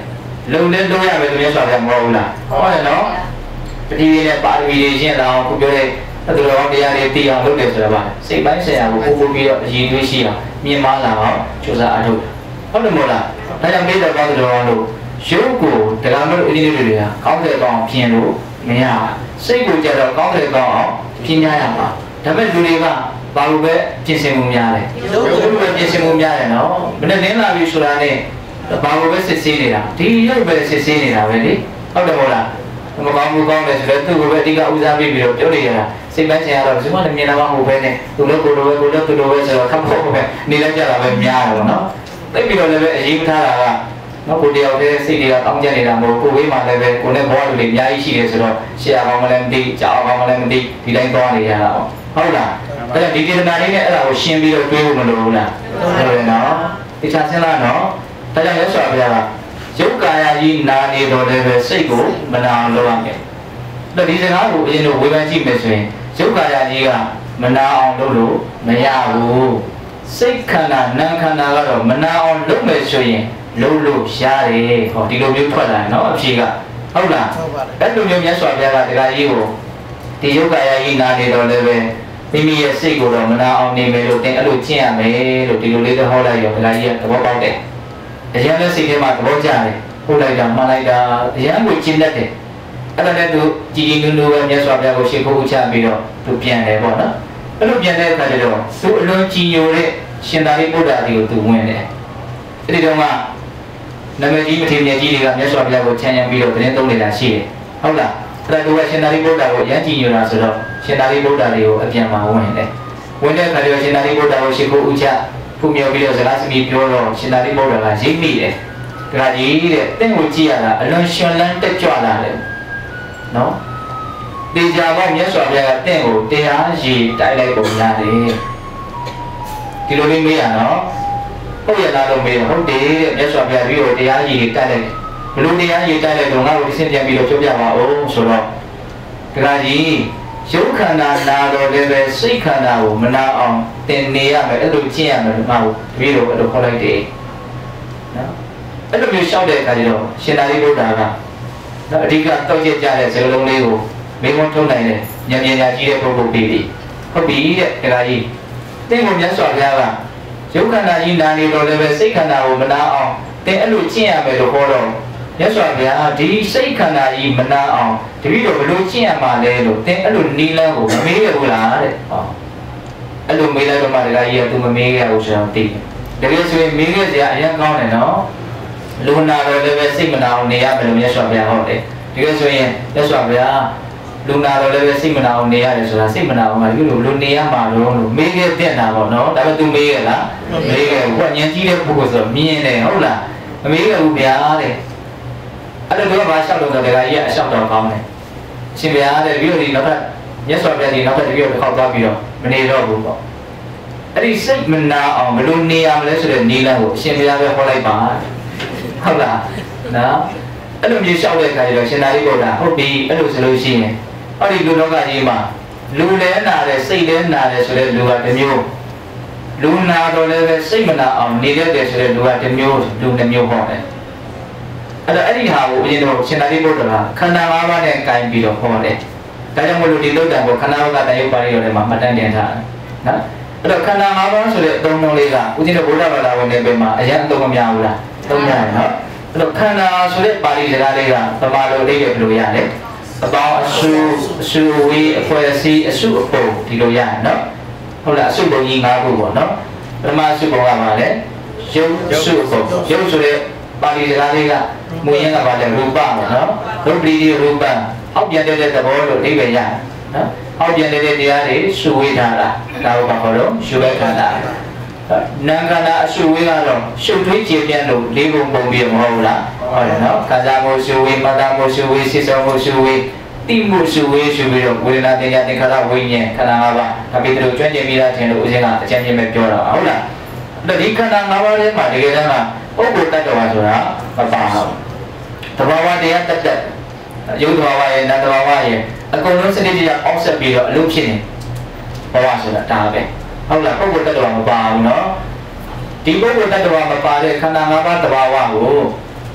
လုံလဲလုံရမယ်သူများဆိုပြမဟုတ်ဘူးလားဟုတ်တယ်နော်တတိယနဲ့ပါရမီတွေရှင်းအောင်ခုပြောတဲ့သူတော်ကောင်းတရားတွေသိအောင်လုပ်တယ်ဆိုတာပါစိတ်ပိုင်းဆိုင်ရာကိုပို့ပြီးတော့အရေးသွေးရှိအောင်မြင်မလာအောင်ကြိုးစားအားထုတ်ဟုတ်တယ်မို့လားဒါကြောင့်မိတော်ကောင်းသူတော်ကောင်းတို့ရုပ်ကိုတရားမျိုးအင်းလေးတွေကကောင်းတဲ့ကောင်းပြင်လို့မရစိတ်ကိုကြတော့ကောင်းတဲ့ကောင်းအောင်ပြင်ရရမှာဒါပေမဲ့လူတွေကဘာလို့ပဲပြင်ဆင်မှုများလဲရုပ်ကိုပဲပြင်ဆင်မှုများတယ်နော်မနေ့လင်းလာပြီဆိုတာနဲ့ဘာလို့ပဲစစ်ဆေးနေတာဒီရုပ်ပဲစစ်ဆေးနေတာပဲလေဟုတ်တယ်မို့လားမကောင်းဘူးကောင်းတယ်ဆိုတော့သူ့ကိုပဲအဓိကဦးစားပေးပြီးတော့ပြောနေရတာစိတ်ပိုင်းဆိုင်ရာတော့ဒီမှာလည်းမြင်လာမှမဟုတ်ပဲနဲ့သူလည်းကိုလိုပဲကိုလည်းသူလိုပဲဆိုတော့ခပ်ဖို့ပဲနေလိုက်ကြတာပဲများတယ်ပေါ့နော်သိပြီးတော့လည်းပဲအရေးထားတာကနော်ကိုတယောက်တည်းစိတ်တွေကတောင်းကျနေတာမဟုတ်ကိုဝေးမှလည်းပဲကိုနဲ့ဘဝလူတွေအများကြီးရှိတယ်ဆိုတော့ရှေ့အောင်မလည်းမသိကြောက်အောင်မလည်းမသိဒီတိုင်းသွားနေရတာဟုတ်လားဒါကြောင့်ဒီဒေသနာလေးနဲ့အဲ့ဒါကိုရှင်းပြီးတော့တွေးဖို့မလိုဘူးလားဟုတ်တယ်နော်တခြားစဉ်းစားနော်ဒါကြောင့်ရသော်ဗျာရုပ်ကာယကြီးနာနေတော့လည်းပဲစိတ်ကိုမနာအောင်လုပ်ရမယ်။ဒါဒီစကားကိုအရင်ကဝေဖန်ကြည့်မယ်ဆိုရင်ရုပ်ကာယကြီးကမနာအောင်လုပ်လို့မရဘူး။စိတ်ခန္ဓာနာမ်ခန္ဓာကတော့မနာအောင်လုပ်မယ်ဆိုရင်လုပ်လို့ရတယ်။ဟောဒီလိုမျိုးထွက်လာတယ်နော်အဖြေကဟုတ်လား။အဲ့လိုမျိုးမြတ်စွာဘုရားကတရားကြီးကိုဒီရုပ်ကာယကြီးနာနေတော့လည်းပဲမိမိရဲ့စိတ်ကိုတော့မနာအောင်နေမယ်လို့တင်အဲ့လိုကျင့်ရမယ်လို့ဒီလိုလေးတော့ဟောလိုက်ရောတရားကြီးကသဘောပေါက်တယ်။အရန်လည်းစိတ်ထဲမှာသဘောကျတယ်ဟုတ်လိုက်တာမှန်လိုက်တာအရန်ကိုကျင့်တတ်တယ်အဲ့ဒါနဲ့သူကြည်ကြည်နူးနူးပဲမြတ်စွာဘုရားကိုရှေ့ဖို့ချပြီးတော့သူပြန်တယ်ပေါ့နော်အဲ့လိုပြန်တဲ့အခါကျတော့သူအလွန်ကြည်ညိုတဲ့ရှင်သာရိပုတ္တရာကြီးကိုသူဝင်တယ်အဲ့ဒီတော့မှနမကြီးမထေရမြတ်ကြီးတွေကမြတ်စွာဘုရားကိုချမ်းရံပြီးတော့သတင်းသုံးနေတာရှိတယ်ဟုတ်လားအဲ့ဒါသူကရှင်သာရိပုတ္တရာကိုအရန်ကြည်ညိုတာဆိုတော့ရှင်သာရိပုတ္တရာတွေကိုအပြန်မှာဝင်တယ်ဝင်တဲ့အခါကျတော့ရှင်သာရိပုတ္တရာကိုရှေ့ဖို့ချခုမြော်ပြီးတော့စကားစမြည်ပြောတော့ရှင်သာရိပုတ္တရာကရိပ်မိတယ်ဒါကြီးတဲ့တင့်ကိုကြည့်ရတာအလွန်ရှင်လန်းတက်ကြွလာတယ်နော်တေချာပေါင်းမြတ်စွာဘုရားကတင့်ကိုတရားရည်တိုက်လိုက်ပုံရတယ်ဒီလိုလေးမေးရနော်ဟုတ်ရလားလို့မေးတော့ဟုတ်တယ်တဲ့မြတ်စွာဘုရားပြီးတော့တရားရည်တိုက်လိုက်ဘလို့တရားရည်တိုက်လိုက်တော့ငါ့ကိုဒီစင်ပြန်ပြီးတော့ပြောပြပါဦးဆိုတော့ဒါကြီးရုပ်ခန္ဓာနာတော့လည်းပဲစိတ်ခန္ဓာကိုမနာအောင်သင်နေရမယ်အဲ့လိုကျင့်ရမယ်ငါ့ကိုပြီးတော့အဲ့လိုခေါ်လိုက်တယ်နော်အဲ့လိုမျိုးရှောက်တဲ့အခါကျတော့ရှင်သာရိပုတ္တရာကအဓိကတောက်ကျကြတဲ့စကားလုံးလေးကိုမိမထုံးနိုင်တယ်ဉာဏ်ပညာကြီးတဲ့ပုဂ္ဂိုလ်ပြီးပြီဟုတ်ပြီတဲ့ဒါကြီးသင်ကိုမြတ်စွာဘုရားကရုပ်ခန္ဓာကြီးနာနေတော့လည်းပဲစိတ်ခန္ဓာကိုမနာအောင်သင်အဲ့လိုကျင့်ရမယ်လို့ဟောတော့မြတ်စွာဘုရားဒီစိတ်ခန္ဓာကြီးမနာအောင်တပည့်တော်ဘယ်လိုကျင့်ရမှာလဲလို့သင်အဲ့လိုနီးလန်းကိုမမေးရဘူးလားတဲ့ဟောအဲ့လိုမေးလိုက်တော့မှဒကာကြီးကသူမမေးရဘူးဆိုတော့သိတယ်တကယ်ဆိုရင်မေးရစရာအရင်ကောင်းတယ်နော်လူနာတော်လည်းပဲစိတ်မနာအောင်နေရမယ်လို့မြတ်စွာဘုရားဟောတယ်တကယ်ဆိုရင်မြတ်စွာဘုရားလူနာတော်လည်းပဲစိတ်မနာအောင်နေရတယ်ဆိုတာစိတ်မနာအောင်ကဒီလိုလူနေရမှာလို့မေးခဲ့တဲ့တာပေါ့နော်ဒါပေမဲ့သူမေးရလားမေးခဲ့ဘူးကဉာဏ်ကြီးတဲ့ပုဂ္ဂိုလ်ဆိုမြင်တယ်ဟုတ်လားမမေးရဘူးဗျာတဲ့အဲ့ဒါတော့ဘာလျှောက်လို့တော့ဒကာကြီးကအလျှောက်တော်ကောင်းတယ်ရှင်ဗျာတဲ့ပြီးတော့ဒီနောက်ထပ်မြတ်စွာဘုရားဒီနောက်ထပ်တပြည့်တော့ခောက်သွားပြီးတော့မနေတော့ဘူးပေါ့အဲ့ဒီစိတ်မနာအောင်ဘယ်လိုနေရမလဲဆိုတဲ့နည်းလမ်းကိုအရှင်ဘုရားပဲဟောလိုက်ပါဟုတ်လားနော်အဲ့လိုမျိုးလျှောက်တဲ့အခါကျတော့ရှင်သာရိပုတ္တရာဟုတ်ပြီအဲ့လိုဆိုလို့ရှိရင်အဲ့ဒီလူလောကကြီးမှာလူလည်းနာတယ်စိတ်လည်းနာတယ်ဆိုတဲ့လူကတစ်မျိုးလူနာတော့လည်းပဲစိတ်မနာအောင်နေတတ်တယ်ဆိုတဲ့လူကတစ်မျိုးလူတစ်မျိုးဟောတယ်အဲ့တော့အဲ့ဒီဟာကိုအရင်တော့ရှင်သာရိပုတ္တရာခန္ဓာ၅ပါးနဲ့ကင်ပြီးတော့ဟောတယ်ဒါကြောင့်မို့လို့ဒီလုတ်တံကိုခန္ဓာဘကတယုတ်ပါဠိတော်ထဲမှာမှတ်တမ်းတင်ထားတယ်နော်အဲ့တော့ခန္ဓာ၅ပါးဆိုတဲ့အသုံးအနှုန်းလေးကဦးဇင်းတို့ဗုဒ္ဓဘာသာဝင်တွေမှာအရင်အသုံးမများဘူးလားသုံးရတယ်နော်အဲ့တော့ခန္ဓာဆိုတဲ့ပါဠိစကားလေးကသမာလိုလေးတွေဘယ်လိုရလဲအပေါင်းအစုဝေးအဖွဲအစည်းအစုအပုံဒီလိုရတယ်နော်ဟုတ်လားအစုပုံကြီး၅ခုပေါ့နော်ပထမအစုပုံကပါလေရုပ်စုပုံရုပ်ဆိုတဲ့ပါဠိစကားလေးကမူရင်းကပါလေရူပပေါ့နော်ရုပ်ပရိဒီရူပအောက်ပြန်တဲ့သဘောလို့အဓိပ္ပာယ်ရတယ်နော်အောက်ပြန်တဲ့တရားတွေစုဝေးထားတာဒါကိုဘာခေါ်လို့ရှုဝဲခန္ဓာနာမ်ခန္ဓာအရှုဝေးကတော့ရှုပ်ထွေးကျေပြန့်လို့၄ပုံပုံပြီးမဟုတ်လားဟုတ်တယ်နော်ခံစားမှုရှုဝေးမှတ်သားမှုရှုဝေးစိတ်ဆောင်မှုရှုဝေးတိမှုရှုဝေးရှုပြီးတော့ဝေဒနာတင်ညာသင်္ခါရဝိညာဉ်ခန္ဓာ၅ပါးဒါပေမဲ့ကျွမ်းကျင်ပြီးသားခြင်းလို့ဦးဇင်းကအကျဉ်းချင်းပဲပြောတာဟုတ်လားအဲ့ဒီခန္ဓာ၅ပါးထဲမှာတကယ်တမ်းကပုဂ္ဂိုလ်တ attva ဆိုတာမပါဘူးသဘာဝတရားတက်တက်ရုပ်သဘာဝရဲ့နာမ်သဘာဝရဲ့အကုန်လုံးစနစ်တကျအောက်ဆက်ပြီးတော့အလုပ်ဖြစ်နေဘဝဆိုတာဒါပဲဟုတ်လားပုဂ္ဂိုလ်တ attva မပါဘူးနော်ဒီပုဂ္ဂိုလ်တ attva မပါတဲ့ခန္ဓာ၅ပါးသဘာဝကို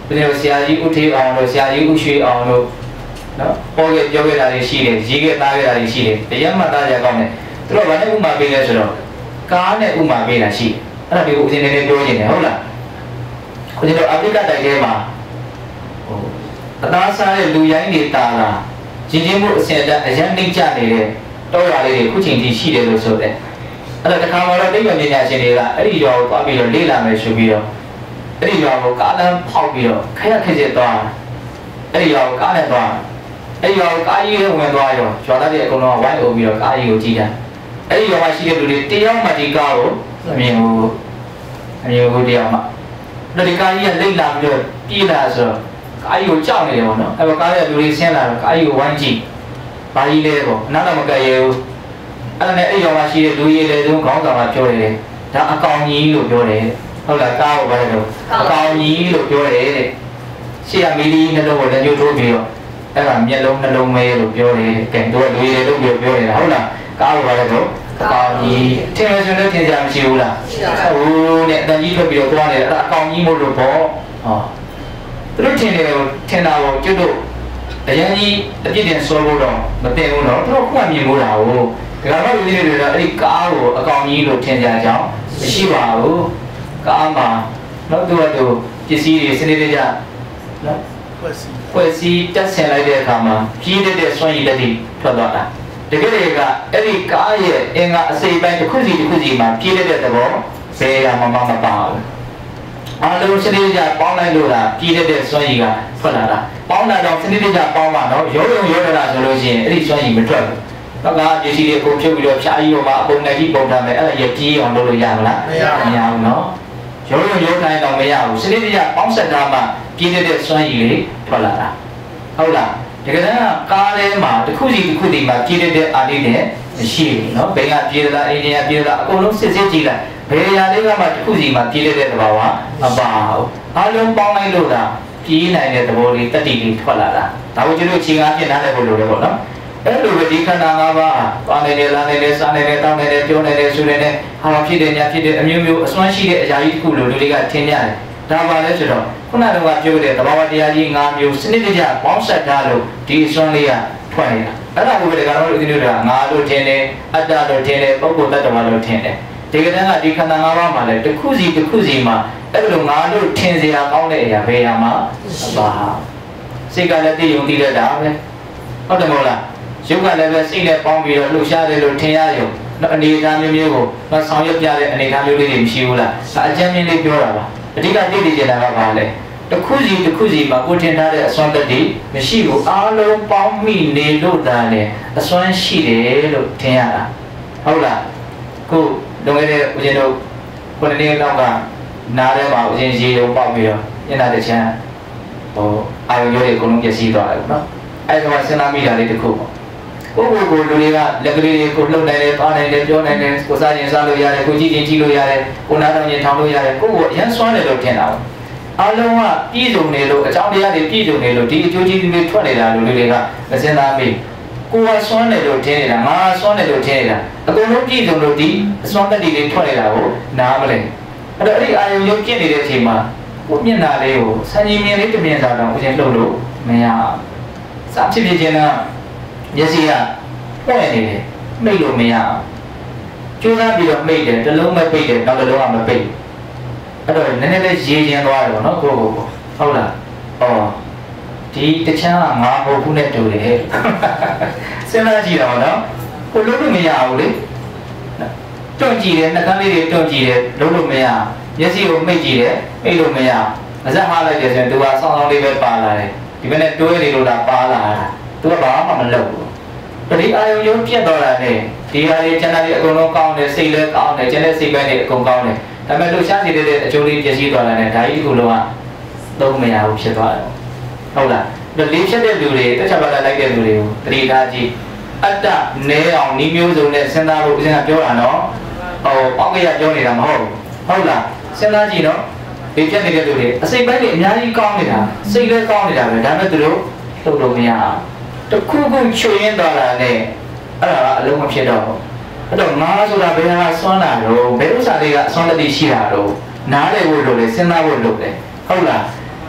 ဘယ်လိုဆရာကြီးဥထေးအောင်လို့ဆရာကြီးဥရွှေအောင်လို့နော်ပေါ်ခဲ့ပြောခဲ့တာတွေရှိတယ်ရေးခဲ့သားခဲ့တာတွေရှိတယ်တရားမှတ်သားကြကောင်းတယ်သူတို့ကလည်းဥမာပေးလဲဆိုတော့ကားနဲ့ဥမာပေးတာရှိတယ်အဲ့ဒါဒီကိုဦးဇင်းနေပြောနေတယ်ဟုတ်လားဦးဇင်းတို့အာဖရိကတိုက်ထဲမှာအသားစားတဲ့လူရိုင်းနေတာလားရင်းချင်းမှုအစင်အရန်နှိမ့်ကြနေတဲ့တောရွာလေးတွေခုချိန်ထိရှိတယ်လို့ဆိုတယ်အဲ့တော့တခါမှတော့တိတ်ပညာရှင်တွေကအဲ့ဒီရွာကိုသွားပြီးတော့လေ့လာမယ်ဆိုပြီးတော့အဲ့ဒီရွာကိုကားလမ်းဖောက်ပြီးတော့ခက်ခက်သွားအဲ့ဒီရွာကိုကားနဲ့သွားအဲ့ဒီရွာကိုကားကြီးဝင်သွားရောရွာသားတွေအကုန်လုံးဝိုင်းအုပ်ပြီးတော့ကားကြီးကိုကြည့်တယ်အဲ့ဒီရွာမှာရှိတဲ့လူတွေတယောက်မှဒီကားကိုအမြင်ကိုတယောက်မှတော့ဒီကားကြီးကလိမ့်လာပြီးတော့ပြေးလာဆိုတော့ကားကြီးကိုကြောက်နေတယ်ပေါ့နော်အဲ့တော့ကားရဲ့လူတွေဆင်းလာတော့ကားကြီးကိုဝိုင်းကြည့်ဘာကြီးလဲပေါ့အနောက်တော့မကရဲဘူးအဲ့ဒါနဲ့အဲ့ရွာမှာရှိတဲ့လူကြီးတွေတုန်းခေါင်းဆောင်ကပြောတယ်ဒါအကောင်ကြီးလို့ပြောတယ်ဟုတ်လားကားကိုဘာလဲတော့အကောင်ကြီးလို့ပြောတယ်တဲ့ရှေ့ကမီလီနှလုံးကိုလက်ညှိုးထိုးပြီးတော့အဲ့ဒါမျက်လုံးနှလုံးမဲလို့ပြောတယ်ကဲတို့ကလူကြီးတွေလို့ပြောနေတာဟုတ်လားကားကိုဘာလဲတော့အကောင်ကြီးထင်လို့ဆိုတော့ထင်ကြမရှိဘူးလားဟိုနဲ့အတန်ကြီးထွက်ပြီးတော့သွားတယ်အဲ့ဒါအကောင်ကြီးမို့လို့ပေါ့ဟောသူတို့ထင်တာကိုကျွတ်တို့အရင်ကြီးအပြစ်တင်ဆွဲဖို့တော့မတင်ဘူးတော့သူတို့ခုမှမြင်လို့တာကိုဒါကမှလူကြီးတွေတော့အဲ့ဒီကားကိုအကောင်ကြီးလို့ထင်ကြကြအောင်မရှိပါဘူးကားမှာတော့သူကသူပစ္စည်းတွေစနေတကျနော်ဖွဲ့စည်းတက်ဆင်လိုက်တဲ့အခါမှာကြီးတဲ့စွန့်ရည်လက်တွေထွက်သွားတာတကယ်တည်းကအဲ့ဒီကားရဲ့အင်္ဂါအစိပ်ပိုင်းတစ်ခုစီမှာကြီးတဲ့သဘောဘယ်ရမှမပါဘူးအားလုံးစနေတကျပေါင်းလိုက်လို့လားကြီးတဲ့စွန့်ရည်ကထွက်လာတာပေါင်းလာတော့စနေတကျပေါင်းမှာနော်ရုံရတာဆိုလို့ရှိရင်အဲ့ဒီစွန့်ရည်မထွက်ဘူးတော့ကပစ္စည်းတွေအကုန်ဖြုတ်ပြီးတော့ဖြားကြီးပေါ်မှာအကုန်နဲ့ကြီးပုံထားမယ်အဲ့ဒါရပြေးအောင်လုပ်လို့ရမလားမရဘူးနော်ရုံတိုင်းတော့မရဘူးစနစ်တကျပေါင်းဆက်ထားမှပြည့်တဲ့စွမ်းရည်လေးထွက်လာတာဟုတ်လားတကယ်တော့ကားထဲမှာတစ်ခုစီမှာပြည့်တဲ့အာနိသင်မရှိဘူးနော်ဘယ်ကပြည့်လားအိန္ဒိယပြည့်လားအကုန်လုံးစစ်ကြည့်လိုက်ဘယ်ရာလေးကမှတစ်ခုစီမှာပြည့်တဲ့သဘာဝမပါဘူးအားလုံးပေါင်းလိုက်လို့ဒါပြည့်နိုင်တဲ့သဘောလေးတတိလေးထွက်လာတာဒါကိုကျွန်တော်ချိန်အားဖြင့်နားလည်ဖို့လိုတယ်ပေါ့နော်အဲ့လိုပဲဒီခန္ဓာ၅ပါးသွားနေတယ်လာနေတယ်စားနေတယ်တောင်းနေတယ်ပြောနေတယ်ဆိုနေတယ်ဟာဖြစ်တယ်ညာဖြစ်တယ်အမျိုးမျိုးအစွမ်းရှိတဲ့အရာကြီးတစ်ခုလို့လူတွေကထင်ကြတယ်ဒါပါလဲဆိုတော့ခုနကပြောတဲ့သဘာဝတရားကြီး၅မျိုးစနစ်တကျပေါင်းစပ်ထားလို့ဒီအစွမ်းလေးကထွက်နေတာအဲ့ဒါကိုပဲကတော့ဦးဇင်းတို့ကငါလို့ထင်တယ်အတ္တလို့ထင်တယ်ပုဂ္ဂိုလ်တ attva လို့ထင်တယ်ဒီကတည်းကဒီခန္ဓာ၅ပါးမှာလည်းတစ်ခုစီမှာအဲ့လိုငါလို့ထင်စရာကောင်းတဲ့အရာဘယ်ဟာမှမပါစိတ်ကလည်းသိယုံသိတတ်တာပဲဟုတ်တယ်မဟုတ်လားရုပ်ကလည်းပဲစိတ်နဲ့ပေါင်းပြီးတော့လှုပ်ရှားတယ်လို့ထင်ရရုံအနေအထားမျိုးကိုဆောင်ရွက်ပြတဲ့အနေအထားမျိုးလေးတွေမရှိဘူးလားအကျဉ်းမြင့်လေးပြောတာပါအဓိကသိသိချင်တာကဘာလဲတစ်ခုစီမှာကိုထင်ထားတဲ့အစွမ်းတတိမရှိဘူးအားလုံးပေါင်းမိနေလို့ဒါလည်းအစွမ်းရှိတယ်လို့ထင်ရတာဟုတ်လားခုလွန်ခဲ့တဲ့ဦးဇင်းတို့ခုနှစ်နှစ်လောက်ကနားထဲမှာဦးဇင်းရေုံပေါက်ပြီးတော့ညနာတစ်ချမ်းအာရုံတွေအကုန်လုံးပြည့်စည်သွားတယ်နော်အဲ့ဒါကစဉ်းစားမိတာလေးတစ်ခုပေါ့ကိုယ်လူတွေကလက်ကလေးတွေကိုလှုပ်နိုင်တယ်သွားနိုင်တယ်ပြောနိုင်တယ်ကိုစားခြင်းစားလို့ရတယ်ကိုကြည့်ခြင်းကြည့်လို့ရတယ်ကိုနားထောင်ခြင်းထောင်လို့ရတယ်ကိုယ်အရင်စွမ်းတယ်လို့ထင်တာပေါ့အားလုံးကပြည့်စုံနေလို့အကြောင်းတရားတွေပြည့်စုံနေလို့ဒီအကျိုးကျေးဇူးတွေထွက်နေတာလူတွေကမစင်သားမိကိုယ်ကစွမ်းတယ်လို့ထင်နေတာငါစွမ်းတယ်လို့ထင်နေတာအကုန်လုံးပြည့်စုံလို့ဒီအစွမ်းတတ္တိတွေထွက်နေတာကိုနားမလဲအဲ့တော့အဲ့ဒီအာယုံရုပ်ပြည့်နေတဲ့အချိန်မှာကိုမျက်နှာလေးကိုဆန်းကြီးမြင်လေးတစ်မြင်စာတော့ဦးဇင်းလှုပ်လို့မရဘူးစာဖြစ်ခြင်းကမျက်စိကပွင့်နေတယ်မိတ်လို့မရအောင်ကျိုးစားပြီးတော့မိတ်တယ်တစ်လုံးမပိတ်တယ်နောက်တစ်လုံးကမပိတ်အဲ့တော့နည်းနည်းလေးရေကျင်သွားတယ်ပေါ့နော်ကိုဟုတ်လားဒီတချမ်းကငါမဟုတ်ဘူးနဲ့တူတယ်စဉ်းစားကြည့်တော့နော်ကိုလုံးလို့မရဘူးလေတွန့်ကြည့်တယ်နှာခမ်းလေးတွေတွန့်ကြည့်တယ်လုံးလို့မရမျက်စိကိုမိတ်ကြည့်တယ်မိတ်လို့မရအစက်မှားလိုက်တယ်ဆိုရင်သူကဆောင်းဆောင်းလေးပဲပါလာတယ်ဒီဘက်နဲ့တွဲနေလို့ဒါပါလာတာသူကဘာမှမလုပ်ဘူးဒီအာယုံရုံပြတ်တော့တာနဲ့ဒီဟာတွေကျန်တာတွေအကုန်လုံးကောင်းတယ်စိတ်လည်းကောင်းတယ်ကျန်တဲ့စိတ်ပိုင်းတွေအကုန်ကောင်းတယ်ဒါပေမဲ့လှူရှားစီတဲ့အကျိုးလေးပြည့်စည်သွားတာနဲ့ဒါကြီးဒီကုလုံးကသုံးမရဘူးဖြစ်သွားတယ်ဟုတ်လားဒီလေးဖြတ်တဲ့လူတွေတခြားဘာသာလိုက်တဲ့လူတွေကိုတတိထားကြည့်အတ္တနဲအောင်ဤမျိုးစုံနဲ့စဉ်းစားဖို့ဦးဇင်းကပြောတာနော်ပေါက်ကြရပြောနေတာမဟုတ်ဟုတ်လားစဉ်းစားကြည့်နော်ဒီဖြတ်နေတဲ့လူတွေအစိတ်ပိုင်းတွေအများကြီးကောင်းနေတာစိတ်လည်းကောင်းနေတာပဲဒါပေမဲ့သူတို့လှုပ်လို့မရတခုခုချွေရင်းသွားတာနဲ့အဲ့ဒါကအလုံးမဖြစ်တော့ဘူးအဲ့တော့ငါဆိုတာဘယ်ဟာစွမ်းတာတော့ဘယ်ဥစ္စာတွေကအစွမ်းတတိရှိတာတော့နားလည်ဖို့လိုလေစဉ်းစားဖို့လိုလေဟုတ်လား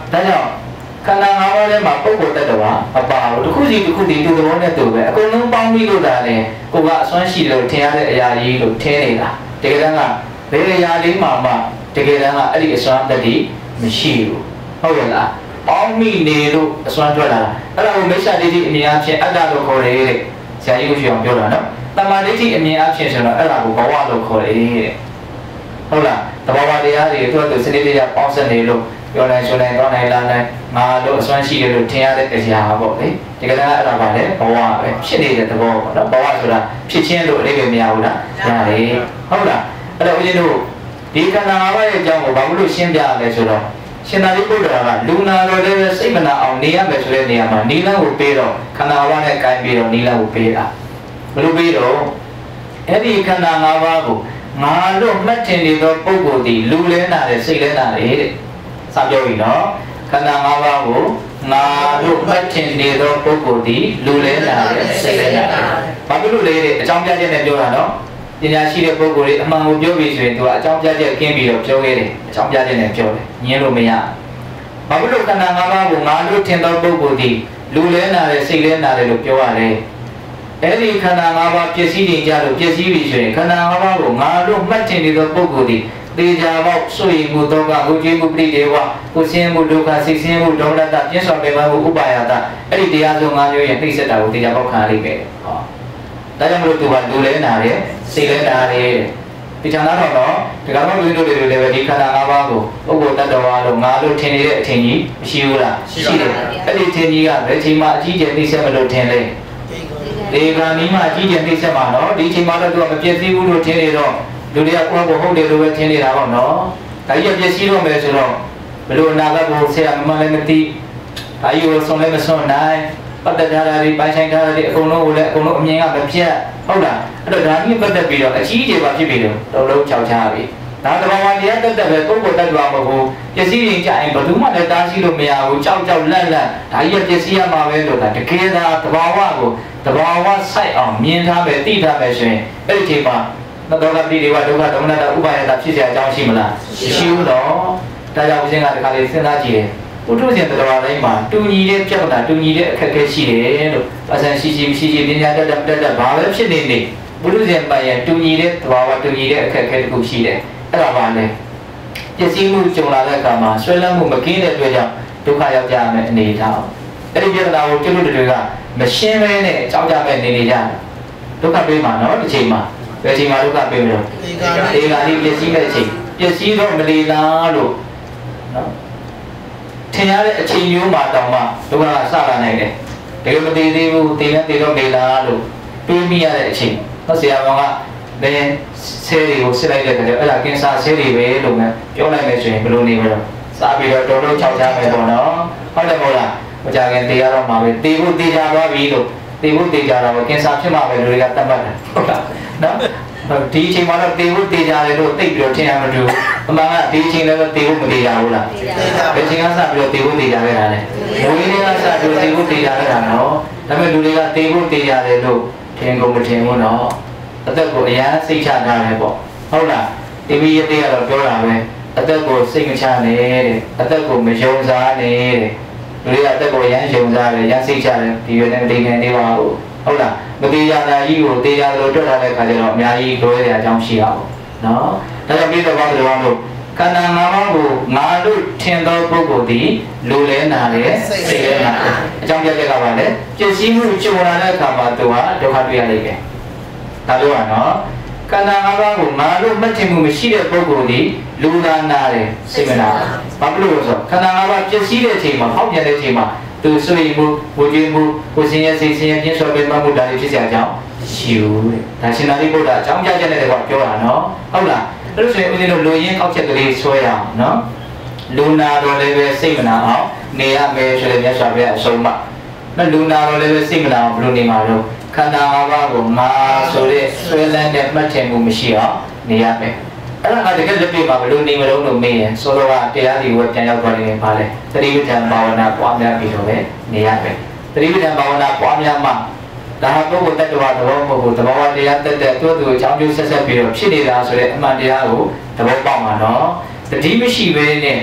ဒါကြောင့်ခန္ဓာ၅ပါးထဲမှာပုဂ္ဂိုလ်တ attva အပါလို့တစ်ခုစီတူသဘောနဲ့တူပဲအကုန်လုံးပေါင်းပြီးလို့ဒါလည်းကိုကအစွမ်းရှိလို့ထင်ရတဲ့အရာကြီးလို့ထင်နေတာတကယ်တမ်းကဘယ်အရာလေးမှတကယ်တမ်းကအဲ့ဒီအစွမ်းတတိမရှိဘူးဟုတ်ရဲ့လားပေါင်းမိနေလို့အစွမ်းထွက်လာတာအဲ့ဒါကိုမိစ္ဆာဒိဋ္ဌိအမြင်အဖြစ်အတ္တလို့ခေါ်တယ်တဲ့ဆရာကြီးကိုရှိအောင်ပြောတာနော်တမာဒိဋ္ဌိအမြင်အဖြစ်ဆိုတော့အဲ့ဒါကိုဘဝလို့ခေါ်တယ်တဲ့ဟုတ်လားတဘာဝတရားတွေသူ့စနစ်တရားပေါင်းစပ်နေလို့ပြောနိုင်ဆိုနိုင်တော့နိုင်လာနိုင်ငါတို့အစွမ်းရှိတယ်လို့ထင်ရတဲ့တရားပေါ့လေဒီကနေ့အဲ့ဒါပါလေဘဝပဲဖြစ်နေတဲ့သဘောပေါ့နော်ဘဝဆိုတာဖြစ်ချင်းလို့အလေးပဲမရဘူးလားရတယ်ဟုတ်လားအဲ့တော့ဦးဇင်းတို့ဒီခန္ဓာ၅ပါးရဲ့အကြောင်းကိုဘာလို့ရှင်းပြရလဲဆိုတော့ရှင်သာရိပုတ္တရာကလူနာတော်လည်းစိတ်မနာအောင်နေရမယ်ဆိုတဲ့နေရာမှာနိလန်းကိုပေးတော့ခန္ဓာ၅ပါးနဲ့ကိုင်းပြီးတော့နိလန်းကိုပေးတာဘယ်လိုပေးတော့အဲ့ဒီခန္ဓာ၅ပါးကိုငါတို့မှတ်ထင်နေသောပုဂ္ဂိုလ်ဒီလူလဲနာတယ်စိတ်လဲနာတယ်တဲ့စပြောပြီနော်ခန္ဓာ၅ပါးကိုငါတို့မှတ်ထင်နေသောပုဂ္ဂိုလ်ဒီလူလဲနာတယ်စိတ်လဲနာတယ်ဘာဖြစ်လို့လဲတဲ့အကြောင်းပြချက်နဲ့ပြောတာနော်ပညာရှိတဲ့ပုဂ္ဂိုလ်တွေအမှန်ကိုပြောပြီးဆိုရင်သူကအကြောင်းပြချက်ကင်းပြီးတော့ပြောခဲ့တယ်အကြောင်းပြချက်နဲ့ပြောတယ်ညင်းလို့မရဘာဖြစ်လို့ခန္ဓာ၅ပါးကိုငါတို့ထင်သောပုဂ္ဂိုလ်ဒီလူလဲနာတယ်စိတ်လဲနာတယ်လို့ပြောရတယ်အဲ့ဒီခန္ဓာ၅ပါးပျက်စီးနေကြလို့ပျက်စီးပြီဆိုရင်ခန္ဓာ၅ပါးကိုငါတို့မှတ်ထင်နေသောပုဂ္ဂိုလ်ဒီသေချာပေါက်ဆွေမှုတော့ကကိုကြီးမှုပရိဒေဝကိုစင်းမှုဒုက္ခစိတ်ဆင်းမှုဒေါမနတပြည့်စုံပေမဲ့ဥပါယတအဲ့ဒီတရားစုံ၅မျိုးရဲ့နှိမ့်ဆက်တာကိုသေချာပေါက်ခံရလိမ့်မယ်ဟောဒါကြောင့်မလို့သူကလူလဲနာတယ်စိတ်လဲနာတယ်ဒီချာနာတော့ဒီကောင်လူတို့တွေလည်းပဲဒီခန္ဓာ၅ပါးကိုပုဂ္ဂိုလ်တ attva လို့ငါလို့ထင်နေတဲ့အထင်ကြီးမရှိဘူးလားရှိတယ်အဲ့ဒီထင်ကြီးကဘယ်ချိန်မှအကြီးကျယ်နှိမ့်ဆက်မလို့ထင်လဲဒီကံဒီမှာအကြီးကျယ်နှိမ့်ဆက်မှာနော်ဒီချိန်မှတော့သူကမပြည့်စည်ဘူးလို့ထင်နေတော့လူတွေကကိုယ့်ကိုဟုတ်တယ်လို့ပဲထင်နေတာပေါ့နော်ဒါကြီးပြည့်စည်တော့မယ်ဆိုတော့ဘယ်လိုအနာဂတ်ကိုဆရာမလည်းမသိဒါကြီးကိုဆုံးလည်းမဆုံးနိုင်ပတ်သက်ကြတာတွေပိုင်ဆိုင်ကြတာတွေအကုန်လုံးကိုလည်းအကုန်လုံးအမြင်ကမပြတ်ဟုတ်လားအဲ့တော့ဒါကြီးပတ်သက်ပြီးတော့အကြီးကြီးပါဖြစ်ပြီးတော့တော်လုံးချောက်ချပြီဒါတဘာဝတရားတက်တက်ပဲပုဂ္ဂိုလ်တ attva မဟုတ်ဘူးပစ္စည်းရင်ကြရင်ဘယ်သူမှလည်းတားရှိလို့မရဘူးကြောက်လန့်ဒါကြီးပစ္စည်းရမှာပဲလို့ဒါတကယ်သာတဘာဝကိုတဘာဝဆိုင်အောင်မြင်ထားပဲသိထားပဲဆိုရင်အဲ့ဒီချိန်မှာသတောကတိတွေဝဒုက္ခဒေါမနတဥပါယတဖြစ်เสียအကြောင်းရှိမလားရှိဘူးတော့ဒါကြောင့်ဦးဇင်းကဒီခါလေးစဉ်းစားကြည့်တယ်ဘုထုရှင်တရားတိုင်းမှာတူညီတဲ့ပြဿနာတူညီတဲ့အခက်အခဲရှိတယ်လို့အစံရှိပညာတက်ဘာပဲဖြစ်နေဘုထုရှင်ပိုင်ရတူညီတဲ့သဘာဝတူညီတဲ့အခက်အခဲတစ်ခုရှိတယ်အဲ့ဒါပါလေပစ္စည်းမှုကြုံလာတဲ့အခါမှာဆွဲလန်းမှုမကင်းတဲ့အတွက်ကြောင့်ဒုက္ခရောက်ကြမယ်အနေထားအဲ့ဒီပြဿနာကိုကျွတ်တွေကမရှင်းမဲနဲ့ကြောက်ကြမဲ့နေကြဒုက္ခပေးမှာနော်ဒီချိန်မှာဘယ်ချိန်မှာဒုက္ခပေးမလို့ဒီကနေ့ပစ္စည်းမဲ့ချိန်ပစ္စည်းတော့မလီလားလို့နော်ထင်ရတဲ့အချိန်မျိုးမှာတောင်မှဒုက္ခကစလာနိုင်တယ်တကယ်မတည်သေးဘူးတည်လည်းတည်တော့နေလားလို့တွေးမိရတဲ့အချိန်ဟောဆရာကောင်ကလည်းဆဲတွေကိုစစ်လိုက်တဲ့အခါကျအဲ့ဒါကင်ဆာဆဲတွေပဲလို့ပဲပြောလိုက်မယ်ဆိုရင်ဘယ်လိုနေမလဲစားပြီးတော့တော်တော်ချောက်ချမယ်ပေါ့နော်ဟုတ်တယ်မဟုတ်လားမကြခင်တည်ရတော့မှာပဲတည်ဖို့တည်ကြသွားပြီလို့တည်ဖို့တည်ကြတော့ကင်ဆာဖြစ်မှာပဲလူတွေကတတ်မှတ်တယ်ဟုတ်လားနော်ဒီအချိန်မှာတော့တည်ဖို့တည်ကြတယ်လို့သိပြီးတော့ထင်ရမလို့အမှန်ကဒီအချိန်လည်းတည်ဖို့မတည်ကြဘူးလားဘယ်ချိန်ကစပြီးတော့တည်ဖို့တည်ကြခဲ့တာလဲငွေလေးကစပြီးတည်ဖို့တည်ကြခဲ့တာနော်ဒါပေမဲ့လူတွေကတည်ဖို့တည်ကြတယ်လို့ထင်ကုန်မထင်ဘူးနော်အသက်ကိုအရန်စိတ်ချထားတယ်ပေါ့ဟုတ်လားတီဗီရတဲ့ကတော့ပြောတာပဲအသက်ကိုစိတ်မချနဲ့တဲ့အသက်ကိုမယုံစားနဲ့တဲ့လူတွေကအသက်ကိုရမ်းယုံစားတယ်ရမ်းစိတ်ချတယ်ဒီရွယ်နဲ့မတည်နိုင်သေးပါဘူးဟုတ်လားမတည်ရတာကြီးကိုတည်ရလို့တွက်ထားတဲ့ခါကျတော့အများကြီးလိုရတဲ့အကြောင်းရှိရအောင်နော်ဒါကြောင့်ပြီးတော့ဘာလို့လို့ခန္ဓာ၅ပါးကိုငါတို့ထင်သောပုဂ္ဂိုလ်သည်လူလဲနာတယ်စိတ်လဲနာတယ်အကြောင်းပြချက်ကပါလေပစ္စည်းမှုကြုံလာတဲ့အခါမှာသူကဒုက္ခတွေ့ရလိမ့်မယ်ဒါလို့ကနော်ခန္ဓာ၅ပါးကိုငါတို့မှတ်ထင်မှုမရှိတဲ့ပုဂ္ဂိုလ်ဒီလူနာနာတယ်စိတ်မနာဘာလို့လဲဆိုတော့ခန္ဓာ၅ပါးပျက်စီးတဲ့အချိန်မှာဟောက်ပြန်တဲ့အချိန်မှာသူဆွေမှုဝကြွေးမှုကိုစင်ရဲ့စိတ်ဆင်းရဲပြင်းစွာပြင်းမှမှုဒါတွေဖြစ်စရာအကြောင်းရှိဘူးတဲ့ဒါရှင်သာရိပုတ္တရာအကြောင်းပြချက်နဲ့တော့ပြောတာနော်ဟုတ်လားအဲ့လိုဆိုရင်ဦးဇင်းတို့လူရင်းကောက်ချက်ကလေးဆွဲရအောင်နော်လူနာတော့လည်းပဲစိတ်မနာအောင်နေရမယ်ဆိုတဲ့မြတ်စွာဘုရားအဆုံးအမနော်လူနာတော့လည်းပဲစိတ်မနာအောင်ဘယ်လိုနေမှာတော့ခန္ဓာ၅ပါးကိုငါဆိုတဲ့ဆွဲလန်းတဲ့မှတ်ထင်မှုမရှိအောင်နေရမယ်အဲ့ဒါကတကယ်လက်တွေ့မှာဘယ်လိုနေမလို့မေးရင်ဆိုတော့တရားစီကိုပြန်ရောက်သွားနေပါလေသတိပဋ္ဌာန်ဘာဝနာပွားများပြီးတော့ပဲနေရမယ်သတိပဋ္ဌာန်ဘာဝနာပွားများမှဒါဟာပုဂ္ဂိုလ်တ attva သဘောမဟုတ်ဘူးသဘောတရားတက်တဲ့သူ့သူအကြောင်းကျိုးဆက်ပြီးတော့ဖြစ်နေတာဆိုတဲ့အမှန်တရားကိုသဘောပေါက်မှာနော်တတိမရှိဘဲနဲ့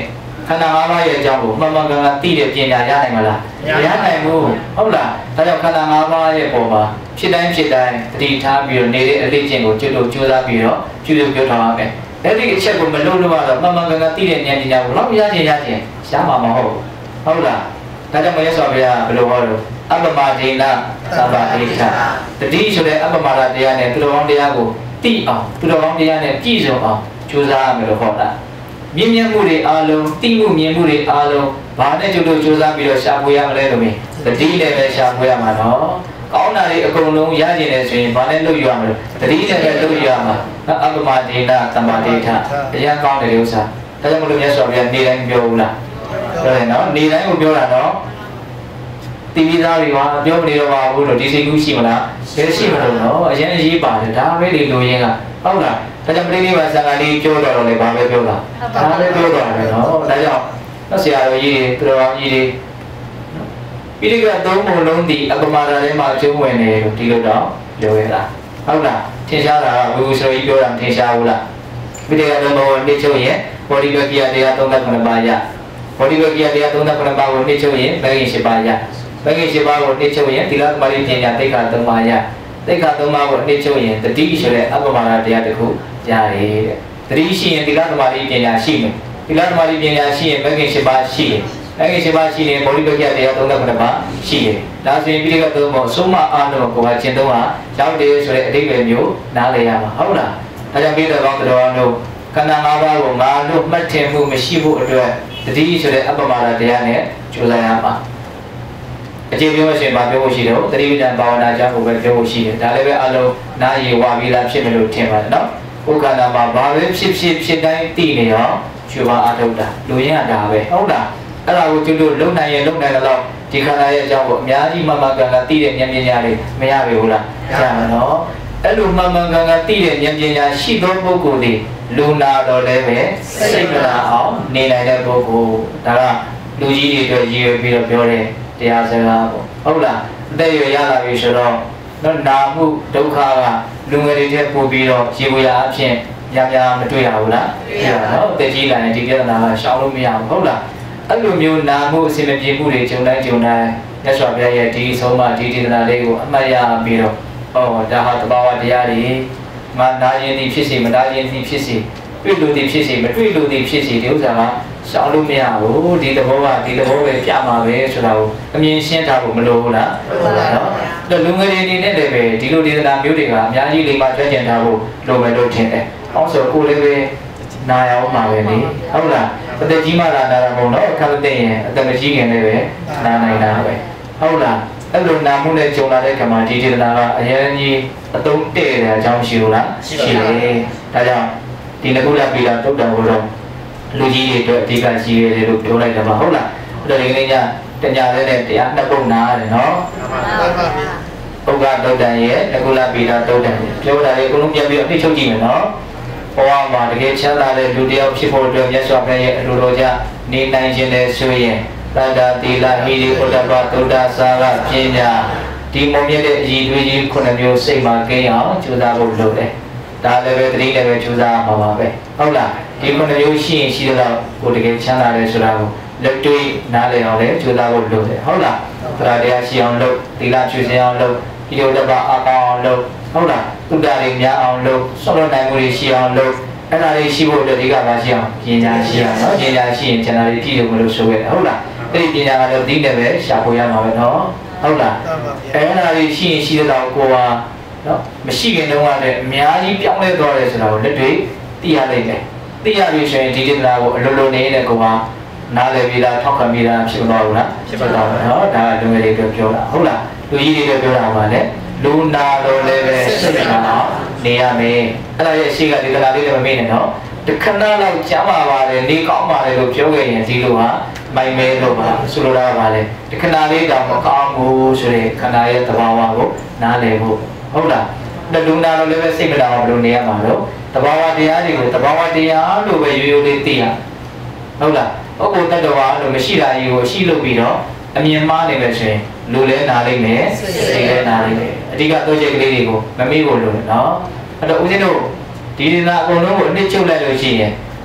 ခန္ဓာ၅ပါးရဲ့အကြောင်းကိုမှန်မှန်ကန်ကန်သိတဲ့ပညာရနိုင်မလားမရနိုင်ဘူးဟုတ်လားဒါကြောင့်ခန္ဓာ၅ပါးရဲ့ပုံမှာဖြစ်တိုင်းတတိထားပြီးတော့နေတဲ့အလေးချင်းကိုကျွတ်လို့ကြိုးစားပြီးတော့ပြုလုပ်ပြောထားရမယ်အဲ့ဒီအချက်ကိုမလုံးလို့တော့မှန်မှန်ကန်ကန်သိတဲ့ဉာဏ်ပညာကိုတော့ရခြင်းရှားမှာမဟုတ်ဟုတ်လားဒါကြောင့်မရသော်ဗျာဘယ်လိုဟောလို့အပ္ပမဒေနသဗ္ဗဒိဋ္ဌတတိဆိုတဲ့အပ္ပမတရားနဲ့သူတော်ကောင်းတရားကိုသိအောင်သူတော်ကောင်းတရားနဲ့ပြည့်စုံအောင်ကြိုးစားရမယ်လို့ဟောတာမြင်မှုတွေအားလုံးသိမှုမြင်မှုတွေအားလုံးဘာနဲ့ကြိုးလို့ကြိုးစားပြီးတော့ရှာဖွေရမလဲလို့မြင်တတိနဲ့ပဲရှာဖွေရမှာနော်ကောင်းတာတွေအကုန်လုံးရကျင်တယ်ဆိုရင်ဘာနဲ့လုပ်ရမလဲတတိနဲ့ပဲလုပ်ရမှာအပ္ပမဒေနသဗ္ဗဒိဋ္ဌတရားကောင်းတဲ့ဥစ္စာဒါကြောင့်မလို့မြတ်စွာဘုရားနေတိုင်းပြောဘူးလားပြောတယ်နော်နေတိုင်းကိုပြောတာနော်တီဗီသားတွေကပြောမနေတော့ပါဘူးလို့ဒီစိတ်ကူးရှိမလားဘယ်ရှိမလို့နော်အရင်အရေးပါတယ်ဒါပဲလေလူရင်းကဟုတ်လားဒါကြောင့်ပရိနိဗ္ဗာန်ဆံဃာလေးပြောတော့လေဘာပဲပြောတာဒါပဲပြောတော့တယ်နော်ဒါကြောင့်ဆရာတော်ကြီးတွေသူတော်ကောင်းကြီးတွေပိဋကသုံးပုံလုံးဒီအပ္ပမဒါထဲမှာကျုံးဝင်နေလို့ဒီလိုတော့ပြောရတာဟုတ်လားထင်ရှားတာကဘုရားဆိုကြီးပြောတာထင်ရှားဘူးလားပိဋကသုံးပုံကိုနှိမ့်ချုပ်ရင်ဘောဓိပက္ခိယတရား39ပါးရဘောဓိပက္ခိယတရား39ပါးကိုနှိမ့်ချုပ်ရင်မဂ္ဂင်10ပါးရမဂ္ဂင်10ပါးကိုနှိမ့်ချုပ်ရင်သီလသမารိပညာသိက္ခာ3ပါးရသိက္ခာ3ပါးကိုနှိမ့်ချုပ်ရင်တတိဆိုတဲ့အပ္ပမဒါတရားတစ်ခုရတယ်တဲ့တတိရှိရင်သီလသမารိပညာရှိမယ်သီလသမารိပညာရှိရင်မဂ္ဂင်10ပါးရှိတယ်မဂ္ဂင်10ပါးရှိရင်ဘောဓိပက္ခိယတရား39ပါးရှိတယ်ဒါဆိုရင်ပိဋကသုံးပုံဆုံးမအားလုံးကိုကျင့်သုံးဟာရောက်တယ်ဆိုတဲ့အဓိပ္ပာယ်မျိုးနားလည်ရမှာဟုတ်လားဒါကြောင့်ပိဋကကောင်းတော်တို့ခန္ဓာ၅ပါးကိုငါတို့မှတ်ထင်မှုမရှိဖို့အတွက်တတိဆိုတဲ့အပ္ပမဒါတရားနဲ့ကြိုးစားရမှာအခြေပြောရှင်ဘာပြောဖို့ရှိတယ်တတိပဋ္ဌာန်ဘာဝနာကြောင့်ကိုပဲပြောဖို့ရှိတယ်ဒါလည်းပဲအလုံးနားရည်ဝါပြီးလားဖြစ်မလို့ထင်ပါတယ်နော်ဥက္ကဏမှာဘာပဲဖြစ်တိုင်းသိနေရောချွေပါအထုတ်တာလူရင်းကဒါပဲဟုတ်လားအဲ့ဒါကိုသူတို့လုံနိုင်ရင်လုံနိုင်တော့ဒီခန္ဓာရဲ့အကြောင်းကိုအများကြီးမှန်မှန်ကန်ကန်သိတဲ့ဉာဏ်ပညာတွေမရပြီဟုတ်လားရမှာနော်အဲ့လိုမှန်မှန်ကန်ကန်သိတဲ့ဉာဏ်ပညာရှိသောပုဂ္ဂိုလ်တွေလူနာတော်လည်းပဲစိတ်မနာအောင်နေနိုင်တဲ့ပုဂ္ဂိုလ်ဒါကလူကြီးတွေအတွက်ရည်ရွယ်ပြီးတော့ပြောတဲ့တရားစကားပေါ့ဟုတ်လားအသက်ရွယ်ရလာပြီဆိုတော့နာမှုဒုက္ခကလူငယ်တွေထက်ပိုပြီးတော့ရေဝရာအဖြစ်များမတွေ့ရဘူးလားတွေ့ရတာနော်တည်ကြည်လာရင်ဒီပြဿနာကရှောင်လို့မရဘူးဟုတ်လားအဲ့လိုမျိုးနာမှုအစီအမပြေမှုတွေဂျုံတိုင်းမြတ်စွာဘုရားရဲ့ဒီဆုံးမဒီဒေသနာလေးကိုအမှတ်ရပြီးတော့ဒါဟာတဘာဝတရားတွေငါနာရင်ဒီဖြစ်စီမနာရင်ဒီဖြစ်စီတွေ့လို့ဒီဖြစ်စီမတွေ့လို့ဒီဖြစ်စီဒီဥစ္စာကရှောင်လို့မရဘူးဒီသဘောပဲပြမှာပဲဆိုတာကိုအမြင်ရှင်းထားဖို့မလိုဘူးလားနော်လူငယ်တွေအနေနဲ့လည်းပဲဒီလိုဒေသနာမျိုးတွေကအများကြီးလေးမှကျွမ်းကျင်ထားဖို့လိုမယ်လို့ထင်တယ်။အောင်ဆိုကိုလည်းပဲနာရအောင်ပါပဲလေဟုတ်လားအသက်ကြီးမှလာတာမဟုတ်တော့အခက်တဲ့ရင်အသက်မကြီးခင်လည်းပဲနာနိုင်တာပဲဟုတ်လားအဲ့လိုနာမှုနဲ့ကြုံလာတဲ့ခါမှာဒီဒေသနာကအရင်ကြီးအတုံးတဲ့တဲ့အကြောင်းရှိလို့လားရှိတယ်ဒါကြောင့်ဒီနကုလပိလာတုတ်တော်ကိုတော့လူကြီးတွေအတွက်အဓိကရှိရတယ်လို့ပြောလိုက်တယ်ပါဟုတ်လားအဲ့တော့ဒီနေ့ညတညာလေးနဲ့တရားနှစ်ပုဒ်နာရတယ်နော်ပုဂ္ဂတုတ်တန်ရဲ့နကုလပိလာတုတ်တန်ပြောတာလေးအကုန်လုံးပြန်ပြီးအပြည့်ချုပ်ကြည့်မယ်နော်ဘဝမှာတကယ်ချမ်းသာတဲ့လူတစ်ယောက်ဖြစ်ဖို့အတွက်မြတ်စွာဘုရားရဲ့အလိုတော်ကြနေနိုင်ခြင်းနဲ့ဆိုရင်သတ္တတိလဟိရိဥဒ္ဒပသုဒ္ဓစာရပညာဒီမုံမြတ်တဲ့အည်သွေးကြီး9မျိုးစိတ်မှာကိန်းအောင်ကြိုးစားဖို့လုပ်တယ်ဒါလည်းပဲတတိလည်းပဲကြိုးစားမှာပါပဲဟုတ်လားဒီ9မျိုးရှိရင်ရှိတော့ကိုတကယ်ချမ်းသာတယ်ဆိုတာကိုလက်တွေ့နားလည်အောင်လည်းကြိုးစားဖို့လုပ်တယ်ဟုတ်လားတရားတရားရှိအောင်လုပ်သီလဖြူစင်အောင်လုပ်ဒီလိုတပါအကောင်းအောင်လုပ်ဟုတ်လားသုတ္တတွေများအောင်လုပ်ဆောက်လုပ်နိုင်မှုတွေရှိအောင်လုပ်အဲ့ဒါလေးရှိဖို့အတွက်ဒီကပါရှိအောင်ပညာရှိအောင်နော်ပညာရှိရင်ကျန်တာတွေကြည့်လို့မလို့ဆိုခဲ့တယ်ဟုတ်လားအဲ့ဒီပညာကတော့ဒီနဲ့ပဲရှာဖွေရမှာပဲနော်ဟုတ်လားအဲ့ဒါလေးရှိရင်ရှိတော့ကိုကနော်မရှိခင်တုန်းကလည်းအများကြီးပြောင်းလဲသွားတယ်ဆိုတာကိုလက်တွေ့သိရလိမ့်မယ်သိရပြီဆိုရင်ဒီဒေသနာကိုအလိုလိုနေတဲ့ကိုကနားလည်ပြီးသားထောက်ခံပြီးသားဖြစ်သွားဘူးလားဖြစ်သွားတယ်နော်ဒါကလူငယ်တွေပြောတာဟုတ်လားလူကြီးတွေပြောတာပါလေလူနာတော့လည်းပဲစိတ်နာအောင်နေရမယ်အဲ့ဒါရဲ့အရှိကဒီကလာလေးလည်းမမေ့နဲ့နော်တခဏလောက်ကြားပါပါတယ်နေကောင်းပါတယ်လို့ပြောခဲ့ရင်ဒီလိုဟာမိုင်မဲလို့ပါဆိုလိုတာပါလေတခဏလေးတောင်မကောင်းဘူးဆိုရင်ခန္ဓာရဲ့သဘာဝကိုနားလည်ဖို့ဟုတ်လားလူနာတော့လည်းပဲစိတ်မနာအောင်ဘယ်လိုနေရမှာလို့သဘာဝတရားတွေကိုသဘာဝတရားလို့ပဲရိုးရိုးလေးသိရဟုတ်လားဥပ္ပတ္တဝါလို့မရှိတာကြီးကိုရှိလို့ပြီးတော့အမြင်မှားနေမယ်ဆိုရင်လူလဲနာလိမ့်မယ်စိတ်လဲနာလိမ့်မယ်အဓိကတော့ချက်ကလေးတွေကိုမမေ့ဖို့လိုတယ်နော်အဲ့တော့ဦးဇင်းတို့ဒီဒေသအကုန်လုံးကိုအနှစ်ချုပ်လိုက်လို့ရှိရင်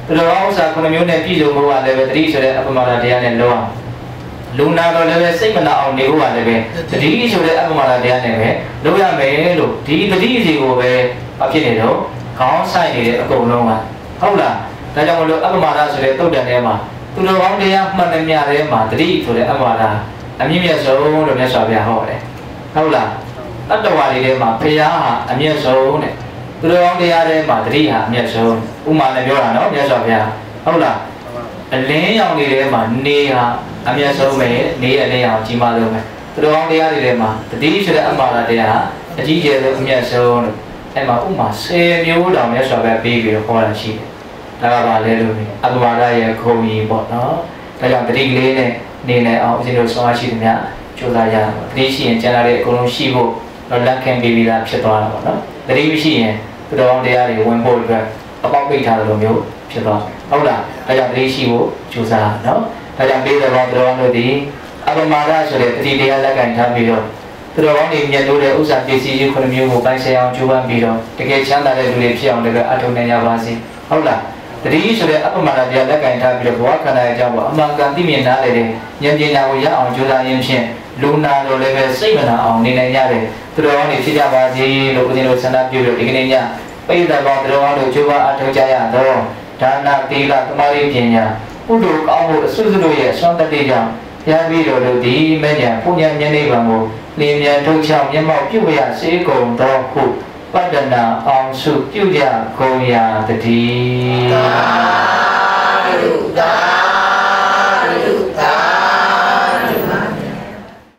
သူတော်ဥစ္စာ9မျိုးနဲ့ပြည့်စုံဖို့ကလည်းပဲတတိဆိုတဲ့အပ္ပမဒတရားနဲ့လောအောင်လူနာတော်လည်းပဲစိတ်မနာအောင်နေဖို့ကလည်းပဲတတိဆိုတဲ့အပ္ပမဒတရားနဲ့ပဲလုပ်ရမယ်လို့ဒီတတိစီကိုပဲအဖြစ်နေတော့ခေါင်းဆိုင်နေတဲ့အကုန်လုံးကဟုတ်လားဒါကြောင့်မလို့အပ္ပမဒဆိုတဲ့တုတ်တန်ထဲမှာသူတော်ကောင်းတရားမှန်တယ်များထဲမှာတတိဆိုတဲ့အပ္ပမဒအမြင့်မြတ်ဆုံးလို့မြတ်စွာဘုရားဟောတယ်ဟုတ်လားတတ္တဝါတွေထဲမှာဘုရားဟာအမြင့်ဆုံးတဲ့သူတော်ကောင်းတရားထဲမှာတတိဟာအမြင့်ဆုံးဥမာနဲ့ပြောတာနော်မြတ်စွာဘုရားဟုတ်လားအလင်းရောင်တွေထဲမှာနေဟာအမြတ်ဆုံးပဲနေအလင်းရောင်ကြီးမားဆုံးပဲသူတော်ကောင်းတရားတွေထဲမှာတတိဆိုတဲ့အမှားတရားအကြီးကျယ်ဆုံးအမြတ်ဆုံးလို့အဲ့မှာဥမာ10မျိုးတောင်မြတ်စွာဘုရားပေးပြီးတော့ဟောတာရှိတယ်ဒါကပါလဲလို့အပ္ပမဒရဲ့ခုံကြီးပေါ့နော်ဒါကြောင့်တတိကလေးနဲ့နေနိုင်အောင်ဦးဇင်းတို့ဆောင်ရရှိသမျှကြိုးစားရအောင်တတိရှိရင်ကျန်လာတဲ့အကုန်လုံးရှိဖို့တော့လက်ခံပေးပြီးသားဖြစ်သွားတာပေါ့နော်တတိမရှိရင်သူတော်ကောင်းတရားတွေဝင်ဖို့အတွက်အပေါက်ပိတ်ထားတဲ့လိုမျိုးဖြစ်သွားဟုတ်လားဒါကြောင့်တတိရှိဖို့ကြိုးစားနော်ဒါကြောင့်ပေးတော်သူတော်ကောင်းတို့ဒီအပ္ပမဒဆိုတဲ့တတိတရားလက်ခံထားပြီးတော့သူတော်ကောင်းတွေမြတ်လို့တဲ့ဥစ္စာပစ္စည်းကြီး9မျိုးကိုပိုင်ဆိုင်အောင်ကြိုးပမ်းပြီးတော့တကယ်ချမ်းသာတဲ့လူတွေဖြစ်အောင်လည်းအထောက်နိုင်ရပါစေဟုတ်လားတတိဆိုတဲ့အပ္ပမဒတရားလက်ခံထားပြီးတော့ဘဝခန္ဓာရဲ့အကြောင်းကိုအမှန်ကန်သိမြင်နားလည်တဲ့ဉာဏ်ပညာကိုရအောင်ကြိုးစားရင်းဖြင့်လူနာလိုလည်းပဲစိတ်မနာအောင်နေနိုင်ရတယ်သူတော်ကောင်းတွေဖြစ်ကြပါစေလို့ဦးဇင်းတို့ဆန္ဒပြုလို့ဒီကနေ့ညပိဋကပေါင်းသူတော်ကောင်းတို့ကြိုးပမ်းအထောက်ကြရတော့ဒါနသီလသမာဓိပညာကုသိုလ်ကောင်းမှုအစွတ်စွတ်ရဲ့ဆွမ်းတတ္တိကြောင့်ရပြီးတော့တို့ဒီမဉ္ဇဉ်ပုညံဉာဏ်နိဗ္ဗာန်ကိုလင်းမြန်ထုတ်ချောင်းမျက်မှောက်ပြုရစေကုန်သောဟုပတ္တနာအောင်စုပြုကြကုန်ရာတည်းသာဓုသာ